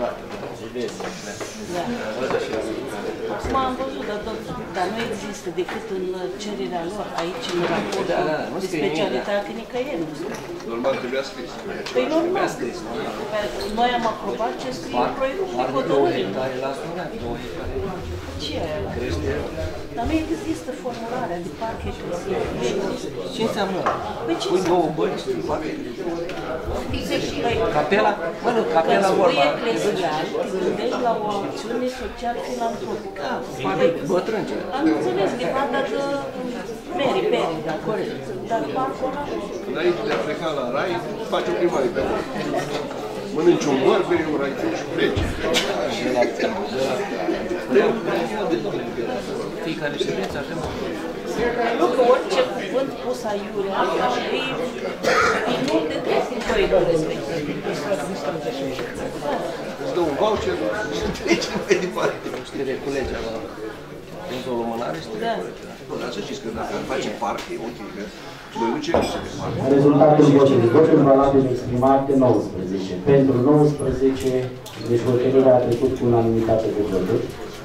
Speaker 12: Da. Acum am văzut, dar, tot, dar nu există decât în cererea lor, aici, în raportul
Speaker 8: Da, da, nu
Speaker 12: de
Speaker 8: scrie nimic,
Speaker 12: specialitate, nicăieri nu scrie.
Speaker 16: Normal trebuia scris.
Speaker 12: Păi normal. Noi am aprobat ce scrie în proiectul de hotărâre. Ce e aia? Dar nu există formularea de parc eclesial. Nu există.
Speaker 8: Ce înseamnă?
Speaker 12: Păi ce
Speaker 8: Pui două bănci, capela? Mă, nu, capela vorba.
Speaker 12: Păi eclesial, te gândești la o acțiune social-filantropică.
Speaker 8: Poate bătrân ce.
Speaker 12: Am înțeles, de fapt, dacă Peri, peri, da, corect. Dar parcul ăla...
Speaker 16: Înainte de a pleca la rai, faci o plimbare pe acolo. Mănânci un măr, bei un rachiu și pleci.
Speaker 8: Fiecare ședință avem.
Speaker 12: Nu că orice cuvânt pus aiurea, e nu de trebuie în proiectul respectiv.
Speaker 16: Îți dă un voucher și treci pe departe.
Speaker 8: Știi, reculege la Prințul Lumânare, știi?
Speaker 12: Da.
Speaker 16: Dar să știți că dacă îmi face parc, e ok, vezi? Noi nu cerem să ne facă.
Speaker 1: Rezultatul votului. Votul valabil exprimate nouăsprezece. Pentru nouăsprezece, deci hotărârea a trecut cu unanimitate de voturi.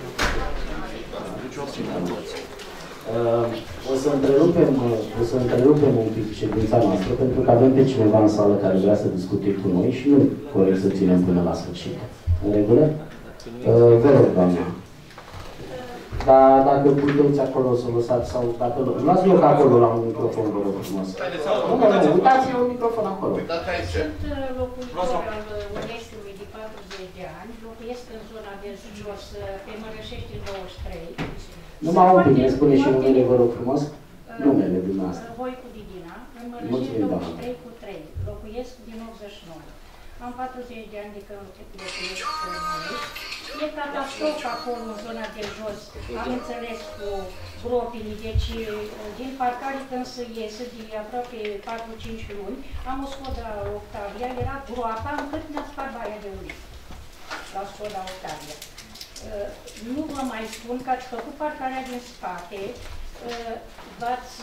Speaker 1: Uh, o să întrerupem, o să întrerupem un pic ședința noastră, pentru că avem pe cineva în sală care vrea să discute cu noi și nu e corect să ținem până la sfârșit. În regulă? Uh, vă rog, doamna. Dar dacă puteți acolo să lăsați sau dacă nu, luați loc acolo la un microfon, vă rog frumos. Nu, nu, nu, uitați-vă un microfon acolo.
Speaker 18: Sunt locuitor al Uneștiului de patruzeci de ani, locuiesc în zona de jos, pe Mărășești douăzeci și trei.
Speaker 1: Numai un pic, ne spune și numele, vă rog frumos, numele dumneavoastră.
Speaker 18: Voicu Didina, în Mărășești douăzeci și trei cu trei, locuiesc din optzeci și nouă. Am patruzeci de ani de când locuiesc în Mărășești. E catastrofă acolo în zona de jos, am înțeles cu gropile, deci din parcare când se iese de aproape patru cinci luni, am o Skoda Octavia, era groapa încât ne-a spart baia de uliță la Skoda Octavia. Nu vă mai spun că ați făcut parcarea din spate, v-ați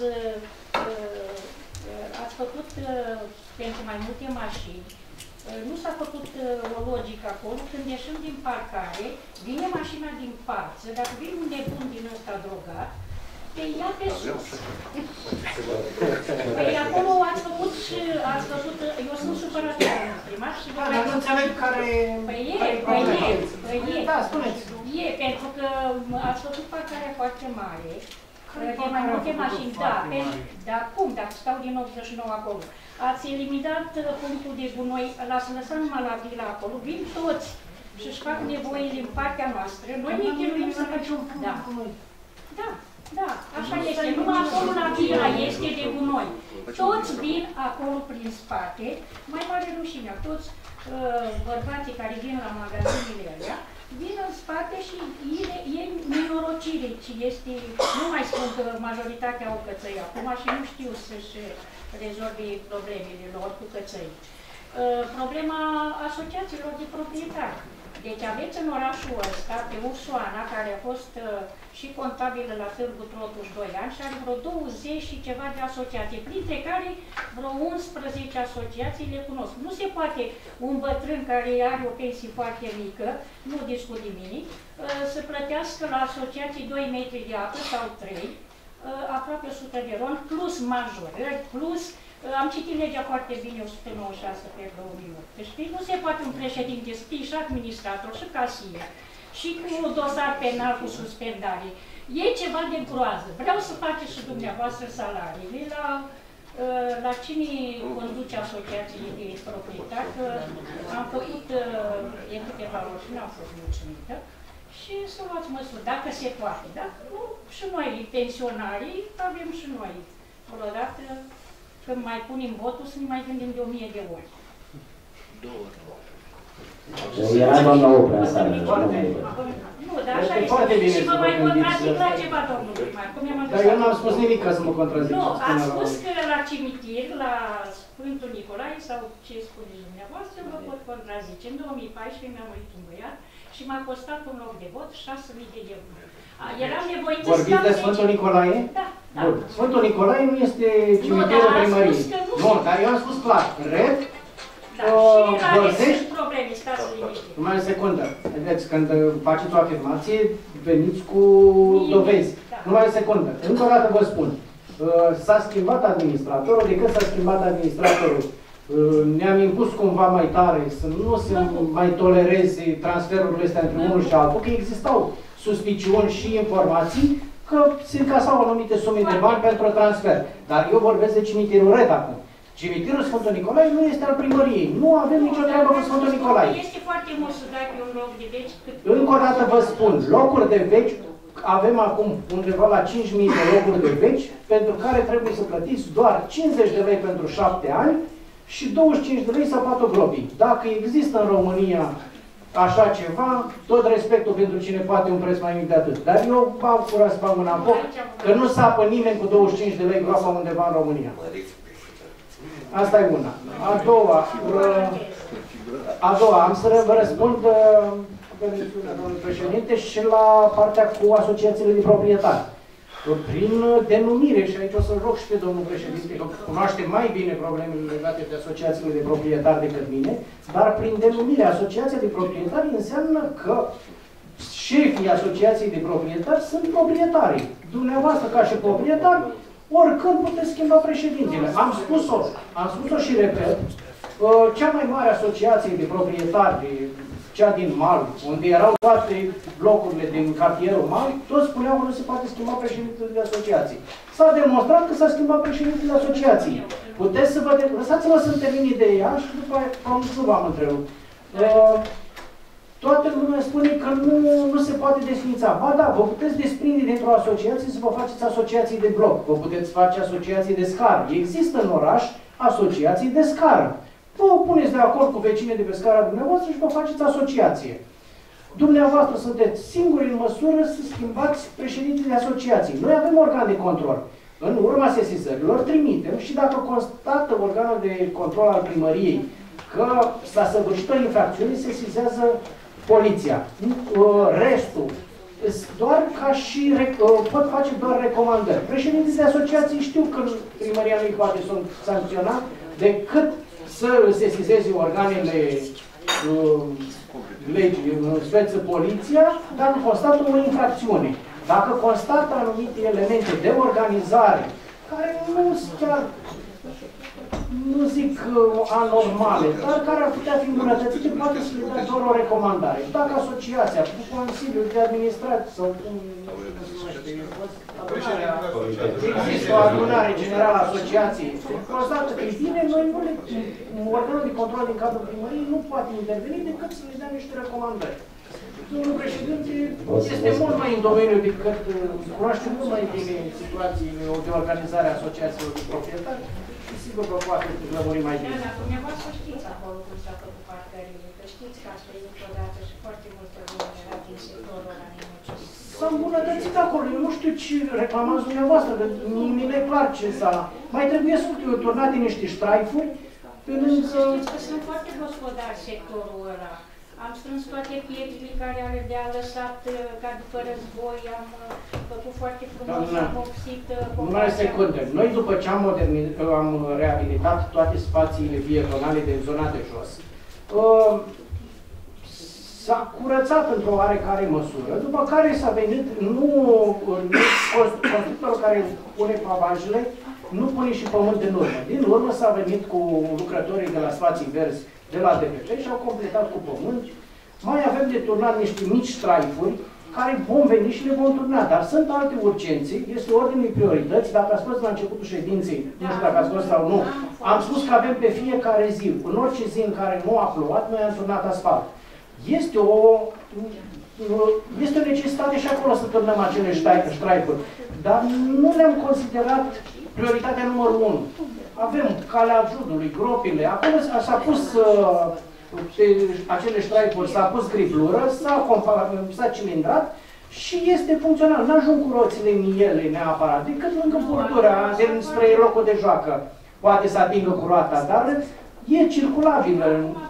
Speaker 18: ați făcut pentru mai multe mașini. Nu s-a făcut o logică acolo, când ieșim din parcare, vine mașina din față, dacă vine un nebun din ăsta drogat, te ia pe sus. Păi acolo ați făcut și ați văzut, eu sunt supărată la primar și vă...
Speaker 3: Dar nu înțeleg care...
Speaker 18: Păi e, păi e, păi e.
Speaker 3: Da, spuneți.
Speaker 18: E, pentru că ați făcut parcarea foarte mare, de mai multe mașini, da, dar cum, dacă stau din optzeci și nouă acolo. Ați eliminat punctul de gunoi, l-ați lăsat numai la vila acolo, vin toți și își fac nevoile în partea noastră. Noi ne chinuim să facem da. Da, da, așa este. Numai acolo la vila este de gunoi. Toți vin acolo prin spate, mai mare rușinea, toți uh, bărbații care vin la magazinele alea, vin în spate și e, e nenorocire ce este, nu mai spun că majoritatea au cățăi acum și nu știu să-și rezolve problemele lor cu cățăi. Uh, problema asociațiilor de proprietari. Deci aveți în orașul ăsta pe Ursoana, care a fost uh, și contabilă la Târgu Trotuș doi ani și are vreo douăzeci și ceva de asociații, printre care vreo unsprezece asociații le cunosc. Nu se poate un bătrân care are o pensie foarte mică, nu discut de mine, uh, să plătească la asociații doi metri de apă sau trei, uh, aproape o sută de ron, plus majorări, plus am citit legea foarte bine, o sută nouăzeci și șase pe două mii opt. Știi, nu se poate un președinte scrie și administrator și casier și cu dosar penal cu suspendare. E ceva de groază. Vreau să faceți și dumneavoastră salariile la, la cine conduce asociațiile de proprietari, că am făcut de câteva ori și n-am fost mulțumită. Și să luați măsuri, dacă se poate. Dacă nu, și noi, pensionarii, avem și noi. Odată, când mai punem votul, să ne mai gândim de o mie de ori.
Speaker 8: Două.
Speaker 1: Era doamna Oprea în sală.
Speaker 18: Nu, dar așa este. Și vă mai contrazic la ceva, domnul primar.
Speaker 3: Dar eu n-am spus nimic ca să mă contrazic.
Speaker 18: Nu, ați spus că la cimitir, la Sfântul Nicolae, sau ce spuneți dumneavoastră, vă pot contrazice. În două mii paisprezece mi-a murit un băiat și m-a costat un loc de vot șase mii de euro. Eram nevoită să
Speaker 3: vorbiți de Sfântul Nicolae?
Speaker 18: Da.
Speaker 3: Da. Sfântul Nicolae nu este cimitirul primăriei.
Speaker 18: Nu, dar a spus că
Speaker 3: Nu, dar eu am spus clar. Red,
Speaker 18: Da,
Speaker 3: uh,
Speaker 18: și la rest
Speaker 3: Bălzești,
Speaker 18: sunt probleme, stați liniștiți.
Speaker 3: numai o secundă. Vedeți, când uh, faceți o afirmație, veniți cu dovezi.
Speaker 18: Da.
Speaker 3: Numai o secundă. Încă o dată vă spun. Uh, S-a schimbat administratorul, de când s-a schimbat administratorul, uh, ne-am impus cumva mai tare să nu se mai tolereze transferurile astea între unul și altul, că existau suspiciuni și informații că se încasau anumite sume de bani pentru transfer. Dar eu vorbesc de cimitirul Red acum. Cimitirul Sfântul Nicolae nu este al primăriei. Nu avem nicio treabă cu Sfântul Nicolae.
Speaker 18: Este foarte mult să dai pe un loc de veci.
Speaker 3: Încă o dată vă spun, locuri de veci, avem acum undeva la cinci mii de locuri de veci, pentru care trebuie să plătiți doar cincizeci de lei pentru șapte ani și douăzeci și cinci de lei să facă globii. Dacă există în România așa ceva, tot respectul pentru cine poate un preț mai mic de atât. Dar eu v-am curat să fac mâna în foc, că nu sapă nimeni cu douăzeci și cinci de lei groapa undeva în România. Asta e una. A doua, a doua, am să vă răspund, domnul președinte, și la partea cu asociațiile de proprietari. Prin denumire, și aici o să rog și pe domnul președinte, că cunoaște mai bine problemele legate de asociațiile de proprietari decât mine, dar prin denumire, asociația de proprietari înseamnă că șefii asociației de proprietari sunt proprietarii. Dumneavoastră, ca și proprietari, oricând puteți schimba președintele. Am spus-o, am spus-o și repet, cea mai mare asociație de proprietari, cea din Mal, unde erau toate blocurile din cartierul Mal, toți spuneau că nu se poate schimba președintele de asociații. S-a demonstrat că s-a schimbat președintele de asociații. Puteți să vă... Lăsați-mă să-mi termin ideea și după aia nu v-am întrerupt. Toată lumea spune că nu, nu se poate desfința. Ba da, vă puteți desprinde dintr-o asociație să vă faceți asociații de bloc. Vă puteți face asociații de scară. Există în oraș asociații de scară. Vă puneți de acord cu vecinii de pe scara dumneavoastră și vă faceți asociație. Dumneavoastră sunteți singuri în măsură să schimbați președintele de asociații. Noi avem organ de control. În urma sesizărilor trimitem și dacă constată organul de control al primăriei că s-a săvârșit o infracțiune, sesizează poliția. Restul, doar ca și, pot face doar recomandări. Președintele de asociații știu că primăria nu-i poate sancționa decât să sesizeze organele uh, legii, în speță poliția, dar nu constată o infracțiune. Dacă constată anumite elemente de organizare, care nu sunt chiar, nu zic uh, anormale, dar care ar putea fi îmbunătățite, poate să le dea doar o recomandare. Dacă asociația, cu Consiliul de Administrație sau cum există o adunare generală a asociației, constată că e bine, noi nu le, organul de control din cadrul primăriei nu poate interveni decât să le dea niște recomandări. Domnul președinte este mult mai în domeniu decât, cunoaște mult mai bine situațiile de organizare a asociațiilor de proprietari și sigur că poate lămuri mai bine.
Speaker 18: Da, dar dumneavoastră știți acolo cum s-a făcut parcările, că știți că ați trăit odată și foarte multă lume era din sectorul ăla nemucit.
Speaker 3: S-a îmbunătățit acolo, eu nu știu ce reclamați dumneavoastră, că mi e clar ce s-a... Mai trebuie să fiu turnate niște ștraifuri, pe lângă...
Speaker 18: Știți că sunt foarte gospodari sectorul ăla. Am strâns toate pietrele care le-a lăsat ca după război, am făcut foarte frumos, am vopsit populația.
Speaker 3: Numai o secundă. Noi după ce am, am reabilitat toate spațiile pietonale din zona de jos, uh, s-a curățat într-o oarecare măsură, după care s-a venit, nu, constructorul care pune pavajele, nu pune și pământ în urmă. Din urmă s-a venit cu lucrătorii de la spații verzi de la D P P și au completat cu pământ. Mai avem de turnat niște mici straifuri care vom veni și le vom turna, dar sunt alte urgențe, este ordinul priorități. Dacă ați fost la începutul ședinței, nu știu dacă ați fost sau nu, am spus că avem pe fiecare zi, în orice zi în care nu a plouat, noi am turnat asfalt. Este o, este o necesitate și acolo să turnăm acele straifuri, dar nu le-am considerat prioritatea numărul unu. Avem calea judului, gropile, acolo s-a pus uh, pe acele ștraifuri, s-a pus griplură, s-a cilindrat și este funcțional. N-ajung cu roțile în ele neapărat, decât lângă bordura, spre locul de joacă. Poate să atingă cu roata, dar e circulabilă.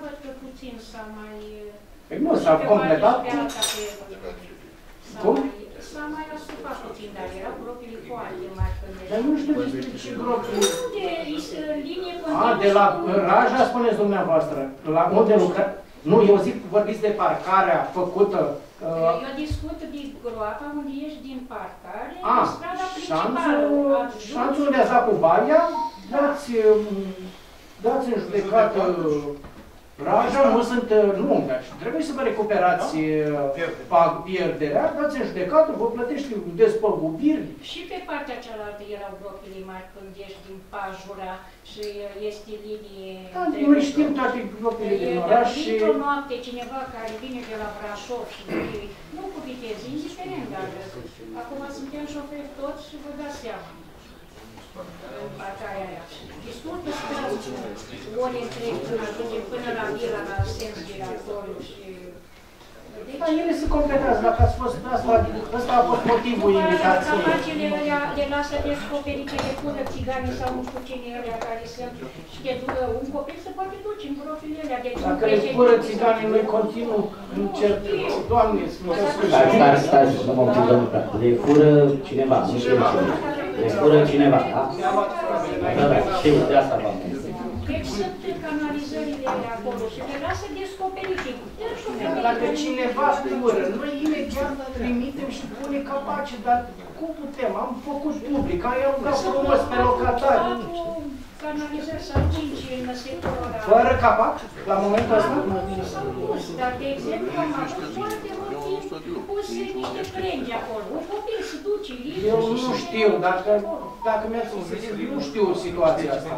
Speaker 3: Păi nu, s-a completat.
Speaker 18: Cum? S-a mai asupat puțin, dar erau gropile foarte mari când
Speaker 3: Dar nu știu despre ce gropi.
Speaker 18: De linie
Speaker 3: A, de la Raja, spuneți dumneavoastră, la unde lucrați? Nu, eu zic, vorbiți de parcarea făcută. Uh...
Speaker 18: Eu discut de groapa unde ești din parcare,
Speaker 3: A,
Speaker 18: de strada principală.
Speaker 3: șanțul unde ați dat cu Valia, dați, dați în judecată Raja, nu sunt lungi. Trebuie să vă recuperați pierderea, dați în judecată, vă plătești despăgubiri.
Speaker 18: Și pe partea cealaltă erau gropile mari când ești din Pajura și este linie...
Speaker 3: Da, noi știm toate gropile din oraș și...
Speaker 18: Într-o noapte cineva care vine de la Brașov și nu cu viteză, indiferent, dar acum suntem șoferi toți și vă dați seama. În parcarea aia. Destul de stăm ori întregi până ajungem până la vila, la sens giratoriu și...
Speaker 3: Da, ele se completează, dacă ați fost asta, ăsta a fost motivul invitației.
Speaker 18: Capacele alea le lasă descoperite de pură țiganii sau nu știu cine alea care sunt și de un copil se poate duce în gropile alea.
Speaker 3: Dacă le pură țiganii, noi continuu încerc, Doamne, să mă scuze.
Speaker 1: Stai, stai, să mă oprim, domnul Prea. Le fură cineva, nu știu cine. Le fură cineva, da? Da, da, știu, de asta v-am zis.
Speaker 18: Deci sunt canalizările acolo și le lasă descoperite.
Speaker 3: Dacă cineva fură, noi imediat trimitem și pune capace, dar cum putem? Am făcut public, am rugat frumos pe locatari.
Speaker 18: Canalizări sau cinci în sectorul ăla.
Speaker 3: Fără capac, la momentul ăsta?
Speaker 18: S-au pus, dar de exemplu am avut foarte mult puse niște crengi acolo. Un copil se duce,
Speaker 3: eu nu știu, dacă, dacă mi-ați zis, nu știu situația asta.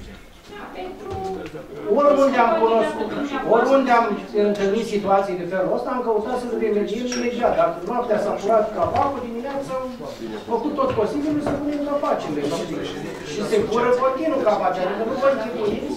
Speaker 3: Oriunde am cunoscut, oriunde am întâlnit situații de felul ăsta, am căutat să le remediem imediat. Dacă noaptea s-a furat capacul, dimineața am făcut tot posibilul să punem capacele. Și se fură continuu capacele, adică nu vă închipuiți.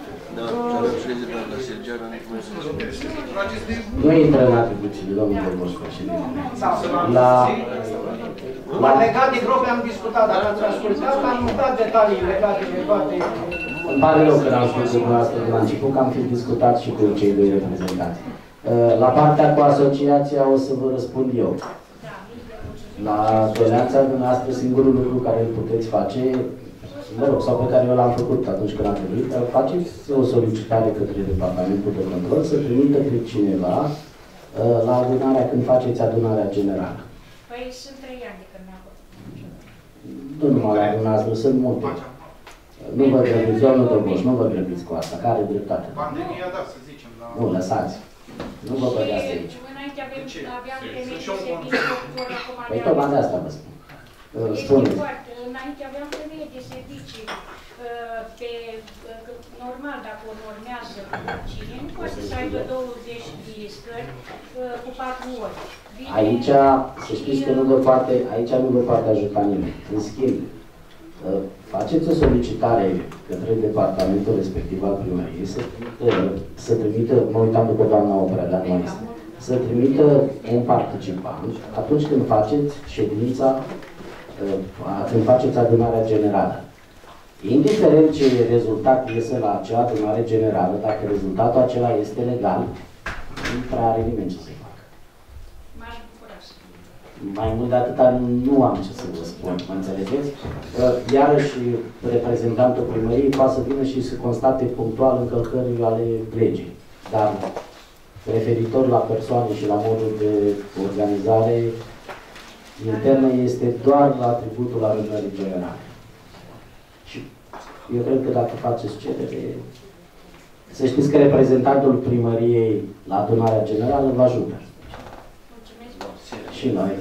Speaker 1: Nu intră în atribuțiile domnului Moș președinte. La...
Speaker 3: La legat de grope am discutat, dacă ați ascultat, am dat detalii legate de toate.
Speaker 1: Îmi pare rău că n-am spus dumneavoastră de la început, că am fi discutat și cu cei doi reprezentanți. La partea cu asociația o să vă răspund eu. La doleanța dumneavoastră, singurul lucru care îl puteți face, mă rog, sau pe care eu l-am făcut atunci când am trebuit, faceți o solicitare către Departamentul de Control să trimită pe cineva la adunarea, când faceți adunarea generală.
Speaker 18: Păi sunt trei ani de când mi-am făcut.
Speaker 1: Nu numai la dumneavoastră, sunt multe. Nu vă grăbiți, domnul Doboș, nu vă grăbiți cu asta, care are dreptate.
Speaker 5: Pandemia, da, să zicem. La...
Speaker 1: Nu, lăsați. Nu vă băgați aici.
Speaker 18: Înainte aveam femei de serviciu, acum
Speaker 1: Păi tocmai de asta vă spun. Spuneți.
Speaker 18: Înainte aveam femei de servicii. Pe, normal, dacă o normează cine, nu poate să aibă douăzeci de scări cu patru ori.
Speaker 1: Aici, să știți că nu vă poate, aici nu vă poate ajuta nimeni. În schimb, faceți o solicitare către departamentul respectiv al primăriei să, să trimită, mă uitam după doamna Oprea, dar nu este, să trimită un participant atunci când faceți ședința, când faceți adunarea generală. Indiferent ce rezultat iese la acea adunare generală, dacă rezultatul acela este legal, nu prea are nimeni ce să-i facă. Mai mult de atâta nu am ce să vă spun, mă înțelegeți? Iarăși, reprezentantul primăriei poate să vină și să constate punctual încălcările ale legii. Dar, referitor la persoane și la modul de organizare internă, este doar la atributul adunării generale. Și eu cred că dacă faceți cerere, să știți că reprezentantul primăriei la adunarea generală vă ajută. Și noi.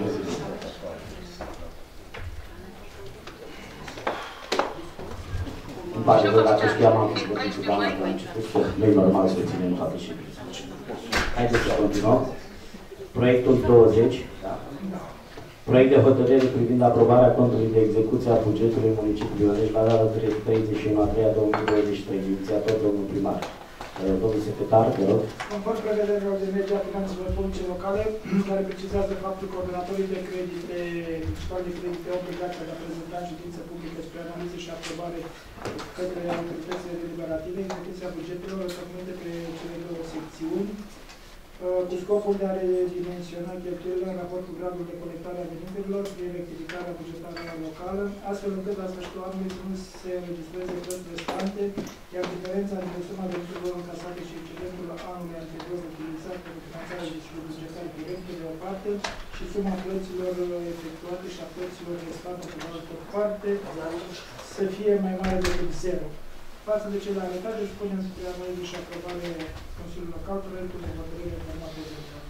Speaker 1: Îmi pare rău dacă știam, am făcut cu doamna de la început, că nu e normal să ținem toate ședințe. Haideți să continuăm. Proiectul douăzeci. Da. Proiect de hotărâre privind aprobarea contului de execuție a bugetului municipiului Onești la data treizeci și unu a treia două mii douăzeci și trei, inițiator domnul primar. Domnul secretar, te rog.
Speaker 13: Conform prevederilor de legea finanțelor publice locale, care precizează faptul că ordonatorii de credite, principali de credite, au obligația de a prezenta în ședință publică spre analiză și aprobare către autoritățile deliberative, execuția bugetelor întocmite pe cele două secțiuni. cu scopul de a redimensiona cheltuielile în raport cu gradul de colectare a veniturilor prin rectificarea bugetară locală, astfel încât la sfârșitul anului să nu se înregistreze plăți restante, iar diferența dintre suma veniturilor încasate și excedentul anului anterior utilizat pentru finanțarea deficitului bugetar direct pe de o parte și suma plăților efectuate și a plăților restante pe de altă parte să fie mai mare decât zero. Față de cele arătate, spunem spre analiză și aprobare Consiliului Local, proiectul de hotărâre format prezentat.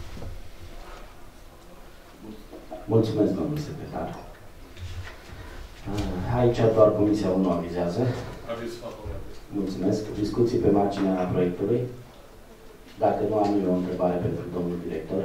Speaker 1: Mulțumesc, domnul secretar. Aici doar Comisia unu avizează.
Speaker 19: Aviz favorabil.
Speaker 1: Mulțumesc. Discuții pe marginea proiectului. Dacă nu am eu o întrebare pentru domnul director,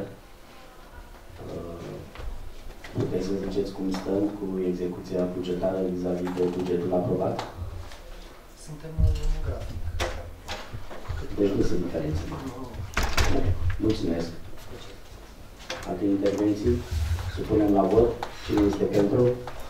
Speaker 1: puteți să ziceți cum stăm cu execuția bugetară vis-a-vis de bugetul aprobat?
Speaker 9: Suntem în grafic.
Speaker 1: Deci nu sunt diferențe. Mulțumesc. Alte intervenții? Supunem la vot. Cine este pentru?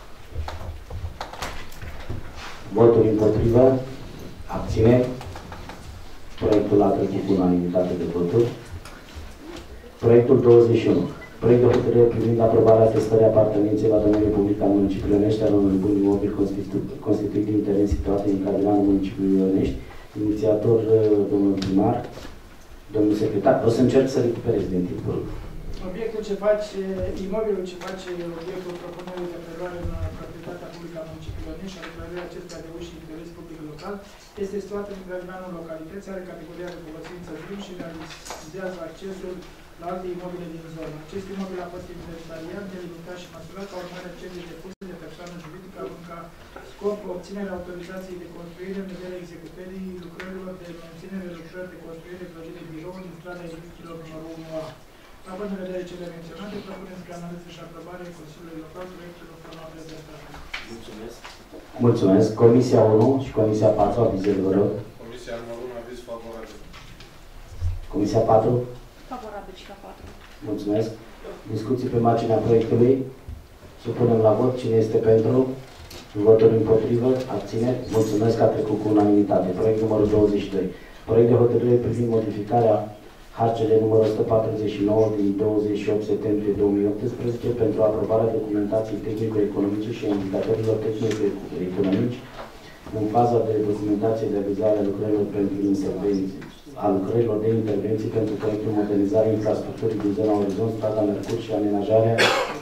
Speaker 1: Voturi împotrivă? Abține? Proiectul a trecut cu unanimitate de voturi. Proiectul douăzeci și unu. Proiect de hotărâre privind aprobarea testării apartenenței la domeniul public al municipiului Ionești al unui bun imobil constituit din teren situate în capitalul municipiului Ionești. Inițiator, domnul primar, domnul secretar. O să încerc să recuperez din timpul.
Speaker 13: Obiectul ce face, imobilul ce face obiectul propunerii de preluare în proprietatea publică a municipiului Ionești și a declarării acestea de uși interes public local este situat în grădinanul localității, are categoria de folosință drum și realizează accesul la alte imobile din zonă. Acest imobil a fost inventariat, delimitat și măsurat ca urmare a cererii depuse de persoană juridică având ca scop obținerea autorizației de construire în vederea executării lucrărilor de menținere, lucrări de construire, clădire birouri din strada Edificilor numărul unu A. Având în vedere cele menționate, propunem spre analiză și aprobare Consiliului Local proiectul formal prezentat.
Speaker 1: Mulțumesc. Mulțumesc. Comisia unu și Comisia patru, avizele, vă rog.
Speaker 19: Comisia numărul unu, aviz favorabil.
Speaker 1: Comisia patru?
Speaker 18: Favorabil și la patru.
Speaker 1: Mulțumesc. Discuții pe marginea proiectului. Supunem la vot. Cine este pentru? Voturi împotrivă? Abține? Mulțumesc că a trecut cu unanimitate. Proiect numărul douăzeci și doi. Proiect de hotărâre privind modificarea H C L numărul o sută patruzeci și nouă din douăzeci și opt septembrie două mii optsprezece pentru aprobarea documentației tehnico-economice și a indicatorilor tehnico-economici în faza de documentație de avizare a lucrărilor pentru intervenții, a lucrărilor de intervenții pentru proiectul modernizare infrastructurii din zona Orizont, strada Mercur și amenajarea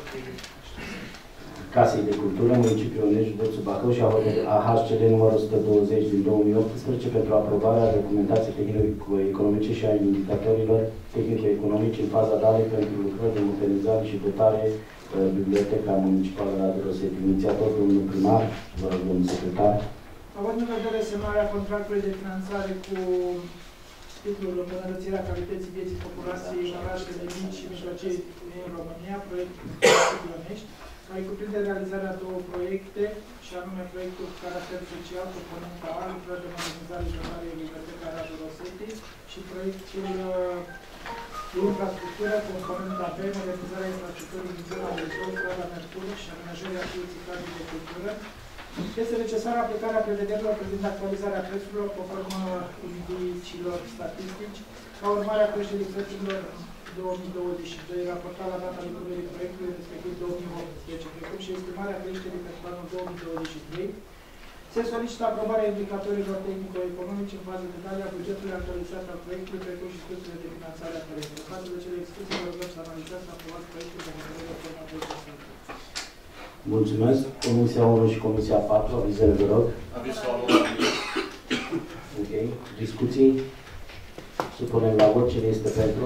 Speaker 1: Casei de Cultură, municipiul Ionești, județul Bacău și a H C L numărul o sută douăzeci din două mii optsprezece pentru aprobarea documentației tehnico-economice și a indicatorilor tehnico-economici în faza dare pentru lucrări de modernizare și dotare Biblioteca Municipală Radu Rosetti. Inițiator, domnul primar, vă rog, domnul secretar.
Speaker 13: Având în vedere semnarea contractului de finanțare cu titlul Îmbunătățirea calității vieții populației în orașele mici și mijlocii în România, proiectul Ionești, mai cuprinde realizarea două proiecte, și anume proiectul cu caracter social, componenta A, lucrări de modernizare și dotare Biblioteca Radu Rosetti și proiectul de infrastructură, componenta B, modernizarea infrastructurii din zona Orizont, strada Mercur și amenajarea pieței Casei de Cultură. Este necesară aplicarea prevederilor privind actualizarea prețurilor conform indiciilor statistici, ca urmare a creșterii prețurilor două mii douăzeci și doi, raportat la data lucrării proiectului, respectiv două mii optsprezece, precum și estimarea creșterii pentru anul două mii douăzeci și trei. Se solicită aprobarea indicatorilor tehnico-economici în fază de dare a bugetului actualizat al proiectului, precum și studiile de finanțare a proiectului. În față de cele excluse, vă rugăm să analizați să aprobați proiectul de hotărâre format prezentat.
Speaker 1: Mulțumesc. Comisia unu și Comisia patru, avizele, vă rog.
Speaker 19: Aviz favorabil.
Speaker 1: Ok. Discuții? Supunem la vot. Cine este pentru?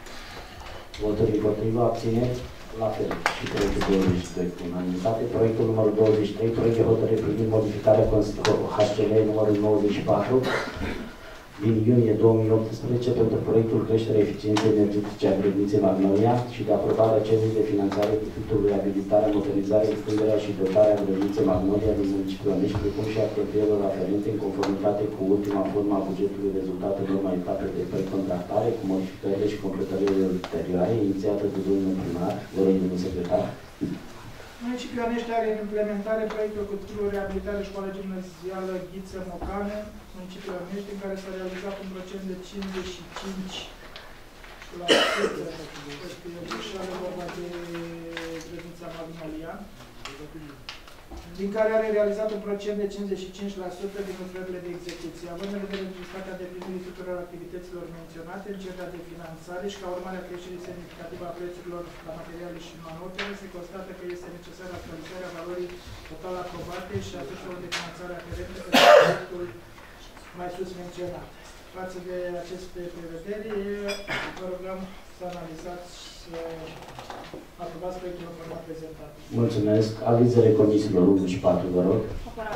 Speaker 1: Voturi împotrivă, abțineri? La fel. Și proiectul douăzeci și doi cu unanimitate. Proiectul numărul douăzeci și trei, proiect de hotărâre privind modificarea H C L numărul nouăzeci și patru din iunie două mii optsprezece pentru proiectul creșterea eficienței energetice a grădiniței Magnolia și de aprobarea cererii de finanțare cu titlul reabilitarea, modernizarea, extinderea și dotarea grădiniței Magnolia din municipiul Ionești, precum și a cheltuielilor aferente în conformitate cu ultima formă a bugetului rezultată în urma etapei de precontractare cu modificările și completările ulterioare inițiată de domnul primar, vă rog, domnul secretar.
Speaker 13: Municipiul Ionești are în implementare proiectul cu titlul Reabilitare Școală Gimnazială Ghiță Mocane, municipiul Ionești, în care s-a realizat un procent de cincizeci și cinci la Sfântă, și are vorba de grădinița Magnolian, din care are realizat un procent de cincizeci și cinci la sută din lucrările de execuție. Având în vedere necesitatea îndeplinirii tuturor activităților menționate în cererea de finanțare și ca urmare a creșterii semnificative a prețurilor la materiale și manutele, se constată că este necesară actualizarea valorii total aprobate și a surselor de finanțare aferente pentru proiectul mai sus menționat. Față de aceste prevederi, vă rugăm să analizați și să aprobați proiectul în format prezentat.
Speaker 1: Mulțumesc. Avizele comisiilor unu și patru, vă rog.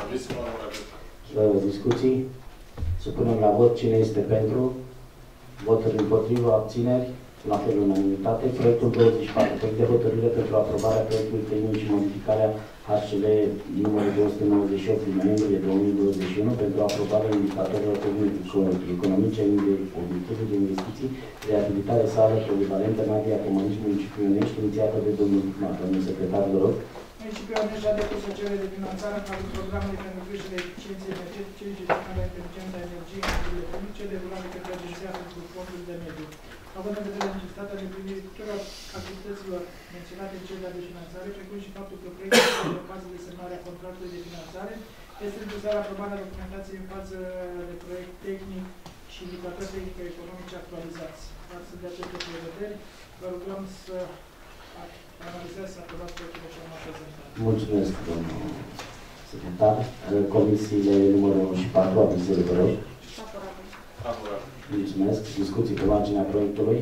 Speaker 1: Discuții. Supunem la vot cine este pentru. Voturi împotrivă, abțineri. La fel unanimitate. Proiectul douăzeci și patru. Proiect de hotărâre pentru aprobarea proiectului tehnic și modificarea H C L numărul două sute nouăzeci și opt din noiembrie două mii douăzeci și unu pentru aprobarea indicatorilor economice de obiective de investiții, reabilitare sală polivalentă Nadia Comănici, municipiul Ionești, inițiată de domnul primar. Domnul secretar, vă rog.
Speaker 13: Municipiul Ionești a depus o cerere de finanțare în cadrul programului pentru creșterea eficienței energetice, gestionarea inteligentă a energiei în mediile publice, derulate către Agenția pentru Fondul de Mediu. Având în vedere necesitatea îndeplinirii tuturor activităților menționate în cererea de finanțare, precum și faptul că proiectul este în fază de semnare a contractului de finanțare, este necesară aprobarea documentației în fază de proiect tehnic și indicatori tehnico-economice actualizați. Față de aceste prevederi, vă rugăm să analizați, să aprobați proiectul așa mai prezentat.
Speaker 1: Mulțumesc, domnul secretar. Comisiile numărul unu și patru, avizele, vă rog.
Speaker 5: Favorabil.
Speaker 1: Mulțumesc. Discuții pe marginea proiectului.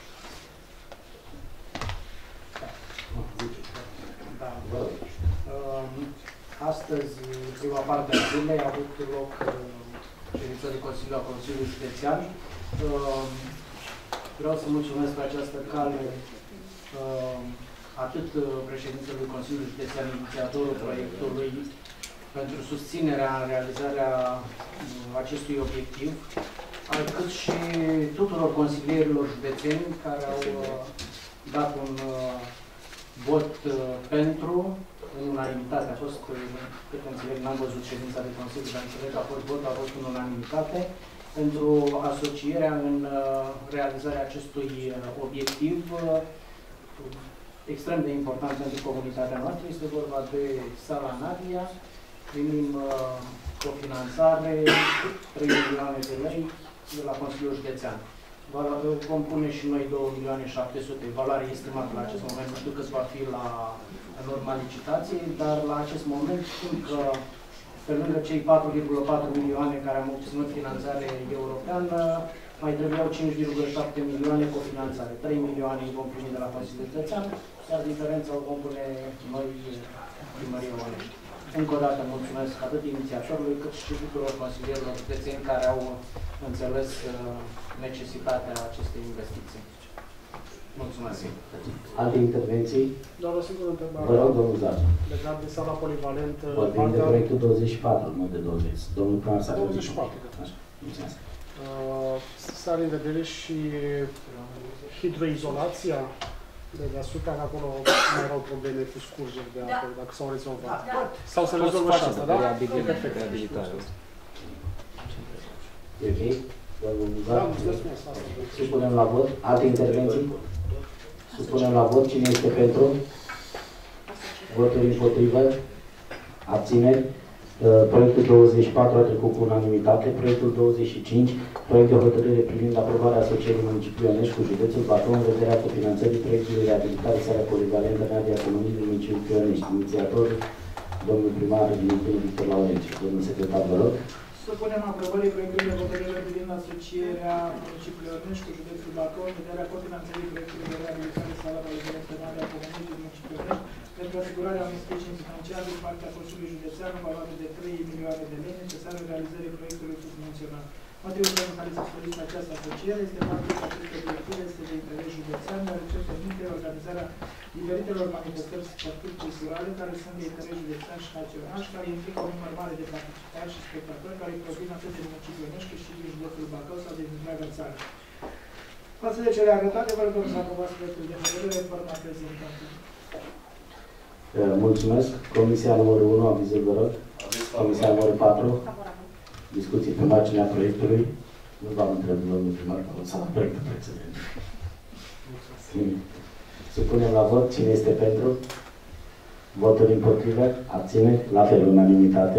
Speaker 3: Da. Astăzi, prima parte a zilei, a avut loc ședința de Consiliu a Consiliului Județean. Vreau să mulțumesc pe această cale atât președintelui Consiliului Județean, inițiatorul proiectului, pentru susținerea în realizarea acestui obiectiv, cât și tuturor consilierilor județeni care au dat un vot pentru, în unanimitate. A fost, cât înțeleg, n-am văzut ședința de Consiliu, dar înțeleg că a fost vot, a fost în unanimitate, pentru asocierea în realizarea acestui obiectiv extrem de important pentru comunitatea noastră. Este vorba de sala Nadia, primim cofinanțare, trei milioane de lei de la Consiliul Județean. Vom pune și noi două milioane șapte sute, valoare estimată la acest moment, nu știu cât va fi la în urma licitației, dar la acest moment știm că pe lângă cei patru virgulă patru milioane care am obținut finanțare europeană, mai trebuiau cinci virgulă șapte milioane cofinanțare. trei milioane vom primi de la Consiliul Județean, iar diferența o vom pune noi Primăria Ionești. Încă o dată mulțumesc atât inițiatorului cât și tuturor consilierilor județeni care au înțeles necesitatea acestei investiții. Mulțumesc.
Speaker 1: Alte intervenții?
Speaker 15: Doar o singură întrebare.
Speaker 1: Vă rog, domnul Zaciu.
Speaker 15: Legat de sala polivalentă.
Speaker 1: Vorbim de proiectul douăzeci și patru, nu de douăzeci. Domnul primar s-a
Speaker 15: douăzeci și patru.
Speaker 1: Așa, mulțumesc.
Speaker 15: Uh, să are în vedere și hidroizolația de deasupra, că acolo mai erau probleme cu scurgeri de apă, da. Dacă s-au rezolvat. Da. Da. Sau să rezolvă și asta, da?
Speaker 8: Reabilitare.
Speaker 1: E ok? Supunem la vot. Alte intervenții? Supunem la vot. Cine este pentru? Voturi împotrivă? Abțineri? Proiectul douăzeci și patru a trecut cu unanimitate. Proiectul douăzeci și cinci, proiect de hotărâre privind aprobarea asocierii municipiului Ionești cu județul Bacău în vederea cofinanțării proiectului de reabilitare sala polivalentă Nadia Comănici, municipiul Ionești. Inițiator, domnul primar Dimitriu Victor Laurențiu. Domnul secretar, vă rog.
Speaker 13: Supunem aprobării proiectului de hotărâre privind asocierea municipiului Ionești cu județul Bacău în vederea cofinanțării proiectului de reabilitare sala polivalentă Nadia Comănici, municipiul Ionești, pentru asigurarea unui sprijin financiar din partea Consiliului Județean în valoare de trei milioane de lei necesare realizării proiectului submenționat. Motivul pentru care se solicită această asociere este faptul că aceste obiective este de interes județean, deoarece permite organizarea diferitelor manifestări sportiv-culturale care sunt de interes județean și național și care implică un număr mare de participanți și spectatori care provin atât din municipiul Ionești cât și din județul Bacău sau din întreaga țară. Față de cele arătate, vă rog să aprobați proiectul de hotărâre în forma prezentată.
Speaker 1: Mulțumesc. Comisia numărul unu, avizul, vă rog. Comisia numărul patru. Discuții pe marginea proiectului. Nu v-am întrebat, domnul primar, că o să la proiectul precedent. Supunem la vot. Cine este pentru? Voturi împotrivă? Abțineri? La fel, unanimitate.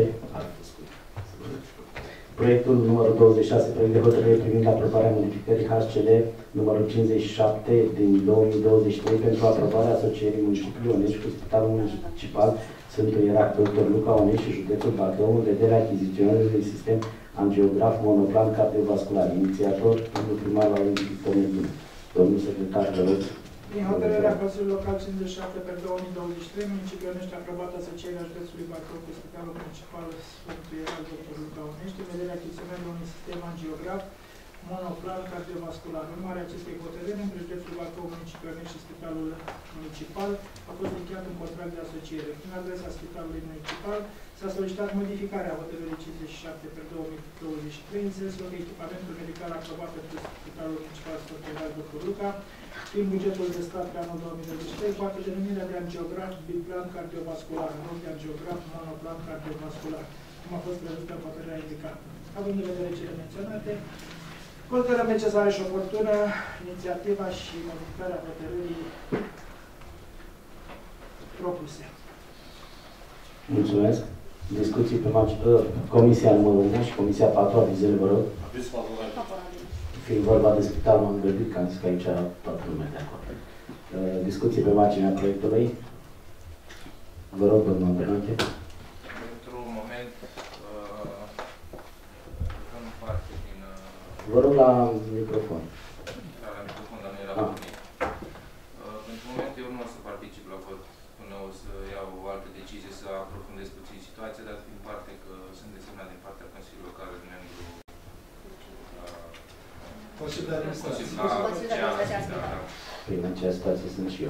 Speaker 1: Proiectul numărul douăzeci și șase, proiect de hotărâre privind aprobarea modificării H C L numărul cincizeci și șapte din două mii douăzeci și trei pentru aprobarea asocierii municipiului Onești cu Spitalul Municipal Sfântul Ierarh doctor Luca Onești și județul Bacău în vederea achiziționării unui sistem angiograf monoplan cardiovascular. Inițiator, domnul primar la Victor Medina. Domnul secretar, vă rog.
Speaker 13: Prin hotărârea Consiliului Local cincizeci și șapte pe două mii douăzeci și trei, municipiul Onești a aprobat asocierea județului Bacău cu Spitalul Municipal Sfântul Ierarh doctor Luca Onești în vederea achiziționării unui sistem angiograf monoplan cardiovascular. În urmare acestei hotărâri, între județul Bacău, municipiul Onești și Spitalul Municipal a fost încheiat un contract de asociere. Prin adresa Spitalului Municipal s-a solicitat modificarea hotărârii cincizeci și șapte pe două mii douăzeci și trei, în sensul că echipamentul medical aprobat pentru Spitalul Municipal Sfântul Ierarh doctor Luca, prin bugetul de stat pe anul două mii douăzeci și trei, poate denumirea de angiograf biplan cardiovascular, în loc de angiograf monoplan cardiovascular, cum a fost prevăzută în hotărârea indicată. Având în vedere cele menționate, considerăm necesară și oportună inițiativa și modificarea hotărârii propuse.
Speaker 1: Mulțumesc. Discuții pe marginea Comisia numărul unu și Comisia patru, avizele, vă rog.
Speaker 19: Aviz favorabil.
Speaker 1: Fiind vorba de Spitalul Mângălbic, că am zis că aici toată lumea de acord. Discuții pe marginea proiectului. Vă rog, domnul Bernache.
Speaker 10: Pentru un moment, în parte din...
Speaker 1: Vă rog la microfon.
Speaker 10: Era la microfon, dar nu era
Speaker 1: ah.
Speaker 10: pornit. Pentru moment, eu nu o să particip la vot până o să iau o altă decizie, să aprofundez puțin situația, dar din parte că sunt desemnat din partea Consiliului Local de membru
Speaker 9: Consiliul de Administrație.
Speaker 1: Prin această situație sunt și eu.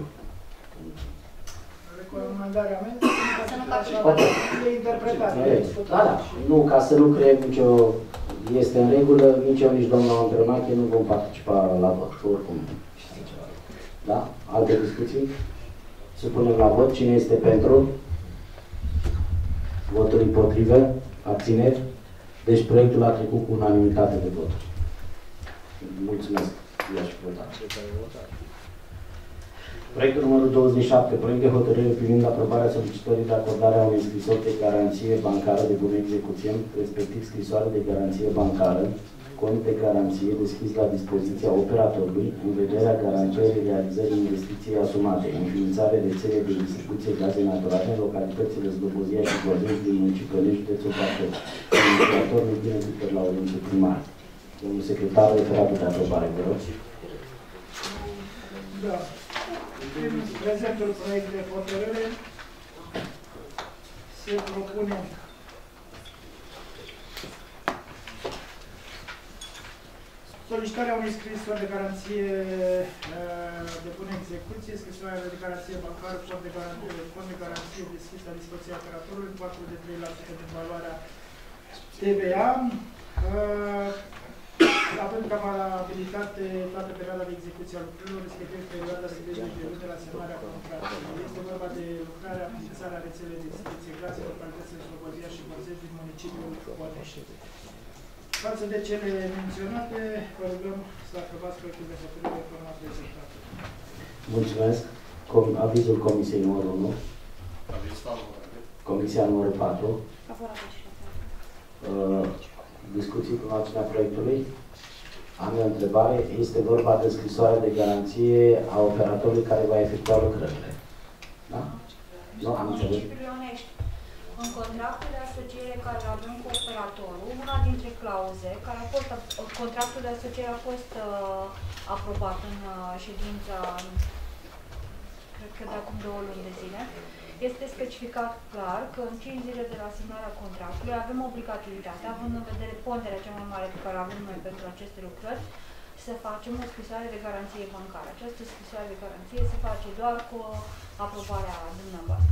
Speaker 13: Recomandarea mea
Speaker 12: să nu faci
Speaker 13: de interpretare.
Speaker 1: Da, da. Nu, ca să nu creăm nicio... Este în regulă, nici eu, nici domnul Andronache nu vom participa la vot. Oricum, știți ceva. Da? Alte discuții? Supunem la vot. Cine este pentru? Voturi împotrivă? Abțineri? Deci proiectul a trecut cu unanimitate de voturi. Mulțumesc. I-aș vota. Proiectul numărul douăzeci și șapte, proiect de hotărâre privind aprobarea solicitării de acordare a unei scrisori de garanție bancară de bună execuție, respectiv scrisoare de garanție bancară, cont de garanție deschis la dispoziția operatorului în vederea garantării realizării investiției asumate, înființare rețele de distribuție gaze naturale în localitățile Slobozia și Gornești din municipiul Onești, județul Bacău. Inițiator Medina Victor Laurențiu, primar. Domnul secretar, referatul de aprobare, vă rog.
Speaker 13: Da. Prin prezentul proiect de hotărâre se propune solicitarea unei scrisori de garanție de bună execuție, scrisoarea de garanție bancară, fond de garanție, fond de garanție deschis la dispoziția operatorului, patruzeci de trei la sută din valoarea T V A. Avem ca valabilitate toată perioada de execuție a lucrurilor, respectiv perioada de de la semnarea contractului. Este vorba de lucrarea, înființarea rețelei de distribuție gaze, localitățile Slobozia și Gornești din municipiul Onești. Față de cele menționate, vă rugăm să aprobați proiectul de hotărâre cum a prezentat.
Speaker 1: Mulțumesc. Com avizul Comisiei numărul unu.
Speaker 19: Aviz favorabil.
Speaker 1: Comisia numărul patru.
Speaker 12: Favorabil.
Speaker 1: Uh, discuții cu marginea proiectului. Am o întrebare. Este vorba de scrisoarea de garanție a operatorului care va efectua lucrările. Da? Nu am înțeles.
Speaker 18: În contractul de asociere care îl avem cu operatorul, una dintre clauze, care a fost, contractul de asociere a fost uh, aprobat în uh, ședința, cred că de acum două luni de zile, este specificat clar că în cinci zile de la semnarea contractului avem obligativitatea, având în vedere ponderea cea mai mare pe care o avem noi pentru aceste lucrări, să facem o scrisoare de garanție bancară. Această scrisoare de garanție se face doar cu aprobarea dumneavoastră.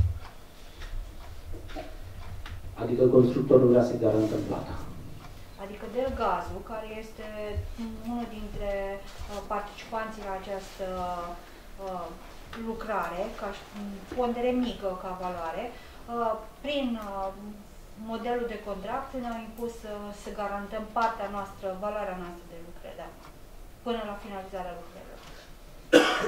Speaker 1: Adică constructorul vrea să garantăm plata.
Speaker 18: Adică Delgazul, care este unul dintre uh, participanții la această uh, lucrare, ca pondere mică ca valoare, uh, prin uh, modelul de contract ne-au impus uh, să garantăm partea noastră, valoarea noastră de lucrări, da, până la finalizarea lucrărilor.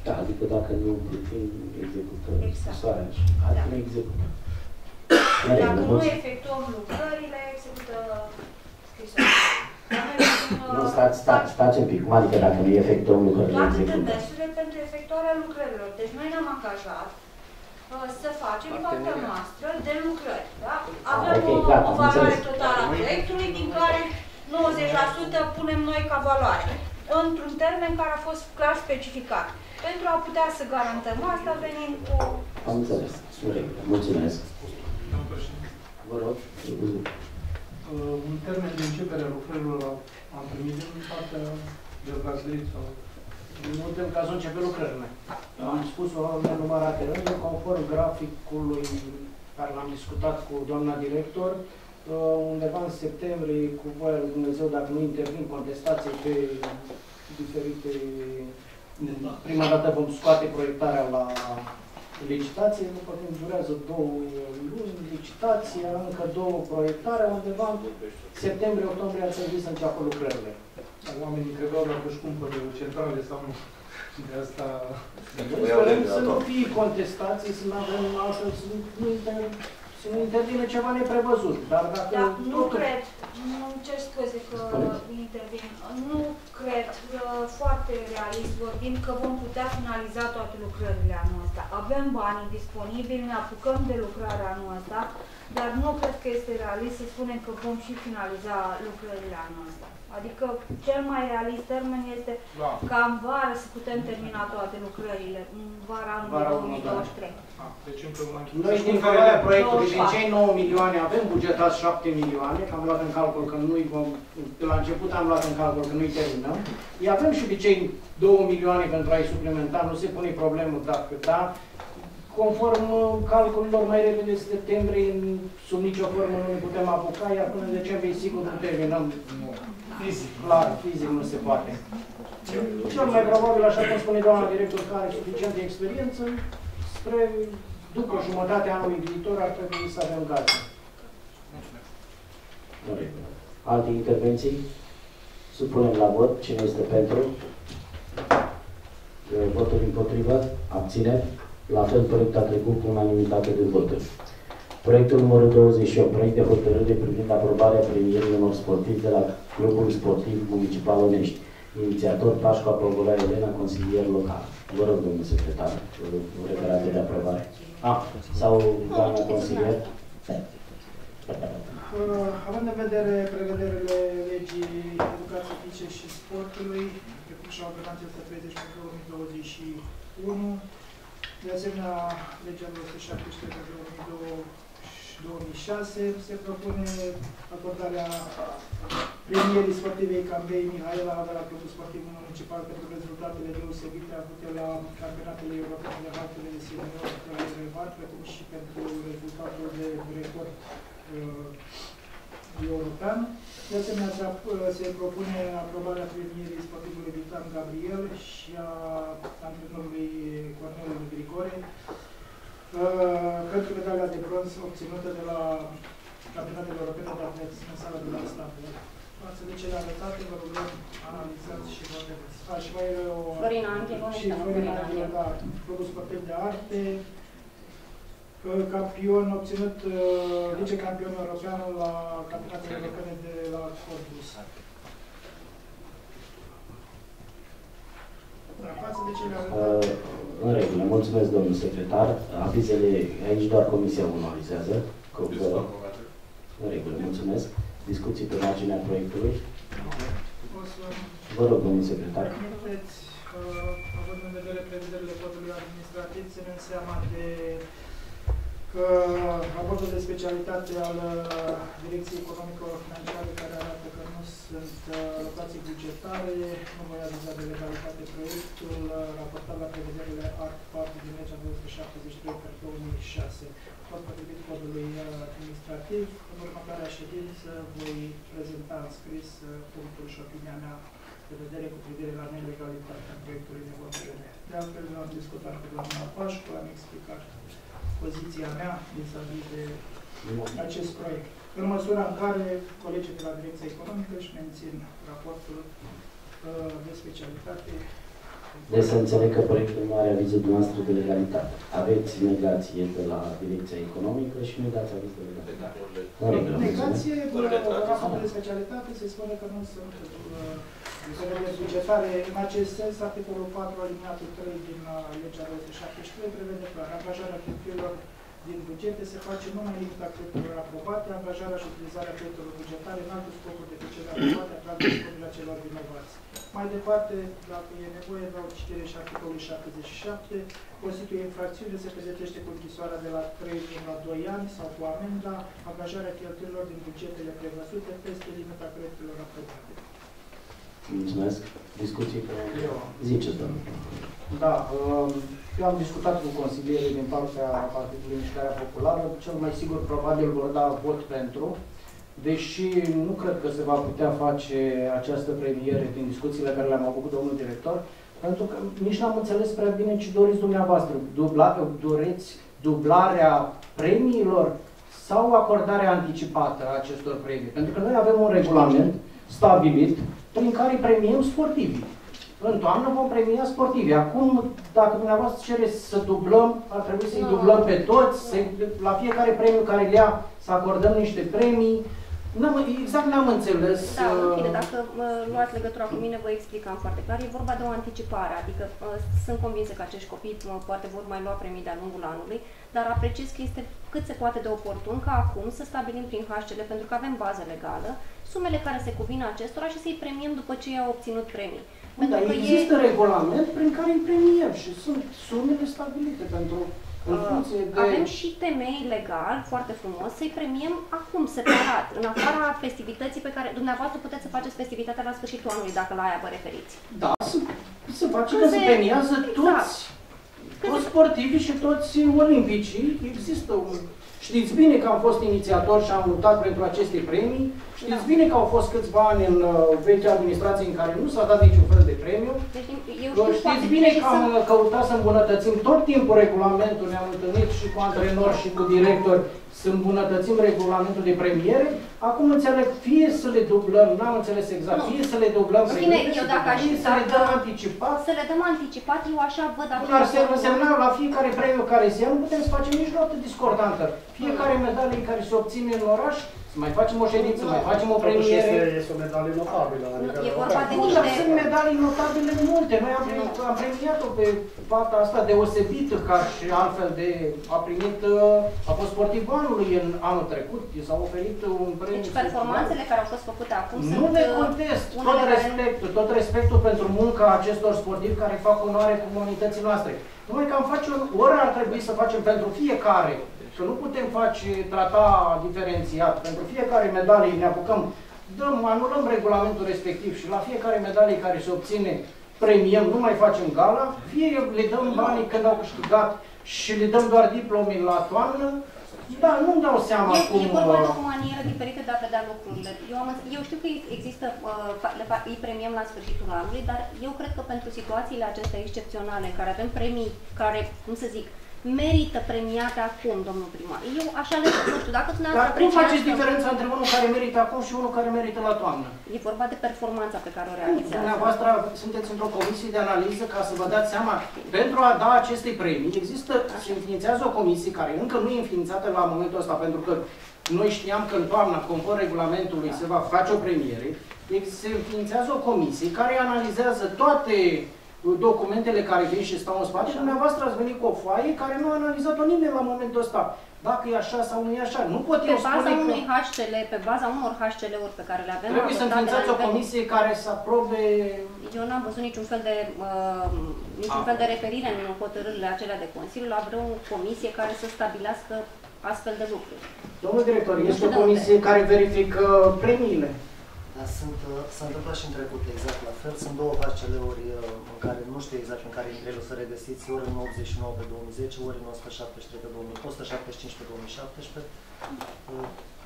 Speaker 1: Da, adică dacă nu puțin execută
Speaker 20: Exact.
Speaker 1: scrisoarea și adică
Speaker 20: Da.
Speaker 1: nu execută.
Speaker 20: Dacă nu efectuăm lucrările, execută scrisoarea.
Speaker 1: Nu, stați, stați, stați un pic. Cum adică dacă nu efectuăm lucrările,
Speaker 20: Toate
Speaker 1: execută?
Speaker 20: demersurile pentru efectuarea lucrărilor. Deci noi ne-am angajat uh, să facem partea noastră de lucrări. Da? Avem
Speaker 1: ok,
Speaker 20: o,
Speaker 1: gata,
Speaker 20: o
Speaker 1: am
Speaker 20: valoare
Speaker 1: înțeles.
Speaker 20: totală a proiectului, din care nouăzeci la sută punem noi ca valoare, într-un termen care a fost clar specificat. Pentru a putea să garantăm asta, venim cu...
Speaker 1: Am înțeles. În regulă. Mulțumesc. Vă rog.
Speaker 21: Uh, un termen de începere a lucrărilor am primit din partea de gazduit sau...
Speaker 3: Nu în cazul începe lucrările. Am spus-o în nenumărate rânduri, conform graficului care l-am discutat cu doamna director, undeva în septembrie, cu voia lui Dumnezeu, dacă nu intervin contestații pe diferite... Prima dată vom scoate proiectarea la licitație, după când durează două luni, licitația, încă două proiectare, undeva în septembrie-octombrie ar trebui să înceapă lucrările.
Speaker 21: Oamenii credeau dacă își cumpără centrale sau nu. De asta...
Speaker 3: Sperăm să nu fie contestații, să nu avem altă, să nu, să nu intervine ceva neprevăzut. Dar dacă...
Speaker 20: Da, nu
Speaker 3: totul...
Speaker 20: cred, nu cer scuze că intervin, nu cred, foarte realist vorbind, că vom putea finaliza toate lucrările anul ăsta. Avem banii disponibili, ne apucăm de lucrarea anul ăsta, dar nu cred că este realist să spunem că vom și finaliza lucrările anul ăsta. Adică cel mai realist termen este
Speaker 21: da.
Speaker 20: ca în vară să putem termina toate lucrările, în vara anului două mii douăzeci și trei.
Speaker 21: Ah, deci încă un an.
Speaker 3: Noi din valoarea proiectului, din cei nouă milioane, avem bugetat șapte milioane, că am luat în calcul că nu-i vom, la început am luat în calcul că nu-i terminăm. Îi avem și de cei două milioane pentru a-i suplimenta, nu se pune problemă dacă da. Conform calculelor, mai repede septembrie, sub nicio formă nu ne putem apuca, iar până în decembrie sigur nu terminăm. Fizic, clar, fizic nu se poate. Cel mai probabil, așa cum spune doamna director, care are suficientă experiență, spre după jumătatea anului viitor ar trebui să avem gata.
Speaker 1: Alte intervenții? Supunem la vot. Cine este pentru? Voturi împotrivă? Abține? La fel, proiectul a trecut cu unanimitate de voturi. Proiectul numărul douăzeci și opt, proiect de hotărâre privind aprobarea premierii unor sportivi de la Clubul Sportiv Municipal Onești. Inițiator Pașcu Apogolea Elena, consilier local. Vă rog, domnul secretar, referate de aprobare. Ah, sau doamna consilier?
Speaker 13: Uh, având în vedere prevederile legii educației fizice și sportului, precum și ordonanța o sută treizeci pe două mii douăzeci și unu, de asemenea, legea o sută șaptesprezece pe două mii șase, se propune acordarea premierii sportivei Cambei Mihaela de la Clubul Sportiv Municipal pentru rezultatele deosebite avute la campionatele europene de haltele de senior de la relevat, precum și pentru rezultatul de record uh, european. De asemenea, se, se propune aprobarea premierii sportivului Vitan Gabriel și a antrenorului Cornel Grigore uh, pentru medalia de bronz obținută de la campionatele europene de atletism în sala de la Stanford. Față de cele arătate, vă rugăm, analizați și vă vedeți. A, și mai e o...
Speaker 18: Florina Anghel,
Speaker 13: și Florina Anghel, da, Clubul Sportiv de Arte, campion obținut uh, vicecampion european la campionatele europene de la Corpus. Da, față de cele
Speaker 1: uh, în regulă, mulțumesc, domnul secretar. Avizele, aici doar comisia analizează. În regulă, mulțumesc. Discuții pe marginea proiectului. Vă rog, domnul secretar.
Speaker 13: Permiteți, uh, având în vedere prevederile codului administrativ, ținând seama de că raportul de specialitate al Direcției Economico-Financiare, care arată că nu sunt alocații bugetare, nu voi aviza de legalitate proiectul raportat la prevederile art patru din legea două sute șaptezeci și trei pe două mii șase. Tot potrivit codului administrativ, în următoarea ședință voi prezenta în scris punctul și opinia mea de vedere cu privire la nelegalitatea proiectului de hotărâre. De altfel, am discutat cu doamna Pașcu, am explicat poziția mea vis-a-vis de acest proiect. În măsura în care colegii de la Direcția Economică își mențin raportul uh, de specialitate
Speaker 1: Deci să înțeleg că proiectul nu are avizul dumneavoastră de legalitate. Aveți negație de la Direcția Economică și nu dați aviz de legalitate.
Speaker 13: Negație, raportul de specialitate se spune că nu sunt lucrările bugetare. În acest sens, articolul patru, alineatul trei din legea douăzeci și șapte prevede că angajarea cheltuielilor din bugete se face numai în limita creditelor aprobate, angajarea și utilizarea creditelor bugetare în alte scopuri decât cele aprobate, aplicate scopurile celor vinovați. Mai departe, dacă e nevoie, dau citire și articolul șaptezeci și șapte, constituie infracțiune, se pedepsește cu închisoarea de la trei la doi ani sau cu amenda, angajarea cheltuielilor din bugetele prevăzute peste limita creditelor aprobate.
Speaker 1: Mulțumesc. Discuții pe... Ziceți, doamne.
Speaker 3: Da, eu am discutat cu consilierii din partea Partidului Mișcarea Populară. Cel mai sigur, probabil, vor da vot pentru, deși nu cred că se va putea face această premiere din discuțiile care le-am avut cu domnul director, pentru că nici n-am înțeles prea bine ce doriți dumneavoastră. Dubla, doreți dublarea premiilor sau acordarea anticipată a acestor premii? Pentru că noi avem un regulament stabilit prin care premiem sportivii. În toamnă vom premia sportivii. Acum, dacă dumneavoastră cereți să dublăm, ar trebui să-i no. dublăm pe toți, să la fiecare premiu care le ia să acordăm niște premii. Exact n-am înțeles.
Speaker 4: Da, în fine, dacă uh, luați legătura cu mine, vă explicam foarte clar. E vorba de o anticipare, adică uh, sunt convinsă că acești copii uh, poate vor mai lua premii de-a lungul anului, dar apreciez că este cât se poate de oportun ca acum să stabilim prin H C L, pentru că avem bază legală, sumele care se cuvin acestora și să-i premiem după ce ei au obținut premii.
Speaker 3: Da, există e... regulament prin care îi premiem și sunt sumele stabilite pentru...
Speaker 4: Uh, de... Avem și temei legal, foarte frumos, să-i premiem acum, separat, în afara festivității pe care dumneavoastră puteți să faceți festivitatea la sfârșitul anului, dacă la aia vă referiți.
Speaker 3: Da, să, să face că se premiază toți, exact. toți sportivii și toți olimpicii. Există un... Știți bine că am fost inițiator și am luptat pentru aceste premii. Știți da. bine că au fost câțiva ani în uh, vechea administrație în care nu s-a dat niciun fel de premiu.
Speaker 4: Deci, eu știu
Speaker 3: Știți bine că am să... căutat să îmbunătățim tot timpul regulamentul, ne-am întâlnit și cu antrenori și cu directori să îmbunătățim regulamentul de premiere. Acum înțeleg, fie să le dublăm, n-am înțeles exact, fie să le dublăm
Speaker 4: premiere, eu dacă aș
Speaker 3: să le dăm anticipat.
Speaker 4: Să le dăm anticipat, eu așa văd acum.
Speaker 3: Dar se însemna la fiecare premiu care se ia, nu putem să facem nici notă discordantă. Fiecare medalie care se obține în oraș, să mai facem o ședință, să mai facem o premiere.
Speaker 15: Este o medalie notabilă.
Speaker 4: E vorba de
Speaker 3: niște... Sunt medalii notabile multe. Noi am, am premiat-o pe fata asta deosebită, ca și altfel de... A primit... A fost sportivul anului în anul trecut. I s-a oferit un premiu.
Speaker 4: Deci performanțele care au fost făcute acum
Speaker 3: nu
Speaker 4: sunt...
Speaker 3: Nu le contest. Tot respectul, tot respectul pentru munca acestor sportivi care fac onoare comunității noastre. Numai că am face o oră ar trebui să facem pentru fiecare. Că nu putem face, trata diferențiat. Pentru fiecare medalie ne apucăm, dăm, anulăm regulamentul respectiv și la fiecare medalie care se obține premiem, nu mai facem gala, fie le dăm banii când au câștigat și le dăm doar diplome la toamnă. Da, nu-mi dau seama
Speaker 4: e,
Speaker 3: cum...
Speaker 4: E vorba de o manieră diferită de a vedea lucrurile. Eu, am, eu știu că există, uh, îi premiem la sfârșitul anului, dar eu cred că pentru situațiile acestea excepționale, în care avem premii care, cum să zic, merită premiate acum, domnul primar. Eu așa le nu știu, dacă dumneavoastră
Speaker 3: Dar cum faceți diferența între unul care merită acum și unul care merită la toamnă?
Speaker 4: E vorba de performanța pe care o realizează.
Speaker 3: Dumneavoastră sunteți într-o comisie de analiză ca să vă dați seama, pentru a da aceste premii, există, se înființează o comisie care încă nu e înființată la momentul ăsta, pentru că noi știam că în toamnă, conform regulamentului, se va face o premiere, se înființează o comisie care analizează toate documentele care vin și stau în spate și dumneavoastră ați venit cu o foaie care nu a analizat-o nimeni la momentul ăsta. Dacă e așa sau nu e așa. Nu pot eu spune că...
Speaker 4: Pe baza unui H C L, pe baza unor H C L-uri pe care le avem...
Speaker 3: Trebuie să înființați o comisie care să aprobe...
Speaker 4: Eu n-am văzut niciun fel de, uh, niciun fel de referire în hotărârile acelea de Consiliu la vreo comisie care să stabilească astfel de lucruri.
Speaker 3: Domnul director, este o comisie care verifică premiile.
Speaker 22: Da, sunt, s-a întâmplat și în trecut exact la fel. Sunt două H C L-uri în care nu știu exact în care între ele o să regăsiți, ori în optzeci și nouă pe două mii zece, ori în o sută șaptesprezece pe două mii, o sută șaptezeci și cinci pe două mii șaptesprezece.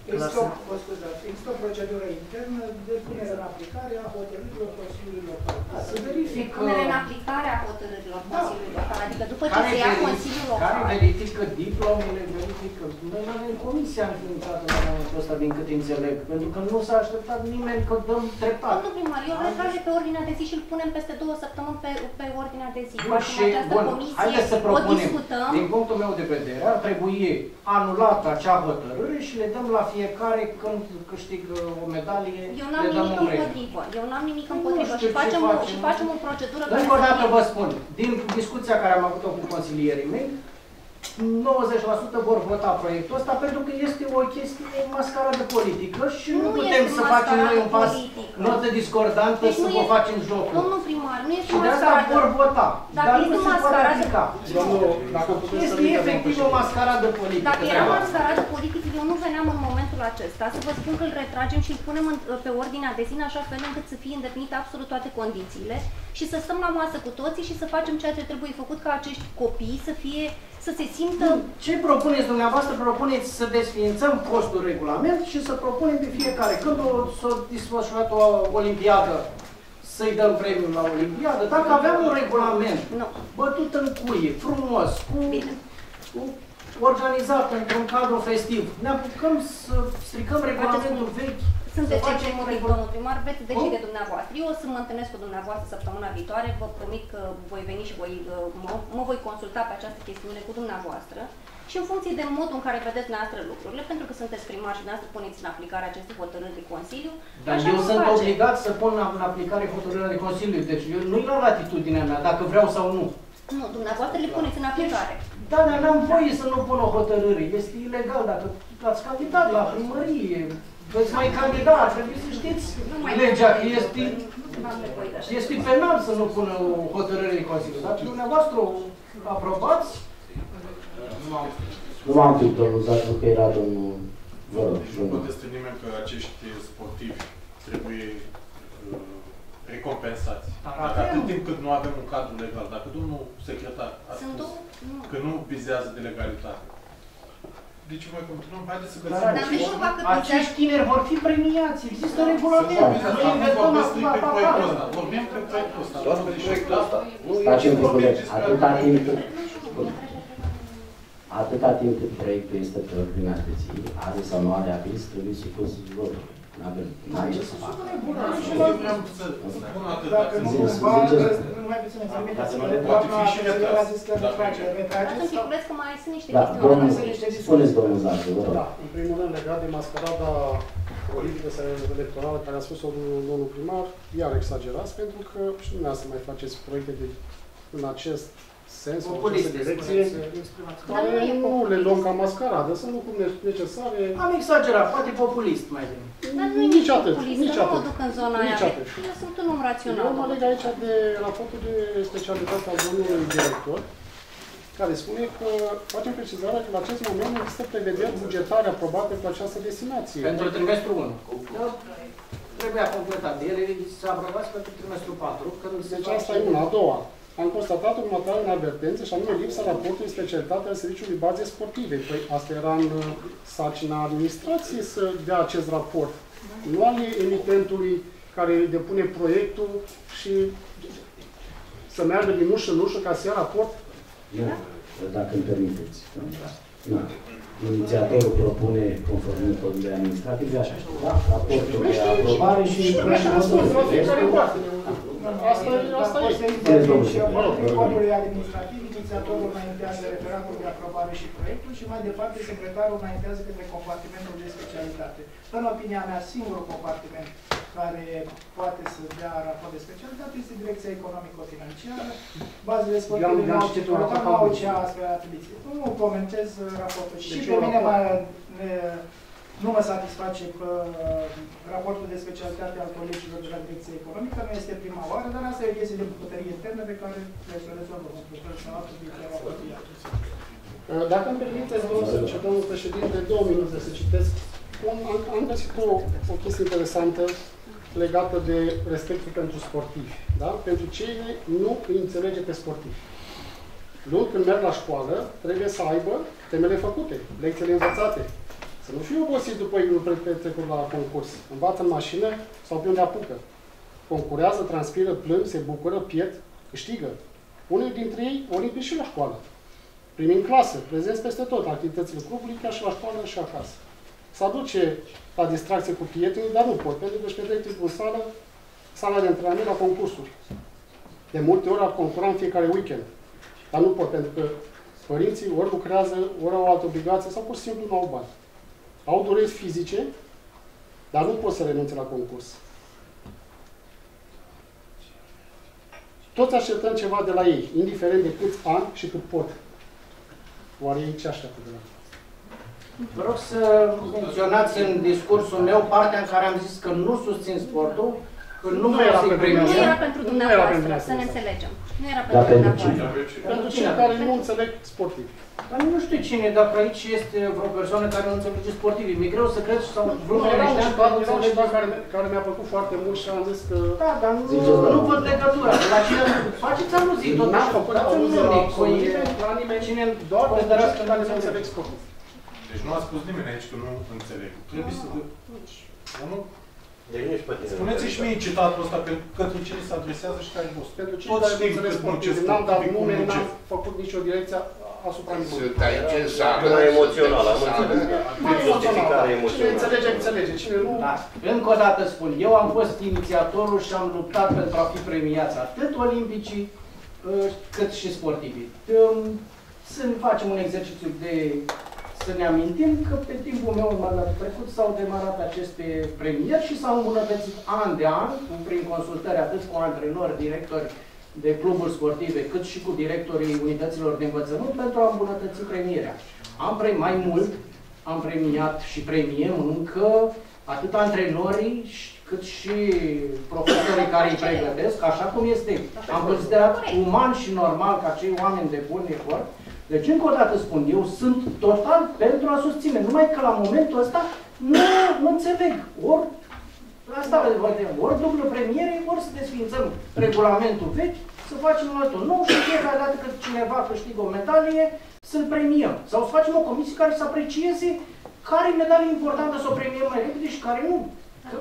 Speaker 13: Există o, o scuzați, există o procedură internă de punere în aplicare a hotărârilor Consiliului Local.
Speaker 3: Să verifică...
Speaker 4: Punere în aplicare a hotărârilor Consiliului Local, adică după ce
Speaker 3: Care
Speaker 4: se ia
Speaker 3: veri-
Speaker 4: Consiliul Local.
Speaker 3: Care verifică diplomele, verifică... Noi nu avem comisia înființată la momentul ăsta, din câte înțeleg, pentru că nu s-a așteptat nimeni că dăm treptat.
Speaker 4: Domnul primar, eu îl retrag de pe ordinea de zi și îl punem peste două săptămâni pe, pe ordinea de zi.
Speaker 3: Bun,
Speaker 4: Facem
Speaker 3: și,
Speaker 4: această
Speaker 3: bun,
Speaker 4: comisie,
Speaker 3: haideți să
Speaker 4: o
Speaker 3: propunem,
Speaker 4: discutăm.
Speaker 3: din punctul meu de vedere, ar trebui anulată acea hotărâre și le dăm la fiecare când câștigă o medalie,
Speaker 4: Eu n-am
Speaker 3: le dăm
Speaker 4: nimic
Speaker 3: un premiu.
Speaker 4: împotrivă. Eu n-am nimic
Speaker 3: Nu
Speaker 4: împotrivă
Speaker 3: știu
Speaker 4: și
Speaker 3: ce
Speaker 4: facem, o,
Speaker 3: facem.
Speaker 4: și facem o procedură care
Speaker 3: Încă o
Speaker 4: să
Speaker 3: dată
Speaker 4: fie-
Speaker 3: vă spun, din discuția care am avut-o cu consilierii mei, nouăzeci la sută vor vota proiectul ăsta pentru că este o chestie mascaradă politică și nu,
Speaker 4: Nu
Speaker 3: putem
Speaker 4: este
Speaker 3: să facem noi un pas,
Speaker 4: politică.
Speaker 3: notă discordantă,
Speaker 4: Deci
Speaker 3: să
Speaker 4: nu
Speaker 3: vă
Speaker 4: este-
Speaker 3: facem jocul.
Speaker 4: Domnul primar, nu este
Speaker 3: Și de asta
Speaker 4: mascaradă.
Speaker 3: vor vota,
Speaker 4: Dacă
Speaker 3: dar
Speaker 4: este
Speaker 3: nu se poate
Speaker 4: mascaradă-
Speaker 3: aplica.
Speaker 15: Domnul, dacă puteți să
Speaker 3: Este
Speaker 15: ridicați, domnul
Speaker 3: efectiv o
Speaker 15: președinte.
Speaker 3: mascaradă politică.
Speaker 4: Dacă era
Speaker 3: treaba asta.
Speaker 4: mascaradă politică, eu nu veneam în momentul acesta să vă spun că îl retragem și îl punem în, pe ordinea de zi în așa fel încât să fie îndeplinite absolut toate condițiile și să stăm la masă cu toții și să facem ceea ce trebuie făcut ca acești copii să fie, să se simtă...
Speaker 3: Ce propuneți dumneavoastră? Propuneți să desființăm fostul regulament și să propunem de fiecare. Când o, s-a desfășurat o olimpiadă, să-i dăm premiul la olimpiadă. Dacă aveam un regulament
Speaker 4: nu.
Speaker 3: bătut în cuie, frumos, cu, cu organizat într-un cadru festiv, ne apucăm să stricăm regulamentul vechi.
Speaker 4: Sunteți
Speaker 3: să facem un
Speaker 4: executiv,
Speaker 3: regulament.
Speaker 4: domnul primar, veți decide dumneavoastră. Eu o să mă întâlnesc cu dumneavoastră săptămâna viitoare, vă promit că voi veni și voi, mă, mă voi consulta pe această chestiune cu dumneavoastră și în funcție de modul în care vedeți dumneavoastră lucrurile, pentru că sunteți primar și dumneavoastră puneți în aplicare aceste hotărâri de Consiliu,
Speaker 3: Dar
Speaker 4: așa
Speaker 3: eu
Speaker 4: vom
Speaker 3: sunt
Speaker 4: face.
Speaker 3: obligat să pun în aplicare hotărârea de Consiliu, deci eu nu-i la latitudinea mea, dacă vreau sau nu.
Speaker 4: Nu, dumneavoastră le puneți în aplicare.
Speaker 3: Da, dar n-am voie să nu pun o hotărâre. Este ilegal. Dacă ați candidat la primărie, veți mai candida, trebuie să știți legea că este, este penal să nu pună o hotărâre de Consiliu. Dacă dumneavoastră o aprobați, nu am.
Speaker 1: Nu m-am pic, domnul Zacu, că era domnul... Vă rog,
Speaker 19: Nu
Speaker 1: domnul.
Speaker 19: contestă nimeni că acești sportivi trebuie uh, recompensați.
Speaker 3: Dar
Speaker 19: Dacă
Speaker 3: avem-
Speaker 19: atât timp cât nu avem un cadru legal, dacă domnul secretar a
Speaker 4: Sunt
Speaker 19: spus
Speaker 4: două? Nu.
Speaker 19: că nu vizează de legalitate, de ce mai continuăm? Haideți să
Speaker 3: Dar
Speaker 19: găsim o
Speaker 3: acești,
Speaker 19: formă.
Speaker 3: acești tineri vor fi premiați. Există regulament.
Speaker 19: Să
Speaker 3: Noi inventăm
Speaker 19: vorbesc
Speaker 3: acum
Speaker 19: pe proiectul
Speaker 3: papagă.
Speaker 19: ăsta. Vorbim pe proiectul ăsta.
Speaker 1: Doar
Speaker 19: pe
Speaker 1: proiectul
Speaker 19: ăsta.
Speaker 1: Facem lucrurile. Atâta timp cât... Atâta timp cât proiectul este pe ordinea de zi, are sau nu are aviz, trebuie supus votului. N-avem, n-ai ce să facă.
Speaker 19: Eu vreau să spun atât.
Speaker 13: Dacă nu
Speaker 1: Ziceți,
Speaker 13: cumva,
Speaker 1: ziceți.
Speaker 13: nu mai puțin să
Speaker 1: Dacă
Speaker 13: să
Speaker 1: nu
Speaker 13: le
Speaker 19: poate
Speaker 13: doamna
Speaker 19: fi și
Speaker 13: Călător
Speaker 19: retras.
Speaker 13: a zis că retrage. Retrage
Speaker 4: Atunci
Speaker 13: sau...
Speaker 4: cred că mai sunt niște
Speaker 1: Da,
Speaker 4: chestiuni.
Speaker 1: domnul,
Speaker 13: să niște discuții.
Speaker 1: spuneți domnul Zacu, vă rog.
Speaker 15: Da, în primul rând, legat de mascarada politică sau electorală care a spus-o domnul, domnul primar, iar exagerați, pentru că și dumneavoastră mai faceți proiecte de, în acest sens, în
Speaker 3: Populiste,
Speaker 15: această direcție,
Speaker 3: spuneți.
Speaker 15: care nu le luăm ca mascaradă, sunt lucruri necesare.
Speaker 3: Am exagerat, poate populist mai bine.
Speaker 4: Dar nu e
Speaker 15: Nici
Speaker 4: nici
Speaker 15: atât,
Speaker 4: populistă,
Speaker 15: nici
Speaker 4: nu mă
Speaker 15: atât.
Speaker 4: duc în zona
Speaker 15: Nici
Speaker 4: aia.
Speaker 15: atât.
Speaker 4: Eu sunt un om rațional.
Speaker 15: Eu mă leg aici de raportul de specialitate al domnului director, care spune că facem precizarea că la acest moment nu există prevederi bugetare aprobate pentru această destinație.
Speaker 3: Pentru trimestrul unu. Trebuia completat. Ele s-a aprobat pentru trimestrul patru. Când se
Speaker 15: Deci
Speaker 3: face-
Speaker 15: asta e una. A doua. Am constatat următoarea inadvertență și anume lipsa raportului specialitate al serviciului baze sportive. Păi asta era în uh, sarcina administrației să dea acest raport. Nu al emitentului care depune proiectul și să meargă din ușă în ușă ca să ia raport.
Speaker 1: Nu, dacă îmi permiteți. Nu. Inițiatorul propune conform metodului administrativ, așa știu, da? Raportul de aprobare și...
Speaker 15: Asta e, asta e.
Speaker 13: În codul administrativ, inițiatorul înaintează referatul de aprobare și proiectul și mai departe secretarul înaintează către compartimentul de specialitate. În opinia mea, singurul compartiment care poate să dea raport de specialitate este Direcția Economico-Financiară. Bazele sportive nu au ce nu au ce astfel atribuție. Nu comentez raportul. Și pe mine mă, nu mă satisface că raportul de specialitate al colegilor de la Direcția Economică nu este prima oară, dar asta e o chestie de bucătărie internă pe care trebuie să o rezolvăm într-un fel sau altul din raportul acesta.
Speaker 15: Dacă îmi permiteți, domnul președinte, două minute să citesc. Am, am găsit o, o chestie interesantă legată de respectul pentru sportivi. Da? Pentru cine nu îi înțelege pe sportivi. Luni, când merg la școală, trebuie să aibă temele făcute, lecțiile învățate, să Să nu fii obosit după ei petrecut la concurs. Învață în mașină sau pe unde apucă. Concurează, transpiră, plâng, se bucură, pierd, câștigă. Unii dintre ei olimpici și la școală. Primim în clasă, prezenți peste tot, activitățile clubului, chiar și la școală și acasă. Se aduce la distracție cu prietenii, dar nu pot, pentru că își petrec timpul în sală, sala de antrenament la concursuri. De multe ori ar concura în fiecare weekend. Dar nu pot, pentru că părinții ori lucrează, ori au altă obligație, sau pur și simplu nu au bani. Au dureri fizice, dar nu pot să renunțe la concurs. Toți așteptăm ceva de la ei, indiferent de câți ani și cât pot. Oare ei ce așteaptă de la ei?
Speaker 3: Vă rog să menționați în discursul meu partea în care am zis că nu susțin sportul, că nu,
Speaker 15: Nu era pentru
Speaker 3: premium.
Speaker 15: mine.
Speaker 4: Nu era pentru
Speaker 15: Nu era pentru
Speaker 4: dumneavoastră, să ne
Speaker 15: mine.
Speaker 4: înțelegem. Nu era
Speaker 1: Dar
Speaker 4: pentru
Speaker 1: pentru
Speaker 4: dumneavoastră.
Speaker 15: Pentru cei care nu înțeleg sportiv.
Speaker 3: Dar nu știu cine, dacă aici este vreo persoană care nu înțelege sportivii. Mi-e greu să cred sau vreunul
Speaker 15: Era un
Speaker 3: ăștia
Speaker 15: citat,
Speaker 3: nu
Speaker 15: era un
Speaker 3: înțelege.
Speaker 15: citat care, care mi-a plăcut foarte mult și am zis că...
Speaker 3: Da, dar nu, nu văd legătura. La cine faceți aluzii tot
Speaker 15: N-am
Speaker 3: așa.
Speaker 15: făcut
Speaker 3: Dați un
Speaker 15: aluzie la
Speaker 3: nume,
Speaker 15: absolut
Speaker 3: păi,
Speaker 15: nimeni, la nimeni,
Speaker 3: cine
Speaker 15: doar pentru
Speaker 3: considerați
Speaker 15: cei
Speaker 3: că
Speaker 15: care
Speaker 3: nu
Speaker 15: nu înțeleg
Speaker 3: înțeleg
Speaker 15: sportiv.
Speaker 19: Deci nu a spus nimeni aici că nu înțeleg. Trebuie să... Nu?
Speaker 6: Deci nu ești pe tine.
Speaker 19: Spuneți și mie citatul ăsta pentru către cine se adresează și care nu.
Speaker 15: Pentru cei
Speaker 19: Toți
Speaker 15: care nu
Speaker 19: știm
Speaker 15: înțeleg
Speaker 19: cât muncesc
Speaker 15: sportiv, n-am dat
Speaker 19: sportivii, cum
Speaker 15: nume, n-am
Speaker 19: muncesc.
Speaker 15: făcut nicio direcție asupra nimănui.
Speaker 16: Sunt aici în sală.
Speaker 6: Mai emoțional, am înțeles.
Speaker 15: Mai
Speaker 6: Justificare
Speaker 15: Cine
Speaker 6: emoțională.
Speaker 15: înțelege, înțelege. Cine nu...
Speaker 3: Da. Încă o dată spun, eu am fost inițiatorul și am luptat pentru a fi premiați atât olimpicii uh, cât și sportivii. Um, Să facem un exercițiu de să ne amintim că pe timpul meu în mandatul trecut s-au demarat aceste premieri și s-au îmbunătățit an de an, prin consultări atât cu antrenori, directori de cluburi sportive, cât și cu directorii unităților de învățământ pentru a îmbunătăți premierea. Am premiat mai mult, am premiat și premiem încă atât antrenorii cât și profesorii care îi pregătesc, așa cum este. Am considerat uman și normal ca cei oameni de bun efort. Deci, încă o dată spun, eu sunt total pentru a susține, numai că la momentul ăsta nu, nu înțeleg. Ori asta vedem, ori dublă premiere, ori să desfințăm regulamentul vechi, să facem un altul nou și fiecare dată când cineva câștigă o medalie, să-l premiăm. Sau să facem o comisie care să aprecieze care e medalie importantă să o premiem mai repede și care nu. Că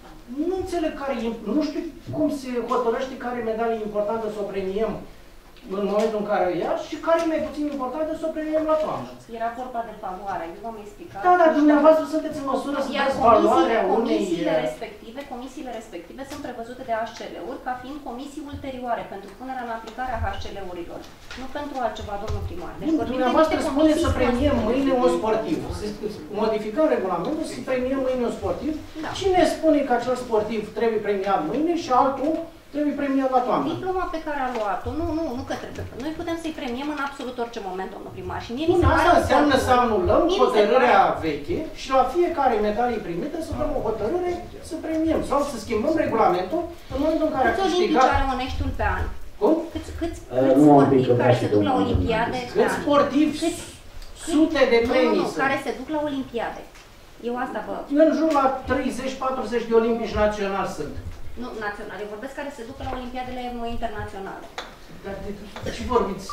Speaker 3: nu înțeleg care e, nu știu cum se hotărăște care e medalie importantă să o premiem în momentul în care o ia și care e mai puțin importantă să o premiem la toamnă.
Speaker 4: Era vorba de favoare, eu v-am explicat.
Speaker 3: Da, dar dumneavoastră sunteți în măsură să dați valoarea unei...
Speaker 4: Comisiile respective, comisiile respective sunt prevăzute de H C L-uri ca fiind comisii ulterioare pentru punerea în aplicare a H C L-urilor. Nu pentru altceva, domnul primar. Deci vorbim de
Speaker 3: dumneavoastră
Speaker 4: niște
Speaker 3: spuneți să
Speaker 4: comisii
Speaker 3: premiem mâine un
Speaker 4: constituite.
Speaker 3: sportiv. Să modificăm regulamentul să premiem mâine un sportiv.
Speaker 4: Da.
Speaker 3: Cine spune că acel sportiv trebuie premiat mâine și altul trebuie premiat la toamnă?
Speaker 4: Diploma pe care a luat-o, nu, nu, nu că trebuie. Noi putem să-i premiem în absolut orice moment, domnul primar. Și mie mi
Speaker 3: Bun,
Speaker 4: se pare
Speaker 3: asta înseamnă
Speaker 4: oportun.
Speaker 3: să anulăm
Speaker 4: Mie mi se
Speaker 3: hotărârea
Speaker 4: pare-
Speaker 3: veche și la fiecare medalie primită să dăm o hotărâre să premiem sau să schimbăm regulamentul în momentul în care a
Speaker 4: Câți olimpici
Speaker 3: câștigat.
Speaker 4: are Oneștiul pe an?
Speaker 3: Cum?
Speaker 4: Câți, câți,
Speaker 1: Uh,
Speaker 4: câți
Speaker 1: nu am pic
Speaker 4: sportivi
Speaker 1: că
Speaker 4: care
Speaker 1: vrea
Speaker 4: se
Speaker 1: și
Speaker 4: duc la
Speaker 1: domnul
Speaker 4: olimpiade pe
Speaker 3: Câți
Speaker 4: an?
Speaker 3: sportivi, sute de
Speaker 4: Nu,
Speaker 3: premii
Speaker 4: nu, nu,
Speaker 3: sunt.
Speaker 4: care se duc la olimpiade. Eu asta vă...
Speaker 3: În jur la treizeci patruzeci de olimpici naționali sunt.
Speaker 4: Nu, naționale, eu vorbesc care se duc la olimpiadele internaționale.
Speaker 3: Dar de ce vorbiți?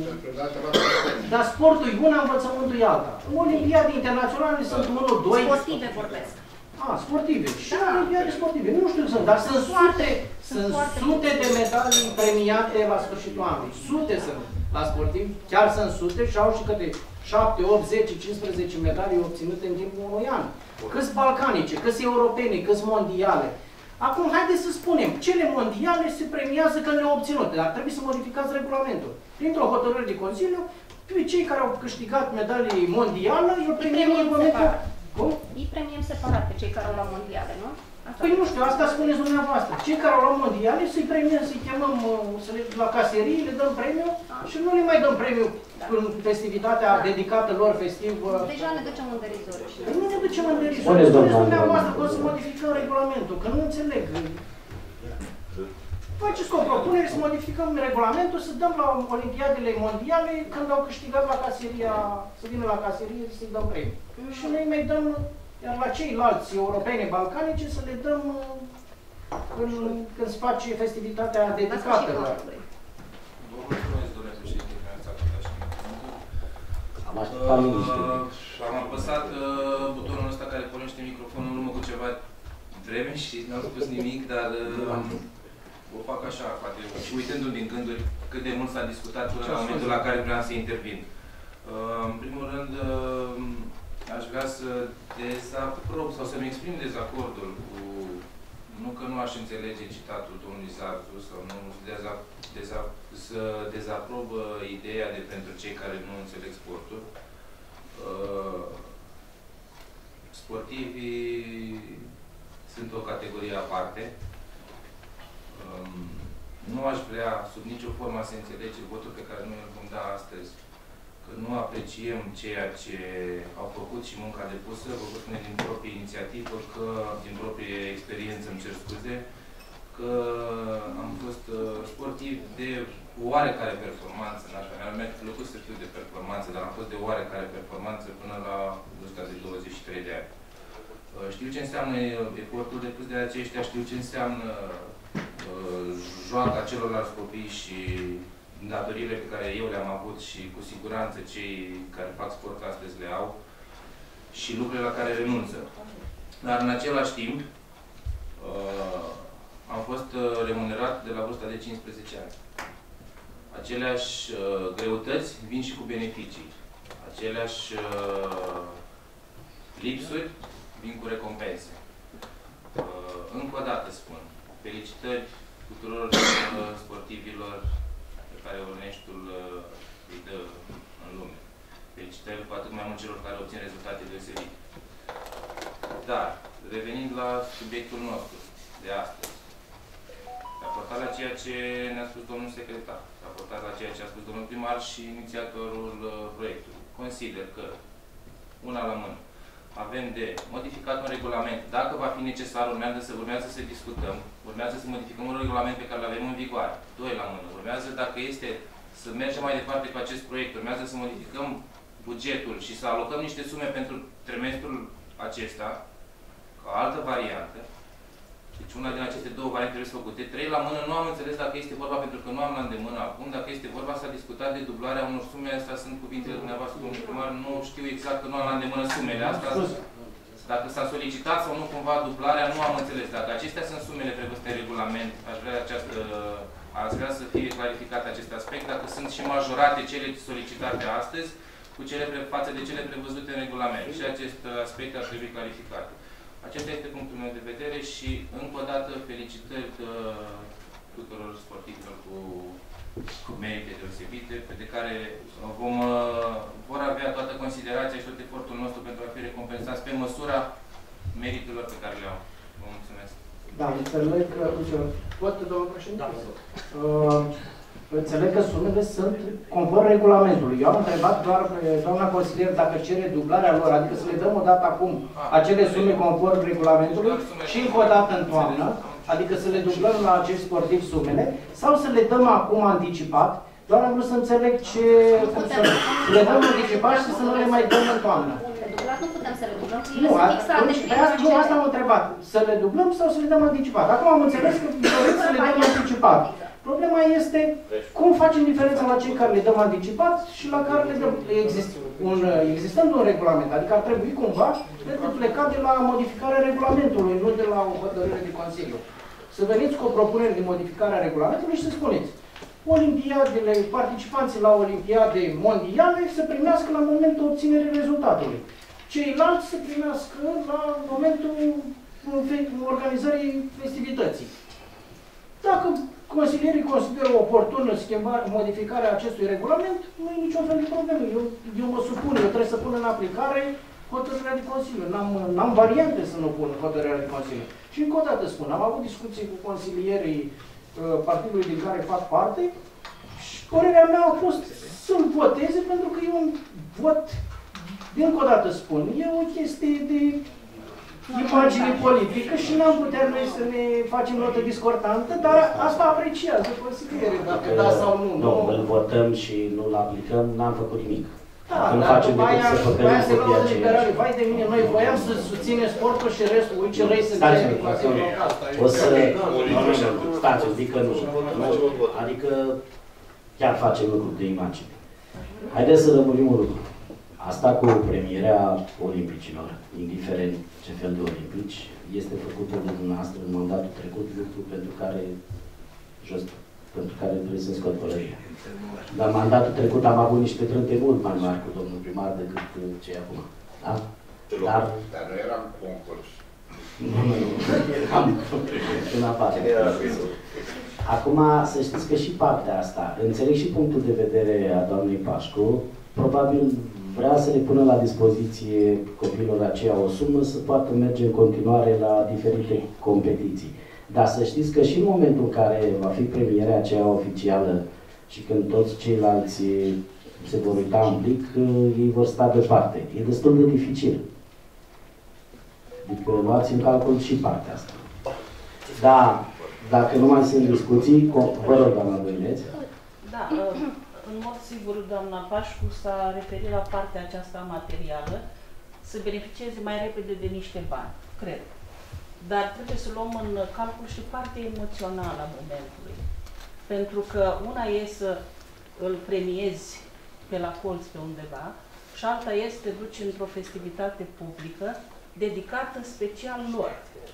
Speaker 3: Dar sportul e una, învățământul e alta. În olimpiade internaționale sunt unu, doi.
Speaker 4: Sportive vorbesc.
Speaker 3: A, sportive. Și
Speaker 4: Da.
Speaker 3: olimpiade sportive. Nu știu sunt, dar sunt sute, sunt sute de medalii premiate la sfârșitul anului. Sute sunt la sportivi, chiar sunt sute și au și câte șapte, opt, zece, cincisprezece medalii obținute în timpul unui an. Câți balcanice, câți europene, câți mondiale. Acum, haideți să spunem, cele mondiale se premiază că le-au obținut, dar trebuie să modificați regulamentul. Printr-o hotărâre de Consiliu, pe cei care au câștigat medalii mondială, îi premiem în momentul... Cum?
Speaker 4: Îi premiem separat pe cei care au luat mondiale, nu? Asta
Speaker 3: Păi nu știu, asta spuneți dumneavoastră. Cei care au luat mondiale să-i premiem, să-i chemăm să le, la caserii, le dăm premiu și nu le mai dăm premiu
Speaker 4: Da.
Speaker 3: în festivitatea
Speaker 4: Da.
Speaker 3: dedicată lor festiv.
Speaker 4: Deja ne ducem în derizoriu. Și
Speaker 3: Păi nu ne ducem în derizoriu.
Speaker 1: Spuneți,
Speaker 3: Spuneți
Speaker 1: doamna
Speaker 3: dumneavoastră că o
Speaker 1: Andrei.
Speaker 3: să modificăm regulamentul, că nu înțeleg. Faceți cu o propunere să modificăm regulamentul, să dăm la olimpiadele mondiale, când au câștigat la caseria, să vină la caserie să-i dăm premiu.
Speaker 4: Mm.
Speaker 3: Și noi mai dăm, iar la ceilalți europene, balcanice, să le dăm în, când se face festivitatea
Speaker 4: la
Speaker 3: dedicată.
Speaker 4: sfârșitul
Speaker 3: La...
Speaker 4: anului.
Speaker 10: Vă mulțumesc, domnule președinte, că mi-ați acordat și mie cuvântul.
Speaker 1: Am așteptat liniște.
Speaker 10: Uh, Am apăsat uh, butonul pornește microfonul în urmă cu ceva vreme și n-am spus nimic, dar uh, o fac așa, poate, și uitându-mi din gânduri cât de mult s-a discutat până la momentul la care vreau să intervin. Uh, în primul rând, uh, aș vrea să dezaprob sau să-mi exprim dezacordul cu, nu că nu aș înțelege citatul domnului Zarzu sau nu, deza, deza, să dezaprob uh, ideea de pentru cei care nu înțeleg sportul. Uh, sportivii sunt o categorie aparte. Um, nu aș vrea sub nicio formă să înțelege votul pe care noi îl vom da astăzi, că nu apreciem ceea ce au făcut și munca depusă, vă vă spune din proprie inițiativă, că din proprie experiență, îmi cer scuze, că am fost uh, sportiv de oarecare performanță, mi-a plăcut să fiu de performanță, dar am fost de oarecare performanță până la vârsta de douăzeci și trei de ani. Uh, știu ce înseamnă efortul depus de aceștia, știu ce înseamnă uh, joaca celorlalți copii și datoriile pe care eu le-am avut și cu siguranță cei care fac sport astăzi le au și lucrurile la care renunță. Dar în același timp uh, am fost remunerat de la vârsta de cincisprezece ani. Aceleași uh, greutăți vin și cu beneficii. Aceleași uh, lipsuri vin cu recompense. Uh, încă o dată spun, felicitări tuturor uh, sportivilor pe care Orneștiul uh, îi dă în lume. Felicitări cu atât mai mult celor care obțin rezultate deosebite. Dar, revenind la subiectul nostru de astăzi, raportat la ceea ce ne-a spus domnul secretar, raportat la ceea ce a spus domnul primar și inițiatorul uh, proiectului, consider că, una la mână, avem de modificat un regulament. Dacă va fi necesar, urmează să, urmează să discutăm, urmează să modificăm un regulament pe care îl avem în vigoare. Doi la mână. Urmează, dacă este să mergem mai departe cu acest proiect, urmează să modificăm bugetul și să alocăm niște sume pentru trimestrul acesta, ca altă variantă. Deci una din aceste două variante trebuie făcute. Trei la mână, nu am înțeles dacă este vorba, pentru că nu am la îndemână acum, dacă este vorba, s-a discutat de dublarea unor sume, astea sunt cuvintele dumneavoastră, domnul primar, nu știu exact că nu am la îndemână sumele astea. Dacă s-a solicitat sau nu cumva dublarea, nu am înțeles. Dacă acestea sunt sumele prevăzute în regulament, aș vrea, această, aș vrea să fie clarificat acest aspect, dacă sunt și majorate cele solicitate astăzi cu cele față de cele prevăzute în regulament. Și acest aspect ar trebui clarificat. Acesta este punctul meu de vedere și, încă o dată, felicitări uh, tuturor sportivilor cu, cu merite deosebite, de care vom, uh, vor avea toată considerația și tot efortul nostru pentru a fi recompensați pe măsura meritelor pe care le au. Vă mulțumesc.
Speaker 3: Da, înțeleg că... Pot, domnul președinte? Da. Uh, Înțeleg că sumele sunt conform regulamentului. Eu am întrebat doar doamna consilier dacă cere dublarea lor, adică să le dăm o dată acum acele sume conform regulamentului și încă o dată în toamnă, adică să le dublăm la acești sportivi sumele, sau să le dăm acum anticipat. Doar am vrut să înțeleg ce... Să le dăm anticipat și să nu le mai dăm în toamnă.
Speaker 4: Nu putem să le dublăm,
Speaker 3: nu, nu, asta am întrebat. Să le dublăm sau să le dăm anticipat? Acum am înțeles că dorim să le dăm anticipat. Problema este cum facem diferența la cei care le dăm anticipat și la care le dăm. Există un, existând un regulament, adică ar trebui cumva de plecat de la modificarea regulamentului, nu de la o hotărâre de Consiliu. Să veniți cu o propunere de modificare a regulamentului și să spuneți olimpiadele, participanții la olimpiade mondiale să primească la momentul obținerii rezultatului. Ceilalți să primească la momentul organizării festivității. Dacă consilierii consideră oportună schimbarea, modificarea acestui regulament, nu e niciun fel de problemă. Eu, eu mă supun, eu trebuie să pun în aplicare hotărârea de Consiliu. N-am variante să nu pun hotărârea de Consiliu. Și încă o dată spun, am avut discuții cu consilierii uh, partidului din care fac parte și părerea mea a fost să-l voteze pentru că e un vot, încă o dată spun, e o chestie de imagine politică și n-am putea noi să ne facem notă discordantă, dar asta apreciază consiliere, dacă da sau nu.
Speaker 1: Nu, îl votăm și nu-l aplicăm, n-am făcut nimic.
Speaker 3: Da, dar după aia, după aia se luă liberale. Vai de mine, noi voiam să susținem sportul și restul, uite, răi sunt cei cu Consiliul Local.
Speaker 1: O să... Stați, zic că nu. Adică chiar facem lucruri de imagine. Haideți să rămânim un lucru. Asta cu premierea olimpicilor, indiferent ce fel de olimpici, este făcută de dumneavoastră în mandatul trecut, lucru pentru care, jos, pentru care trebuie să scot pălăria. Dar în mandatul trecut am avut niște trânte mult mai mari cu domnul primar decât ce e acum. Da? Dar,
Speaker 16: Dar nu eram concurs.
Speaker 1: Nu, nu, nu. Eram în afară. Acum, să știți că și partea asta, înțeleg și punctul de vedere a doamnei Pașcu, probabil vrea să le pună la dispoziție copiilor aceea o sumă să poată merge în continuare la diferite competiții. Dar să știți că și în momentul în care va fi premierea aceea oficială și când toți ceilalți se vor uita în plic, ei vor sta deoparte. E destul de dificil. Adică luați în calcul și partea asta. Da, dacă nu mai sunt discuții, vă rog, doamna Doileț.
Speaker 12: Da, în mod sigur, doamna Pașcu s-a referit la partea aceasta materială, să beneficieze mai repede de niște bani, cred. Dar trebuie să luăm în calcul și partea emoțională a momentului. Pentru că una e să îl premiezi pe la colț pe undeva și alta este să te duci într-o festivitate publică dedicată special lor.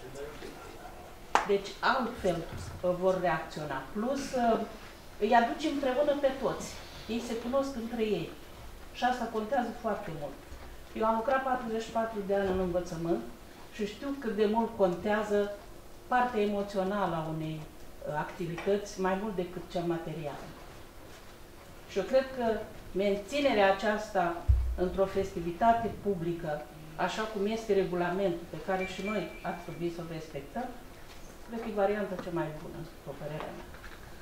Speaker 12: Deci altfel vor reacționa. Plus îi aduci împreună pe toți. Ei se cunosc între ei. Și asta contează foarte mult. Eu am lucrat patruzeci și patru de ani în învățământ și știu cât de mult contează partea emoțională a unei activități mai mult decât cea materială. Și eu cred că menținerea aceasta într-o festivitate publică, așa cum este regulamentul pe care și noi ar trebui să-l respectăm, cred că e varianta cea mai bună, după părerea mea.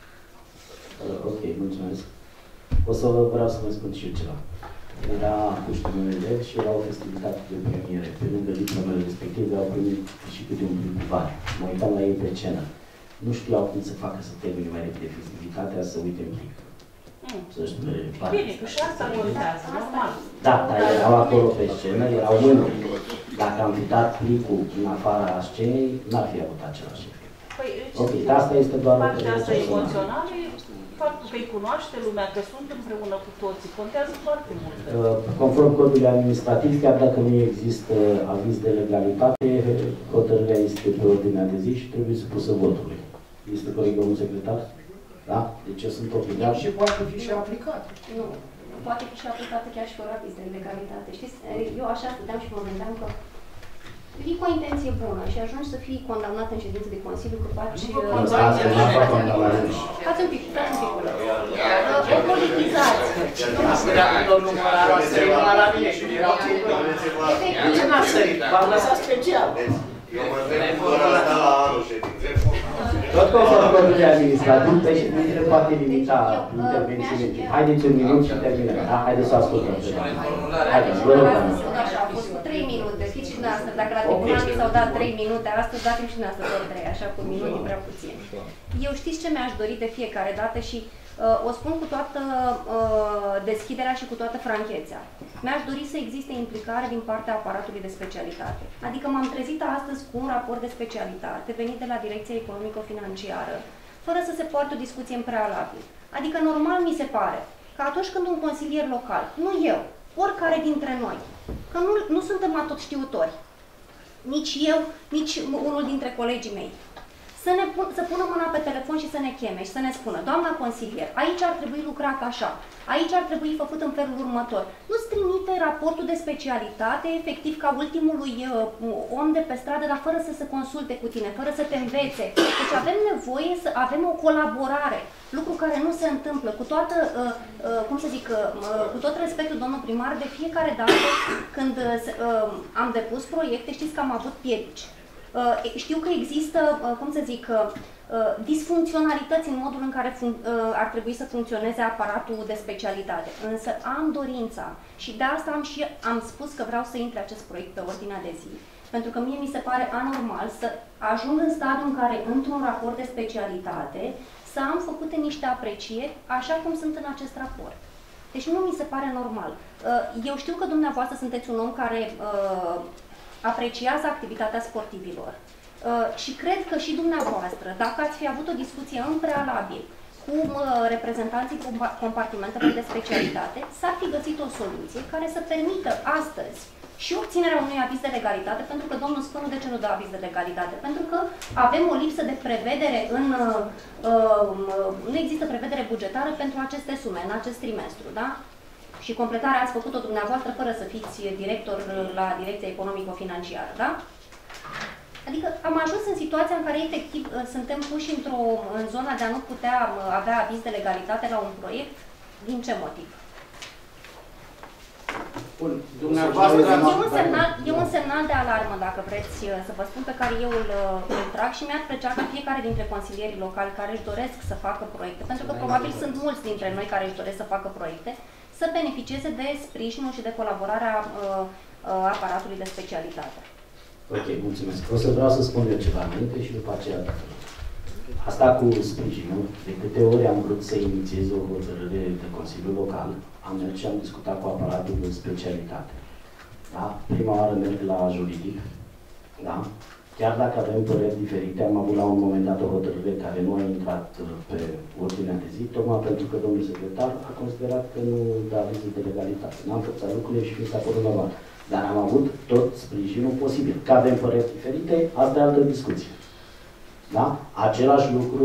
Speaker 1: Ok, mulțumesc. O să vreau să vă spun și eu ceva. Era puștii meu elevi și era o festivitate de premiere. Pe lângă diplomele respective au primit și câte un prim privat. Mă uitam la ei pe scenă. Nu știau cum să facă să termine mai repede festivitatea, să uite în plic.
Speaker 12: Mm.
Speaker 1: Să-și dure
Speaker 12: Bine, că și asta contează, normal.
Speaker 1: Da, dar erau acolo pe scenă, erau mândri. Dacă am fi dat plicul în afara scenei, n-ar fi avut același efect.
Speaker 12: Păi,
Speaker 1: ok, asta este doar o
Speaker 12: partea asta emoțională, faptul că îi cunoaște lumea, că sunt împreună cu toții, contează foarte mult.
Speaker 1: Conform codului administrativ, chiar dacă nu există aviz de legalitate, hotărârea este pe ordinea de zi și trebuie supusă votului. Este corect, domnul secretar? Da? Deci eu sunt obligat.
Speaker 3: Și poate fi și aplicat.
Speaker 4: Nu. Poate fi și aplicată chiar și fără aviz de legalitate. Știți, eu așa stăteam și mă gândeam că vii cu o intenție bună și ajungi să fii condamnat în ședință de Consiliu că faci...
Speaker 1: Stați un
Speaker 4: pic, stați un pic. O politizați.
Speaker 2: Domnul Moraru a sărit numai la mine și erau cei doi. De ce n-a sărit? V-am lăsat special.
Speaker 6: Eu mă întreb doar asta la anul ședinței.
Speaker 1: Tot conform codului administrativ, președintele poate limita intervențiile. Haideți un minut și terminăm. Da? Haideți să ascultăm. Haideți, vă rog.
Speaker 4: Așa, a fost cu trei minute. Fiți și dumneavoastră. Dacă la tribunal mi s-au dat trei minute, astăzi dați-mi și dumneavoastră tot trei. Așa, cu un minut e prea puțin. Eu știți ce mi-aș dori de fiecare dată și uh, o spun cu toată uh, deschiderea și cu toată franchețea. Mi-aș dori să existe implicare din partea aparatului de specialitate. Adică m-am trezit astăzi cu un raport de specialitate venit de la Direcția Economico-Financiară, fără să se poartă o discuție în prealabil. Adică normal mi se pare că atunci când un consilier local, nu eu, oricare dintre noi, că nu, nu suntem atotștiutori, nici eu, nici unul dintre colegii mei, să, ne pun, să pună mâna pe telefon și să ne cheme și să ne spună, doamna consilier, aici ar trebui lucrat așa, aici ar trebui făcut în felul următor. Nu-ți trimite raportul de specialitate, efectiv ca ultimului uh, om de pe stradă, dar fără să se consulte cu tine, fără să te învețe. Deci avem nevoie să avem o colaborare, lucru care nu se întâmplă, cu toată, uh, uh, cum să zic, uh, cu tot respectul, domnul primar, de fiecare dată când uh, am depus proiecte, știți că am avut piedici. Uh, știu că există, uh, cum să zic, uh, disfuncționalități în modul în care uh, ar trebui să funcționeze aparatul de specialitate. Însă am dorința și de asta am, și, am spus că vreau să intre acest proiect pe ordinea de zi. Pentru că mie mi se pare anormal să ajung în stadiul în care, într-un raport de specialitate, să am făcute niște aprecieri așa cum sunt în acest raport. Deci nu mi se pare normal. Uh, eu știu că dumneavoastră sunteți un om care uh, apreciază activitatea sportivilor. Uh, și cred că și dumneavoastră, dacă ați fi avut o discuție în prealabil cu cu uh, reprezentanții compartimentelor de specialitate, s-ar fi găsit o soluție care să permită astăzi și obținerea unui aviz de legalitate, pentru că domnul spune de ce nu dă aviz de legalitate, pentru că avem o lipsă de prevedere în, uh, uh, nu există prevedere bugetară pentru aceste sume, în acest trimestru, da? Și completarea ați făcut-o dumneavoastră fără să fiți director la Direcția Economico-Financiară, da? Adică am ajuns în situația în care efectiv suntem puși într-o, în zona de a nu putea avea aviz de legalitate la un proiect. Din ce motiv?
Speaker 3: Bun, dumneavoastră...
Speaker 4: E un, semnal, e un semnal de alarmă, dacă vreți să vă spun, pe care eu îl, îl trag și mi-ar plăcea ca fiecare dintre consilierii locali care își doresc să facă proiecte, pentru că probabil sunt mulți dintre noi care își doresc să facă proiecte, să beneficieze de sprijinul și de colaborarea uh, uh, aparatului de specialitate.
Speaker 1: Ok, mulțumesc. O să vreau să spun eu ceva înainte și după aceea. Asta cu sprijinul, de câte ori am vrut să inițiez o hotărâre de Consiliul Local, am mers și am discutat cu aparatul de specialitate. Da? Prima oară merg la juridic, da? Chiar dacă avem păreri diferite, am avut la un moment dat o hotărâre care nu a intrat pe ordinea de zi, tocmai pentru că domnul secretar a considerat că nu dă avizul de legalitate. N-am făcut lucrurile și mi s-a părut normal. Dar am avut tot sprijinul posibil. Că avem păreri diferite, asta e altă discuție. Da? Același lucru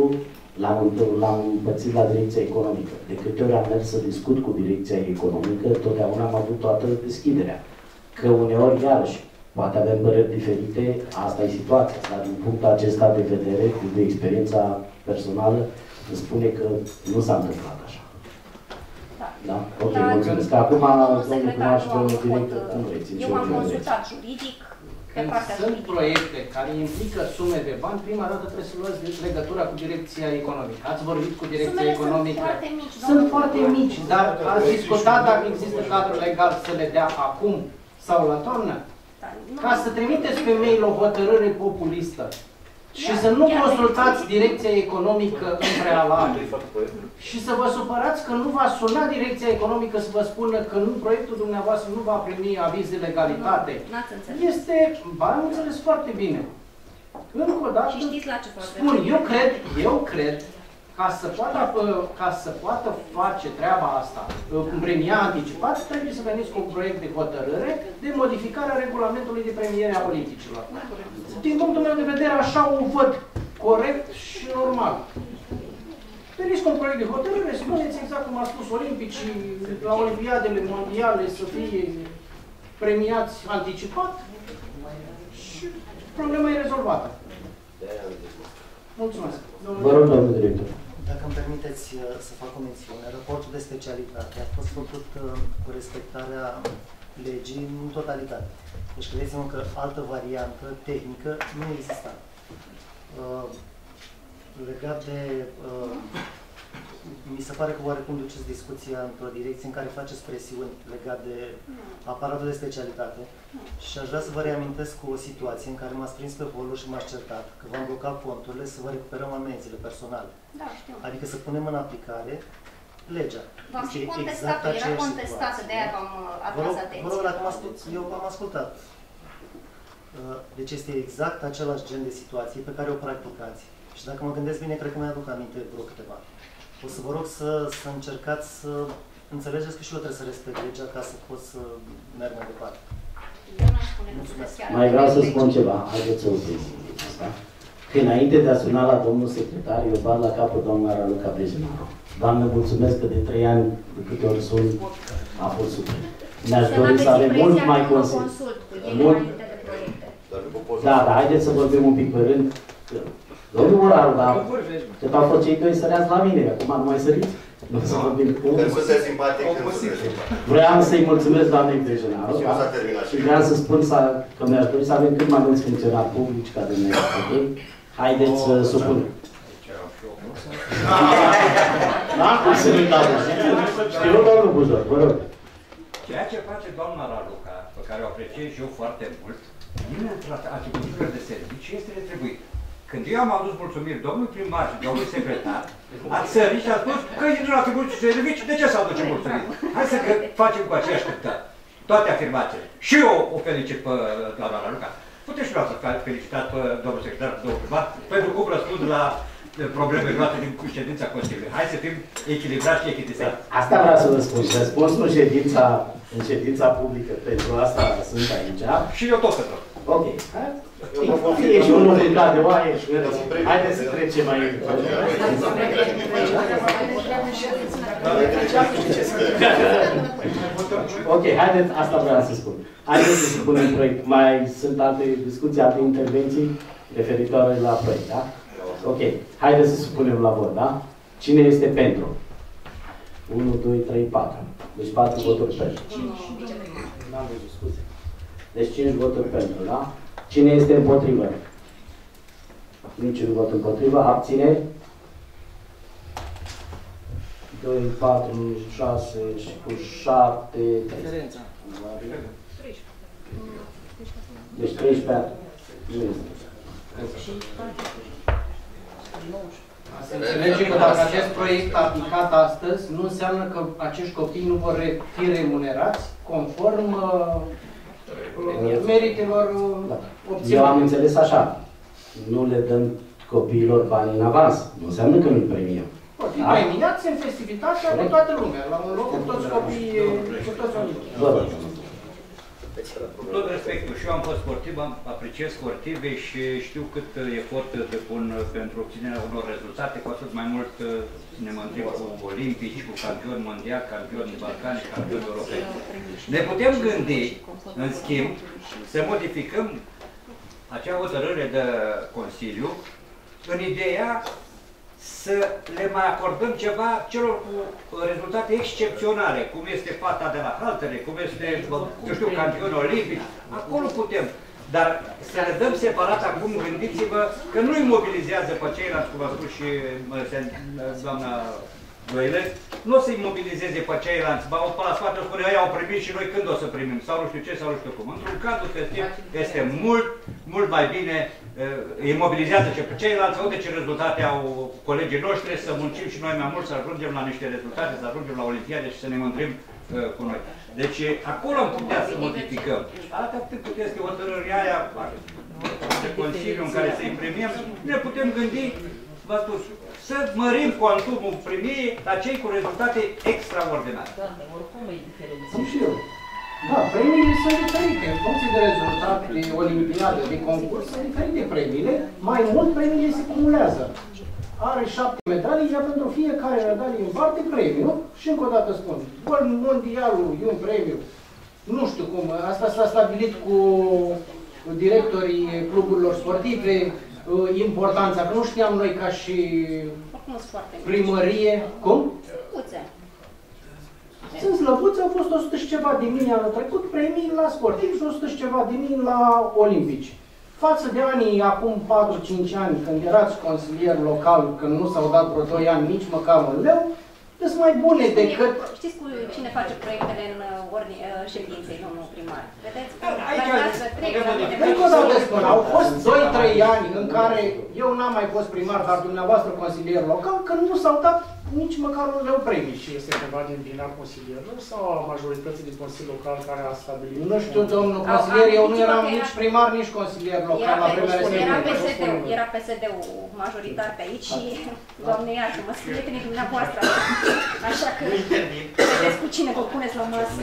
Speaker 1: l-am împărțit la Direcția Economică. De câte ori am mers să discut cu Direcția Economică, totdeauna am avut toată deschiderea. Că uneori, iarăși, poate avem păreri diferite, asta e situația. Dar din punctul acesta de vedere, de experiența personală, îmi spune că nu s-a întâmplat așa.
Speaker 4: Da.
Speaker 1: Da? Ok,
Speaker 4: da,
Speaker 1: mulțumesc. Acum, domnul Primar și domnul director, cum vreți?
Speaker 4: Eu am consultat juridic, pe
Speaker 3: Când
Speaker 4: partea
Speaker 3: sunt
Speaker 4: juridică.
Speaker 3: proiecte care implică sume de bani, prima dată trebuie să luați legătura cu Direcția Economică. Ați vorbit cu Direcția
Speaker 4: Sumele
Speaker 3: Economică?
Speaker 4: sunt foarte mici.
Speaker 3: Sunt foarte mici, dar ați discutat dacă există cadru legal să le dea acum sau la toamnă? Ca să trimiteți pe mail o hotărâre populistă și să nu consultați Direcția Economică în prealabil și să vă supărați că nu va suna Direcția Economică să vă spună că nu, proiectul dumneavoastră nu va primi aviz de legalitate. Este, ba, am înțeles foarte bine. Încă o dată,
Speaker 4: Și știți la ce
Speaker 3: spun, eu cred, eu cred, ca să poată, ca să poată face treaba asta, premia anticipat, trebuie să veniți cu un proiect de hotărâre de modificare a regulamentului de premiere a politicilor. Din punctul meu de vedere, așa o văd corect și normal. Veniți cu un proiect de hotărâre, spuneți exact cum a spus olimpicii, la olimpiadele mondiale să fie premiați anticipat și problema e rezolvată. Mulțumesc.
Speaker 1: Vă rog, domnul director.
Speaker 22: Dacă îmi permiteți să fac o mențiune, raportul de specialitate a fost făcut cu respectarea legii în totalitate. Deci credeți-mă că altă variantă tehnică nu exista. Uh, legat de... Uh, mi se pare că oarecum duceți discuția într-o direcție în care faceți presiuni legat de aparatul de specialitate și aș vrea să vă reamintesc o situație în care m-ați prins pe polul și m-ați certat că v-am blocat conturile să vă recuperăm amenziile personale.
Speaker 4: Da, știu.
Speaker 22: Adică să punem în aplicare legea.
Speaker 4: V-am și contestat,
Speaker 22: exact
Speaker 4: era contestată, de aia v-am atras atenția.
Speaker 22: Vă rog, dacă eu v-am ascultat. Deci este exact același gen de situație pe care o practicați. Și dacă mă gândesc bine, cred că mi-aduc aminte vreo câteva. O să vă rog să, să încercați să înțelegeți că și eu trebuie să respect legea ca să pot să merg mai departe.
Speaker 1: Mai vreau să spun ceva, haideți să oprim asta. Că înainte de a suna la domnul secretar, eu bat la capul doamna Raluca Brejenaru. Doamne, mulțumesc că de trei ani, de câte ori sun, a fost super. Ne-aș dori să avem mult mai consult. Mult... Da, da, haideți să vorbim un pic pe rând. Domnul Moraru, dar cât au fost cei doi săreați la mine, acum nu mai săriți? Nu să vorbim cu...
Speaker 6: Când sunteți simpatic, când sunteți simpatic.
Speaker 1: Vreau să-i mulțumesc doamnei Brejenaru, și vreau să spun că mi-aș dori să avem cât mai mulți funcționari publici ca de noi, ok? Haideți să supunem. Da? Cum să nu-i dau? Știu, domnul Bujor, vă rog.
Speaker 7: Ceea ce face doamna Raluca, pe care o apreciez și eu foarte mult, din atribuțiile de servicii este retribuit. Când eu am adus mulțumiri domnului primar și domnului secretar, ați sărit și a spus că e din atribuții de servicii, de ce să aduce mulțumiri? Hai să facem cu aceeași cântare toate afirmațiile. Și eu o felicit pe doamna Raluca. Puteți și vreau să felicitați pe domnul secretar, pe domnul primar, pentru cum răspund la probleme luate din ședința Consiliului. Hai să fim echilibrați și echitați.
Speaker 1: Asta vreau să vă spun. Răspunsul în ședința, în ședința publică, pentru asta sunt aici.
Speaker 7: Și eu tot să tot.
Speaker 1: Ok. Fie și unul vindat de oaie și haideți să trecem mai Ok, haideți, asta vreau să spun. Haideți să spunem proiect. Mai sunt alte discuții, alte intervenții referitoare la proiect, da? Ok, haideți să spunem la vot, da? Cine este pentru? unu, doi, trei, patru. Deci patru voturi pentru. N-am văzut, scuze. Deci cinci voturi pentru, da? Cine este împotrivă? Niciun vot împotrivă. Abțineri? doi, patru, șase și cu șapte, treisprezece. Deci treisprezece. Nu este.
Speaker 3: Să înțelegem că dacă acest proiect aplicat astăzi, nu înseamnă că acești copii nu vor fi remunerați conform uh, meritelor uh, obținute.
Speaker 1: Eu am înțeles așa. Nu le dăm copiilor bani în avans. Nu înseamnă că nu-i premiem.
Speaker 3: Vor fi premiați în festivitatea de toată lumea, la un loc cu toți copiii, cu toți oamenii.
Speaker 7: Cu tot respectul, și eu am fost sportiv, am apreciez sportive și știu cât efort depun pentru obținerea unor rezultate, cu atât mai mult ne mândrim cu olimpici, cu campioni mondiali, campioni balcani, campioni europeni. Ne putem gândi, în schimb, să modificăm acea hotărâre de Consiliu în ideea să le mai acordăm ceva celor cu rezultate excepționale, cum este fata de la haltere, cum este, eu știu, campion olimpic, acolo putem. Dar să le dăm separat acum, gândiți-vă că nu îi mobilizează pe ceilalți, cum a spus și doamna Doile, nu o să-i mobilizeze pe ceilalți, ba, pe la spate spune, ei au primit și noi când o să primim, sau nu știu ce, sau nu știu cum. Într-un cadru festiv este mult, mult mai bine, îi mobilizează și pe ceilalți, uite ce rezultate au colegii noștri, să muncim și noi mai mult, să ajungem la niște rezultate, să ajungem la Olimpiade și să ne mândrim uh, cu noi. Deci acolo am putea să modificăm. Atât cât este hotărârea aia de Consiliu în care să-i premiem, ne putem gândi, v-a spus, să mărim cuantumul premiei la cei cu rezultate extraordinare.
Speaker 12: Da, oricum e diferență.
Speaker 3: Cum și eu. Da, premiile sunt diferite. În funcție de rezultat, de olimpiadă, de concurs, sunt diferite premiile. Mai mult, premiile se cumulează. Are șapte medalii, iar pentru fiecare medalie în parte premiu. Și încă o dată spun, gol mondialul e un premiu. Nu știu cum, asta s-a stabilit cu directorii cluburilor sportive, importanța, că nu știam noi ca și primărie. Cum?
Speaker 4: Slăbuțe.
Speaker 3: Sunt slăbuțe, au fost o sută și ceva de mii anul trecut, premii la sportivi și o sută și ceva de mii la olimpici. Față de anii, acum patru cinci ani, când erați consilier local, când nu s-au dat vreo doi ani nici măcar un leu, sunt mai bune decât...
Speaker 4: Știți cu cine face proiectele în ordine, ședinței, domnul primar? Vedeți?
Speaker 3: Încă o dată spun, au fost doi trei ani în care eu n-am mai fost primar, dar dumneavoastră consilier local, când nu s-au dat nici măcar un leu premii.
Speaker 15: Și este ceva din vina consilierilor sau a majorității din Consiliul Local care a stabilit?
Speaker 3: Nu știu, domnul consilier, eu nu eram nici primar, nici consilier local la primele
Speaker 4: Era P S D-ul, era P S D-ul majoritar pe aici și, Doamne iartă, mă sunt prietenii dumneavoastră. Așa că vedeți cu cine vă puneți la masă.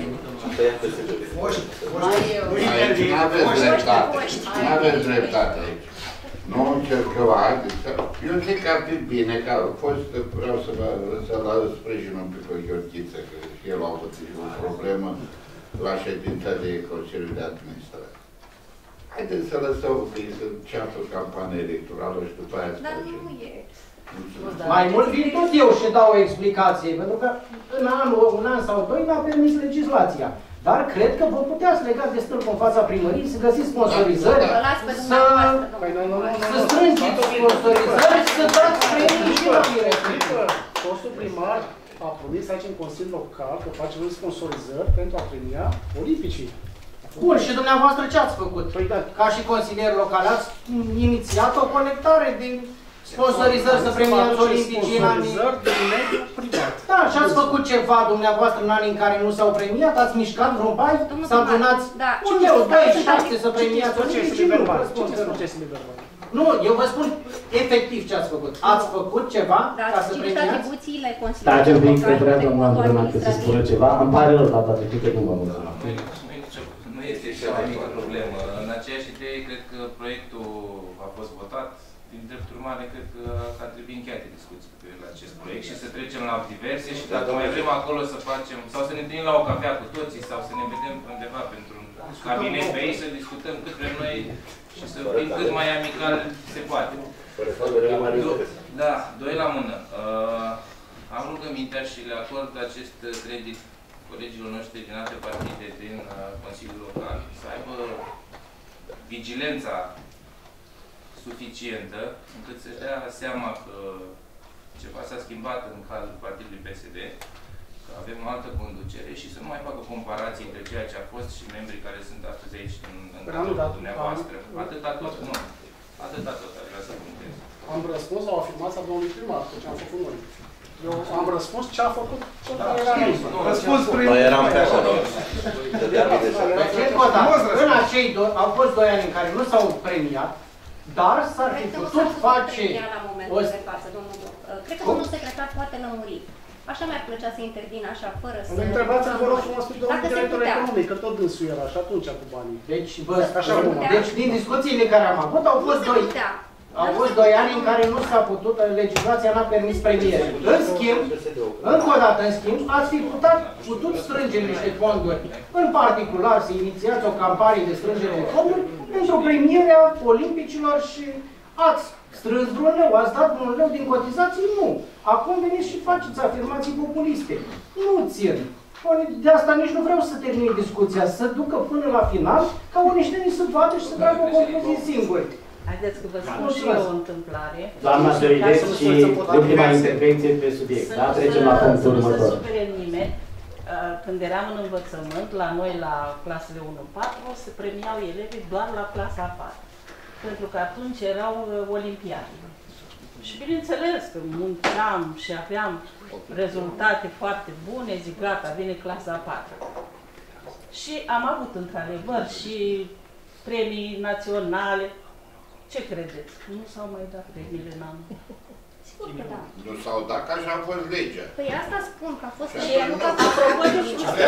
Speaker 11: Nu aveți dreptate aici. Nu încercăm, eu zic că ar fi bine, că a fost, vreau să vă să-l sprijin un pic pe Gheorghiță, că și el a avut o problemă la ședința de Consiliul de Administrație. Haideți să lăsăm să înceapă campania electorală și după aia să facem.
Speaker 4: Dar nu e.
Speaker 3: Mai mult vin tot eu și dau o explicație, pentru că în anul, un an sau doi n-a permis legislația. Dar cred că vă puteați lega de stâlp în fața primăriei, să găsiți sponsorizări, să, să strângeți sponsorizări, să dați premii și la direcție.
Speaker 15: Fostul primar a promis aici în Consiliul Local că face noi sponsorizări pentru a premia olimpicii.
Speaker 3: Bun, și dumneavoastră ce ați făcut? Ca și consilier local, ați inițiat o conectare de sponsorizări să premiați olimpicii în anii... Da, și ați făcut ceva dumneavoastră în anii în care nu s-au premiat? Ați mișcat vreun bai? Să adunați un leu, doi, șapte să premiați olimpicii? Nu, Nu, eu vă spun efectiv ce ați făcut. Ați făcut ceva
Speaker 4: da,
Speaker 3: ca să
Speaker 4: citit
Speaker 3: premiați?
Speaker 4: atribuțiile Consiliului
Speaker 1: Stați un pic, că
Speaker 4: Local
Speaker 1: vrea
Speaker 4: de
Speaker 1: doamna
Speaker 4: contul
Speaker 1: Andreea să spună ceva. Îmi pare rău, data trecută nu v-am mulțumit.
Speaker 10: Nu este cea mai mică problemă. În aceeași idee, cred că proiectul a fost votat. Din drept urmare, cred că ar trebui încheiate discuții pe acest proiect și să trecem la diverse și dacă mai vrem acolo să facem, sau să ne întâlnim la o cafea cu toții, sau să ne vedem undeva pentru un cabinet pe ei, să discutăm cât vrem noi și să fim cât mai amical se poate. Da, doi la mână. Uh, am rugămintea și le acord acest credit colegilor noștri din alte partide din uh, Consiliul Local să aibă vigilența suficientă încât să-și dea seama că ceva s-a schimbat în cadrul Partidului P S D, că avem o altă conducere și să nu mai facă comparații între ceea ce a fost și membrii care sunt astăzi aici în, în cadrul dumneavoastră. Atâta tot, nu. Atâta tot ar vrea să punctez.
Speaker 15: Am răspuns la o afirmație a domnului primar, ce am făcut noi. Eu am răspuns ce a făcut cel care era aici.
Speaker 3: Răspuns prin...
Speaker 6: Noi eram pe acolo.
Speaker 3: În acei doi, au fost doi ani în care nu s-au premiat, dar s-ar fi putut face...
Speaker 4: la momentul de față, domnul. Cred că domnul secretar poate lămuri. Așa mi-ar plăcea să intervin așa, fără să...
Speaker 15: Îl întrebați-l, vă rog frumos, pe domnul director economic, că tot dânsul era și atunci cu banii.
Speaker 3: Deci, vă, așa, deci din discuțiile care am avut, au fost doi... Au fost doi ani în care nu s-a putut, legislația n-a permis premiere. În schimb, încă o dată, în schimb, ați fi putut, putut strânge niște fonduri. În particular, să inițiați o campanie de strângere de fonduri pentru premierea olimpicilor și ați strâns vreun leu, ați dat vreun leu din cotizații? Nu. Acum veniți și faceți afirmații populiste. Nu țin. De asta nici nu vreau să termin discuția, să ducă până la final, ca uniștenii să vadă și să tragă o concluzie singuri.
Speaker 12: Haideți că vă spun și eu o întâmplare.
Speaker 1: Doamna Dărideț și ultima intervenție pe subiect. Da? Trecem la punctul următor.
Speaker 12: Nu se supere nimeni. Când eram în învățământ, la noi, la clasele unu patru, se premiau elevii doar la clasa a patra. Pentru că atunci erau olimpiade. Și bineînțeles că munceam și aveam rezultate foarte bune, zic gata, vine clasa a patra. Și am avut într-adevăr și premii naționale. Ce credeți? Nu s-au mai dat premiile în anul?
Speaker 4: Sigur că da.
Speaker 11: Nu s-au dat, că așa a fost legea.
Speaker 4: Păi asta spun, că a fost
Speaker 11: Și
Speaker 4: legea, nu că a fost
Speaker 12: apropo de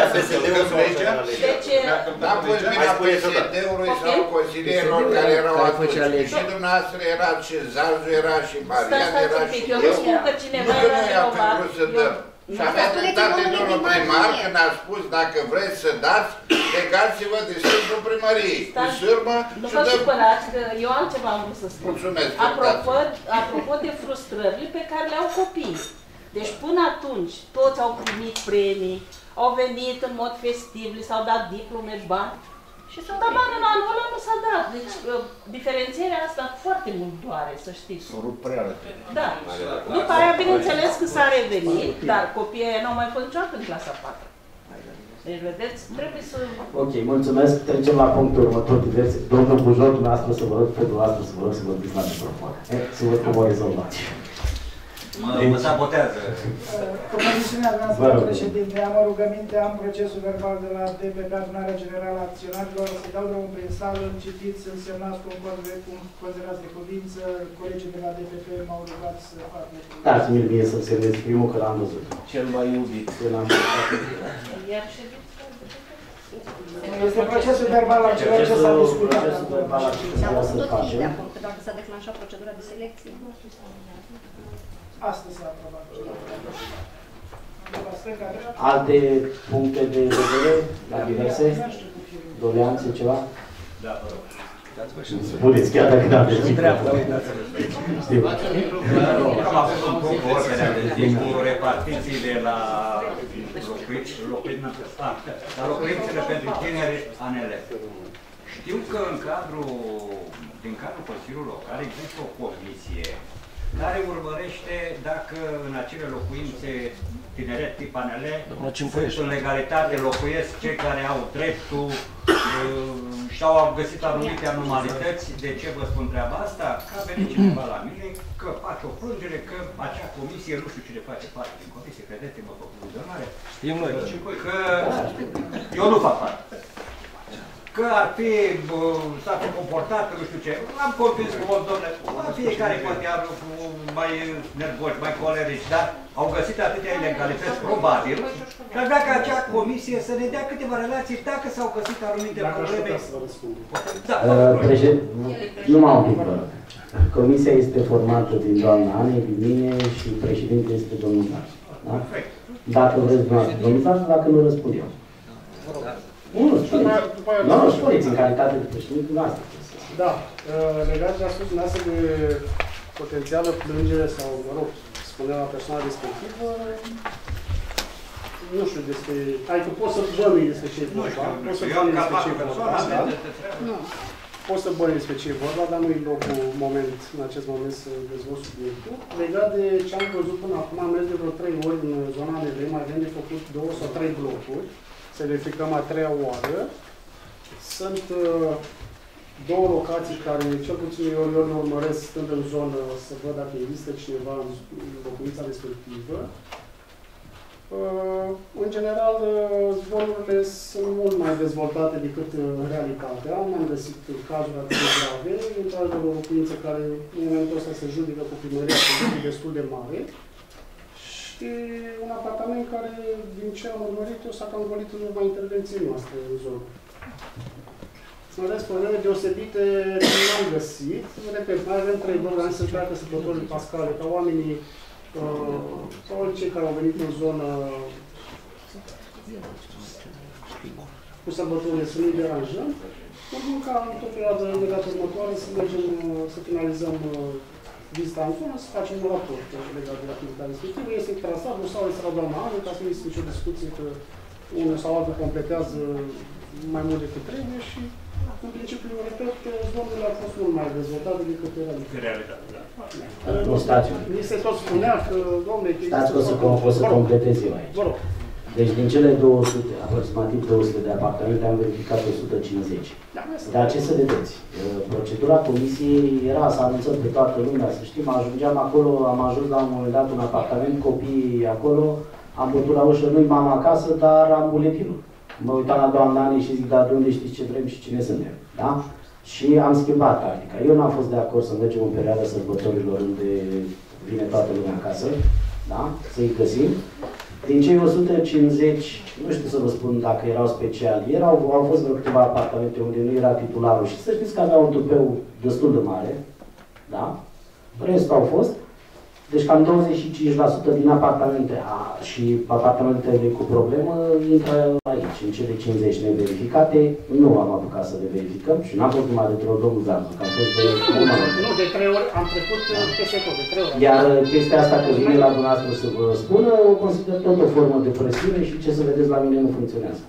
Speaker 11: legea.
Speaker 12: Deci...
Speaker 11: N-a fost vina P S D-ului sau consilierilor care erau atunci. Și dumneavoastră erați, și Zarzu era, și Marian era, și eu.
Speaker 12: Eu nu spun că cineva era vinovat.
Speaker 11: Și avea dreptate domnul primar când a spus, dacă vreți să dați, legați-vă de sârbul primăriei. Cu sârbă
Speaker 12: nu
Speaker 11: și
Speaker 12: vă
Speaker 11: dăm...
Speaker 12: supărați, că eu altceva am vrut să spun.
Speaker 11: Mulțumesc.
Speaker 12: Apropo, apropo de frustrările pe care le au copiii. Deci până atunci toți au primit premii, au venit în mod festiv, li s-au dat diplome, bani. Și s-a dat bani în anul ăla, nu s-a dat. Deci diferențierea asta foarte mult doare, să știți.
Speaker 11: S-o rup prea repede.
Speaker 12: Da. După aia, bineînțeles că s-a revenit, dar copiii aia n-au mai fost niciodată în clasa a patra. Deci, vedeți, trebuie să...
Speaker 1: Ok, mulțumesc. Trecem la punctul următor diverse. Domnul Bujor, dumneavoastră să vă rog, pe dumneavoastră să vă rog să vorbiți la microfon. Să văd cum o rezolvați.
Speaker 7: Mă, mă sabotează.
Speaker 13: Cu permisiunea mea, domnule președinte, am o rugăminte, am procesul verbal de la D P P, Adunarea Generală a Acționarilor, să-i dau drumul prin sală, citiți, însemnați concord de considerați de cuvință, colegii de la D P P m-au rugat să facă.
Speaker 1: Dați-mi mie să-l semnez primul, că l-am văzut.
Speaker 8: Cel mai iubit.
Speaker 1: L-am
Speaker 12: Iar ședința?
Speaker 13: Este procesul verbal la ceea ce s-a discutat.
Speaker 1: Procesul verbal la ceea ce
Speaker 4: Am
Speaker 1: s-a
Speaker 4: văzut
Speaker 1: discutat.
Speaker 4: de acum, că dacă s-a declanșat procedura de selecție.
Speaker 13: Astăzi s-a aprobat.
Speaker 1: Alte puncte de vedere la diverse? Doleanțe, ceva?
Speaker 8: Da, vă rog.
Speaker 1: Spuneți chiar dacă n-am de zi. Știu.
Speaker 7: Am avut un punct cu ordinea de zi cu repartițiile la locuințele pentru tineri A N L. Știu că în cadrul, din cadrul Consiliului Local există o comisie care urmărește dacă în acele locuințe tineret tip A N L sunt în legalitate, locuiesc cei care au dreptul și au găsit anumite anomalități. De ce vă spun treaba asta? Că a venit cineva la mine că face o plângere că acea comisie, nu știu cine face parte din comisie, credeți-mă, pe vizionare,
Speaker 8: știm noi
Speaker 7: că eu nu fac parte. că ar fi, s-ar fi comportat, nu știu ce. L-am convins cu o domnule, fiecare poate are mai nervoși, mai colerici, dar au găsit atâtea ilegalități, probabil, și ar vrea ca acea comisie să ne dea câteva relații dacă s-au găsit anumite probleme. Da,
Speaker 1: nu m-am pic, vă rog. Comisia este formată din doamna Ane, din mine și președintele este domnul Dar. Da? Dacă vreți dumneavoastră, domnul Dar, dacă nu răspund eu. Nu, nu, spuneți. Nu, nu, spuneți în calitate de președinte dumneavoastră.
Speaker 15: Da, legat de a spus dumneavoastră de potențială plângere sau, mă rog, spunea la persoana respectivă, nu știu despre... Adică poți să bănui despre ce e vorba, poți să bănui despre ce e vorba, nu. Poți să bănui despre ce e vorba, dar nu e locul moment, în acest moment să dezvolt subiectul. Legat de ce am văzut până acum, am mers de vreo trei ori în zona N V, mai avem de făcut două sau trei blocuri, să verificăm a treia oară. Sunt uh, două locații care, cel puțin eu, eu le urmăresc stând în zonă să văd dacă există cineva în locuința respectivă. Uh, în general, uh, zborurile sunt mult mai dezvoltate decât uh, realitatea. N-am găsit cazuri atât de grave. Într-adevăr, o locuință care în momentul ăsta se judecă cu primăria, este destul de mare. Și un apartament care, din ce am urmărit, eu s-a cam golit în urma intervenției noastre în zonă. În rest, probleme deosebite nu am găsit. Repet, mai avem trei blocuri, să pleacă sărbătorile pascale, ca oamenii uh, sau cei care au venit în zonă cu sărbătorile să nu-i deranjăm. Urmând ca în tot perioada imediat următoare să mergem, să finalizăm vizita în zonă, să facem un raport legat de activitatea respectivă. Este trasat, nu sau este la doamna Ane, ca să nu există nicio discuție că unul sau altul completează mai mult decât trebuie și, în principiu, eu repet, zonele au fost mult mai dezvoltate decât realitate.
Speaker 1: Nu, stați.
Speaker 15: Mi se tot spunea că, domnule...
Speaker 1: Stați că o să completez eu aici.
Speaker 15: Vă rog.
Speaker 1: Deci din cele două sute, aproximativ două sute de apartamente, am verificat o sută cincizeci. Dar ce să vedeți? Procedura comisiei era să anunțăm pe toată lumea, să știm, ajungeam acolo, am ajuns la un moment dat un apartament, copiii acolo, am bătut la ușă, nu-i mama acasă, dar am buletinul. Mă uitam la doamna Ane și zic, dar de unde știți ce vrem și cine suntem? Da? Și am schimbat practica. Eu n-am fost de acord să mergem în perioada sărbătorilor unde vine toată lumea acasă, da? Să-i găsim. Din cei o sută cincizeci, nu știu să vă spun dacă erau speciali, erau, au fost vreo câteva apartamente unde nu era titularul și să știți că aveau un tupeu destul de mare, da? Restul au fost. Deci cam douăzeci și cinci la sută din apartamente a, și apartamentele cu problemă intră aici, în cele cincizeci neverificate. Nu am apucat să le verificăm și n-am fost numai de trei ori, domnul Zarzu, că am fost de una.
Speaker 15: Nu, de trei ori, am trecut peste tot, de trei ori.
Speaker 1: Iar chestia asta că vine la dumneavoastră să vă spună, o consider tot o formă de presiune și ce să vedeți la mine nu funcționează.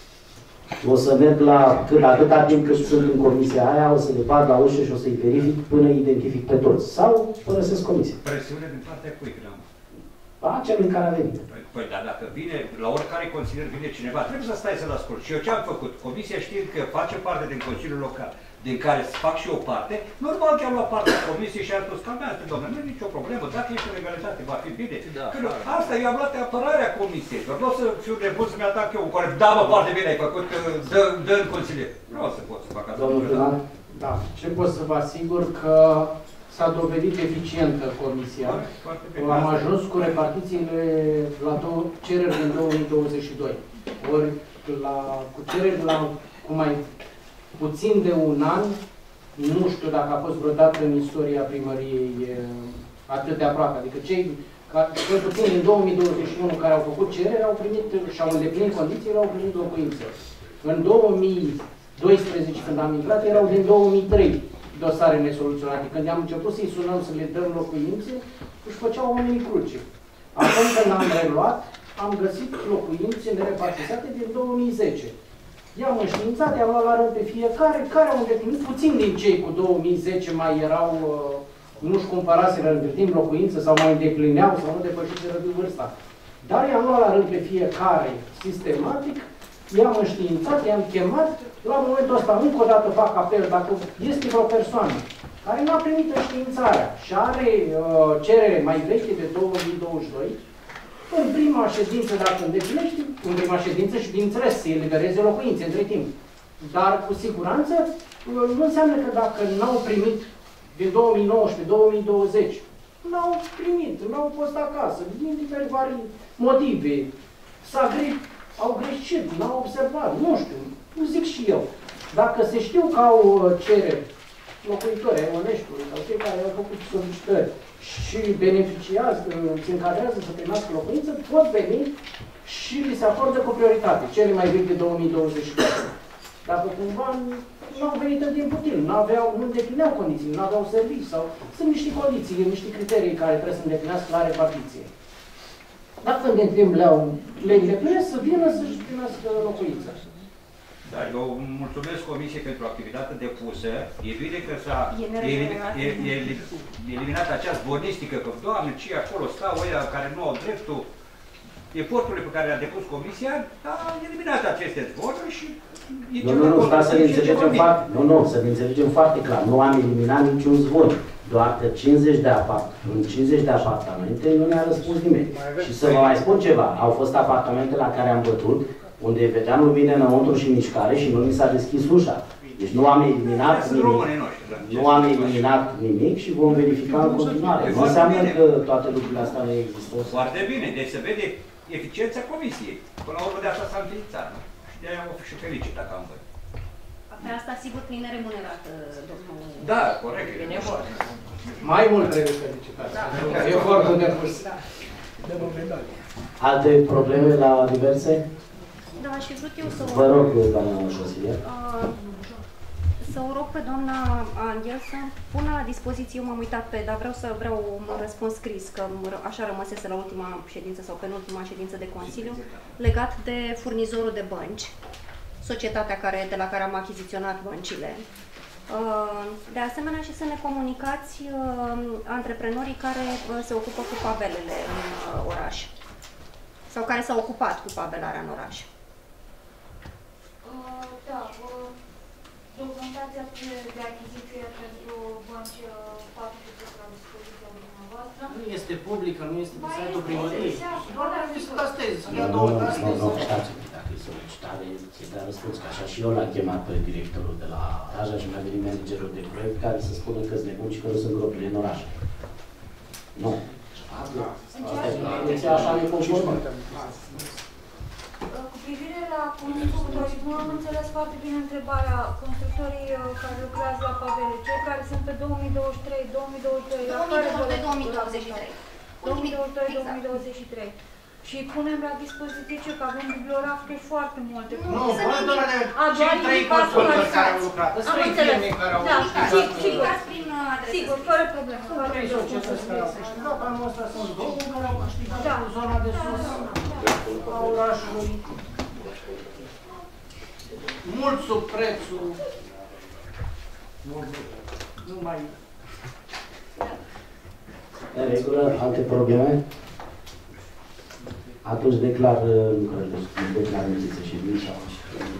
Speaker 1: O să merg la, cât, atâta timp cât sunt în comisia aia, o să le bat la ușă și o să-i verific până îi identific pe toți. Sau părăsesc comisia.
Speaker 7: Presiune din partea cui, Grau?
Speaker 1: A celui care a venit.
Speaker 7: Păi, păi, dar dacă vine, la oricare consilier vine cineva, trebuie să stai să-l ascult. Și eu ce am făcut? Comisia știind că face parte din Consiliul Local, din care fac și o parte, normal că am luat parte la comisie și am spus, calmează, domnule, nu e nicio problemă, dacă ești în legalitate, va fi bine. Da, că, asta, eu am luat apărarea comisiei, că vreau să fiu nebun să-mi atac eu un care, da, mă, foarte bine ai făcut, dă, dă în consilier. Vreau să pot să fac asta.
Speaker 3: Domnul Da, ce pot să vă asigur că s-a dovedit eficientă comisia. Am ajuns cu repartițiile la două cereri din două mii douăzeci și doi. Ori la, cu cereri la cu mai puțin de un an, nu știu dacă a fost vreodată în istoria primăriei atât de aproape. Adică cei, cel puțin din două mii douăzeci și unu care au făcut cereri, au primit și au îndeplinit condițiile, au primit locuințe. În două mii doisprezece, când am intrat, erau din două mii trei dosare nesoluționate. Când am început să-i sunăm să le dăm locuințe, își făceau oamenii cruce. Acum când am reluat, am găsit locuințe nerepartizate din două mii zece. I-am înștiințat, i-am luat la rând pe fiecare, care au îndeplinit, puțin din cei cu două mii zece mai erau, nu-și cumpăraseră între timp locuință sau mai îndeplineau sau nu depășiseră de vârsta. Dar i-am luat la rând pe fiecare sistematic, i-am înștiințat, i-am chemat, la momentul ăsta încă o dată fac apel, dacă este vreo persoană care nu a primit înștiințarea și are uh, cerere mai veche de două mii douăzeci și doi, în prima ședință, dacă îndeplinește, în prima ședință și, bineînțeles, să elibereze locuințe între timp. Dar cu siguranță nu înseamnă că dacă n-au primit din două mii nouăsprezece două mii douăzeci, n-au primit, n-au fost acasă, din diferite motive. S-a greșit, au greșit, n-au observat, nu știu, nu zic și eu. Dacă se știu că au cereri, locuitori ai Oneștiului sau cei care au făcut solicitări și beneficiază, se încadrează să primească locuință, pot veni și li se acordă cu prioritate, cele mai vechi de două mii douăzeci și patru. Dacă cumva nu au venit în timp util, nu aveau, nu îndeplineau condiții, nu aveau servicii sau sunt niște condiții, niște criterii care trebuie să îndeplinească la repartiție. Dacă îndeplinim legile pline, să vină să-și primească locuința.
Speaker 7: Da, eu mulțumesc Comisiei pentru activitatea depusă. E bine că s-a eliminat acea zvonistică, că, Doamne, ce acolo stau ăia care nu au dreptul. Eforturile pe care le-a depus Comisia a eliminat aceste zvonuri și...
Speaker 1: Nu, nu, nu, stați să ne înțelegem foarte, nu, nu, să ne înțelegem foarte clar. Nu am eliminat niciun zvon. Doar că cincizeci de apart, în cincizeci de apartamente nu ne-a răspuns nimeni. Și să vă mai spun ceva, au fost apartamente la care am bătut, unde vedeanul vine înăuntru și mișcare și nu mi s-a deschis ușa. Deci nu am eliminat nimic. Nu am eliminat nimic și vom verifica în continuare. Nu înseamnă că toate lucrurile astea nu există.
Speaker 7: Foarte bine, deci se vede eficiența Comisiei. Până la urmă de asta s-a înființat. Și de-aia o fi și fericit dacă am văzut.
Speaker 4: Pe asta, sigur, că e neremunerat, domnul...
Speaker 7: Da, corect.
Speaker 3: Mai mult trebuie felicitat. Efortul depus.
Speaker 1: Alte probleme la diverse?
Speaker 4: Da, și vrut eu să o...
Speaker 1: Vă rog, doamna Șosilie.
Speaker 4: Uh, să o rog pe doamna Angel să pună la dispoziție, eu m-am uitat pe, dar vreau să vreau un răspuns scris, că așa rămăsese la ultima ședință sau penultima ședință de Consiliu, legat de furnizorul de bănci, societatea care, de la care am achiziționat băncile. De asemenea și să ne comunicați antreprenorii care se ocupă cu pavelele în oraș sau care s-au ocupat cu pavelarea în oraș.
Speaker 20: Da, documentația de achiziție pentru bănci poate fi pusă la dispoziția dumneavoastră.
Speaker 3: Nu este publică, nu este pe site-ul primăriei. Doar am discutat astăzi.
Speaker 1: Nu, nu, nu, nu, stați un pic, dacă e solicitare, se dea răspuns, că așa și eu l-am chemat pe directorul de la Raja și mi-a venit managerul de proiect care să spună că sunt nebuni și că nu sunt gropile în oraș. Nu. Asta e așa ne conformă.
Speaker 20: Cu privire la constructori, nu am înțeles foarte bine întrebarea. Constructorii care lucrează la pavele, cei care sunt pe două mii douăzeci și trei două mii douăzeci și doi, la care
Speaker 4: două mii douăzeci și trei.
Speaker 20: două mii douăzeci și doi două mii douăzeci și trei. Și punem la dispoziție ce, că avem bibliografie foarte multe.
Speaker 3: Nu, bă, doamne, cei trei constructori care au lucrat, sunt trei firme care au lucrat.
Speaker 20: Da, sigur, sigur, fără probleme.
Speaker 3: Sunt trei societăți care au câștigat, anul ăsta sunt două care au câștigat în zona de sus a orașului. Mult sub prețul. Nu mai...
Speaker 1: În regulă, alte probleme? Atunci declar lucrările, declar închise și din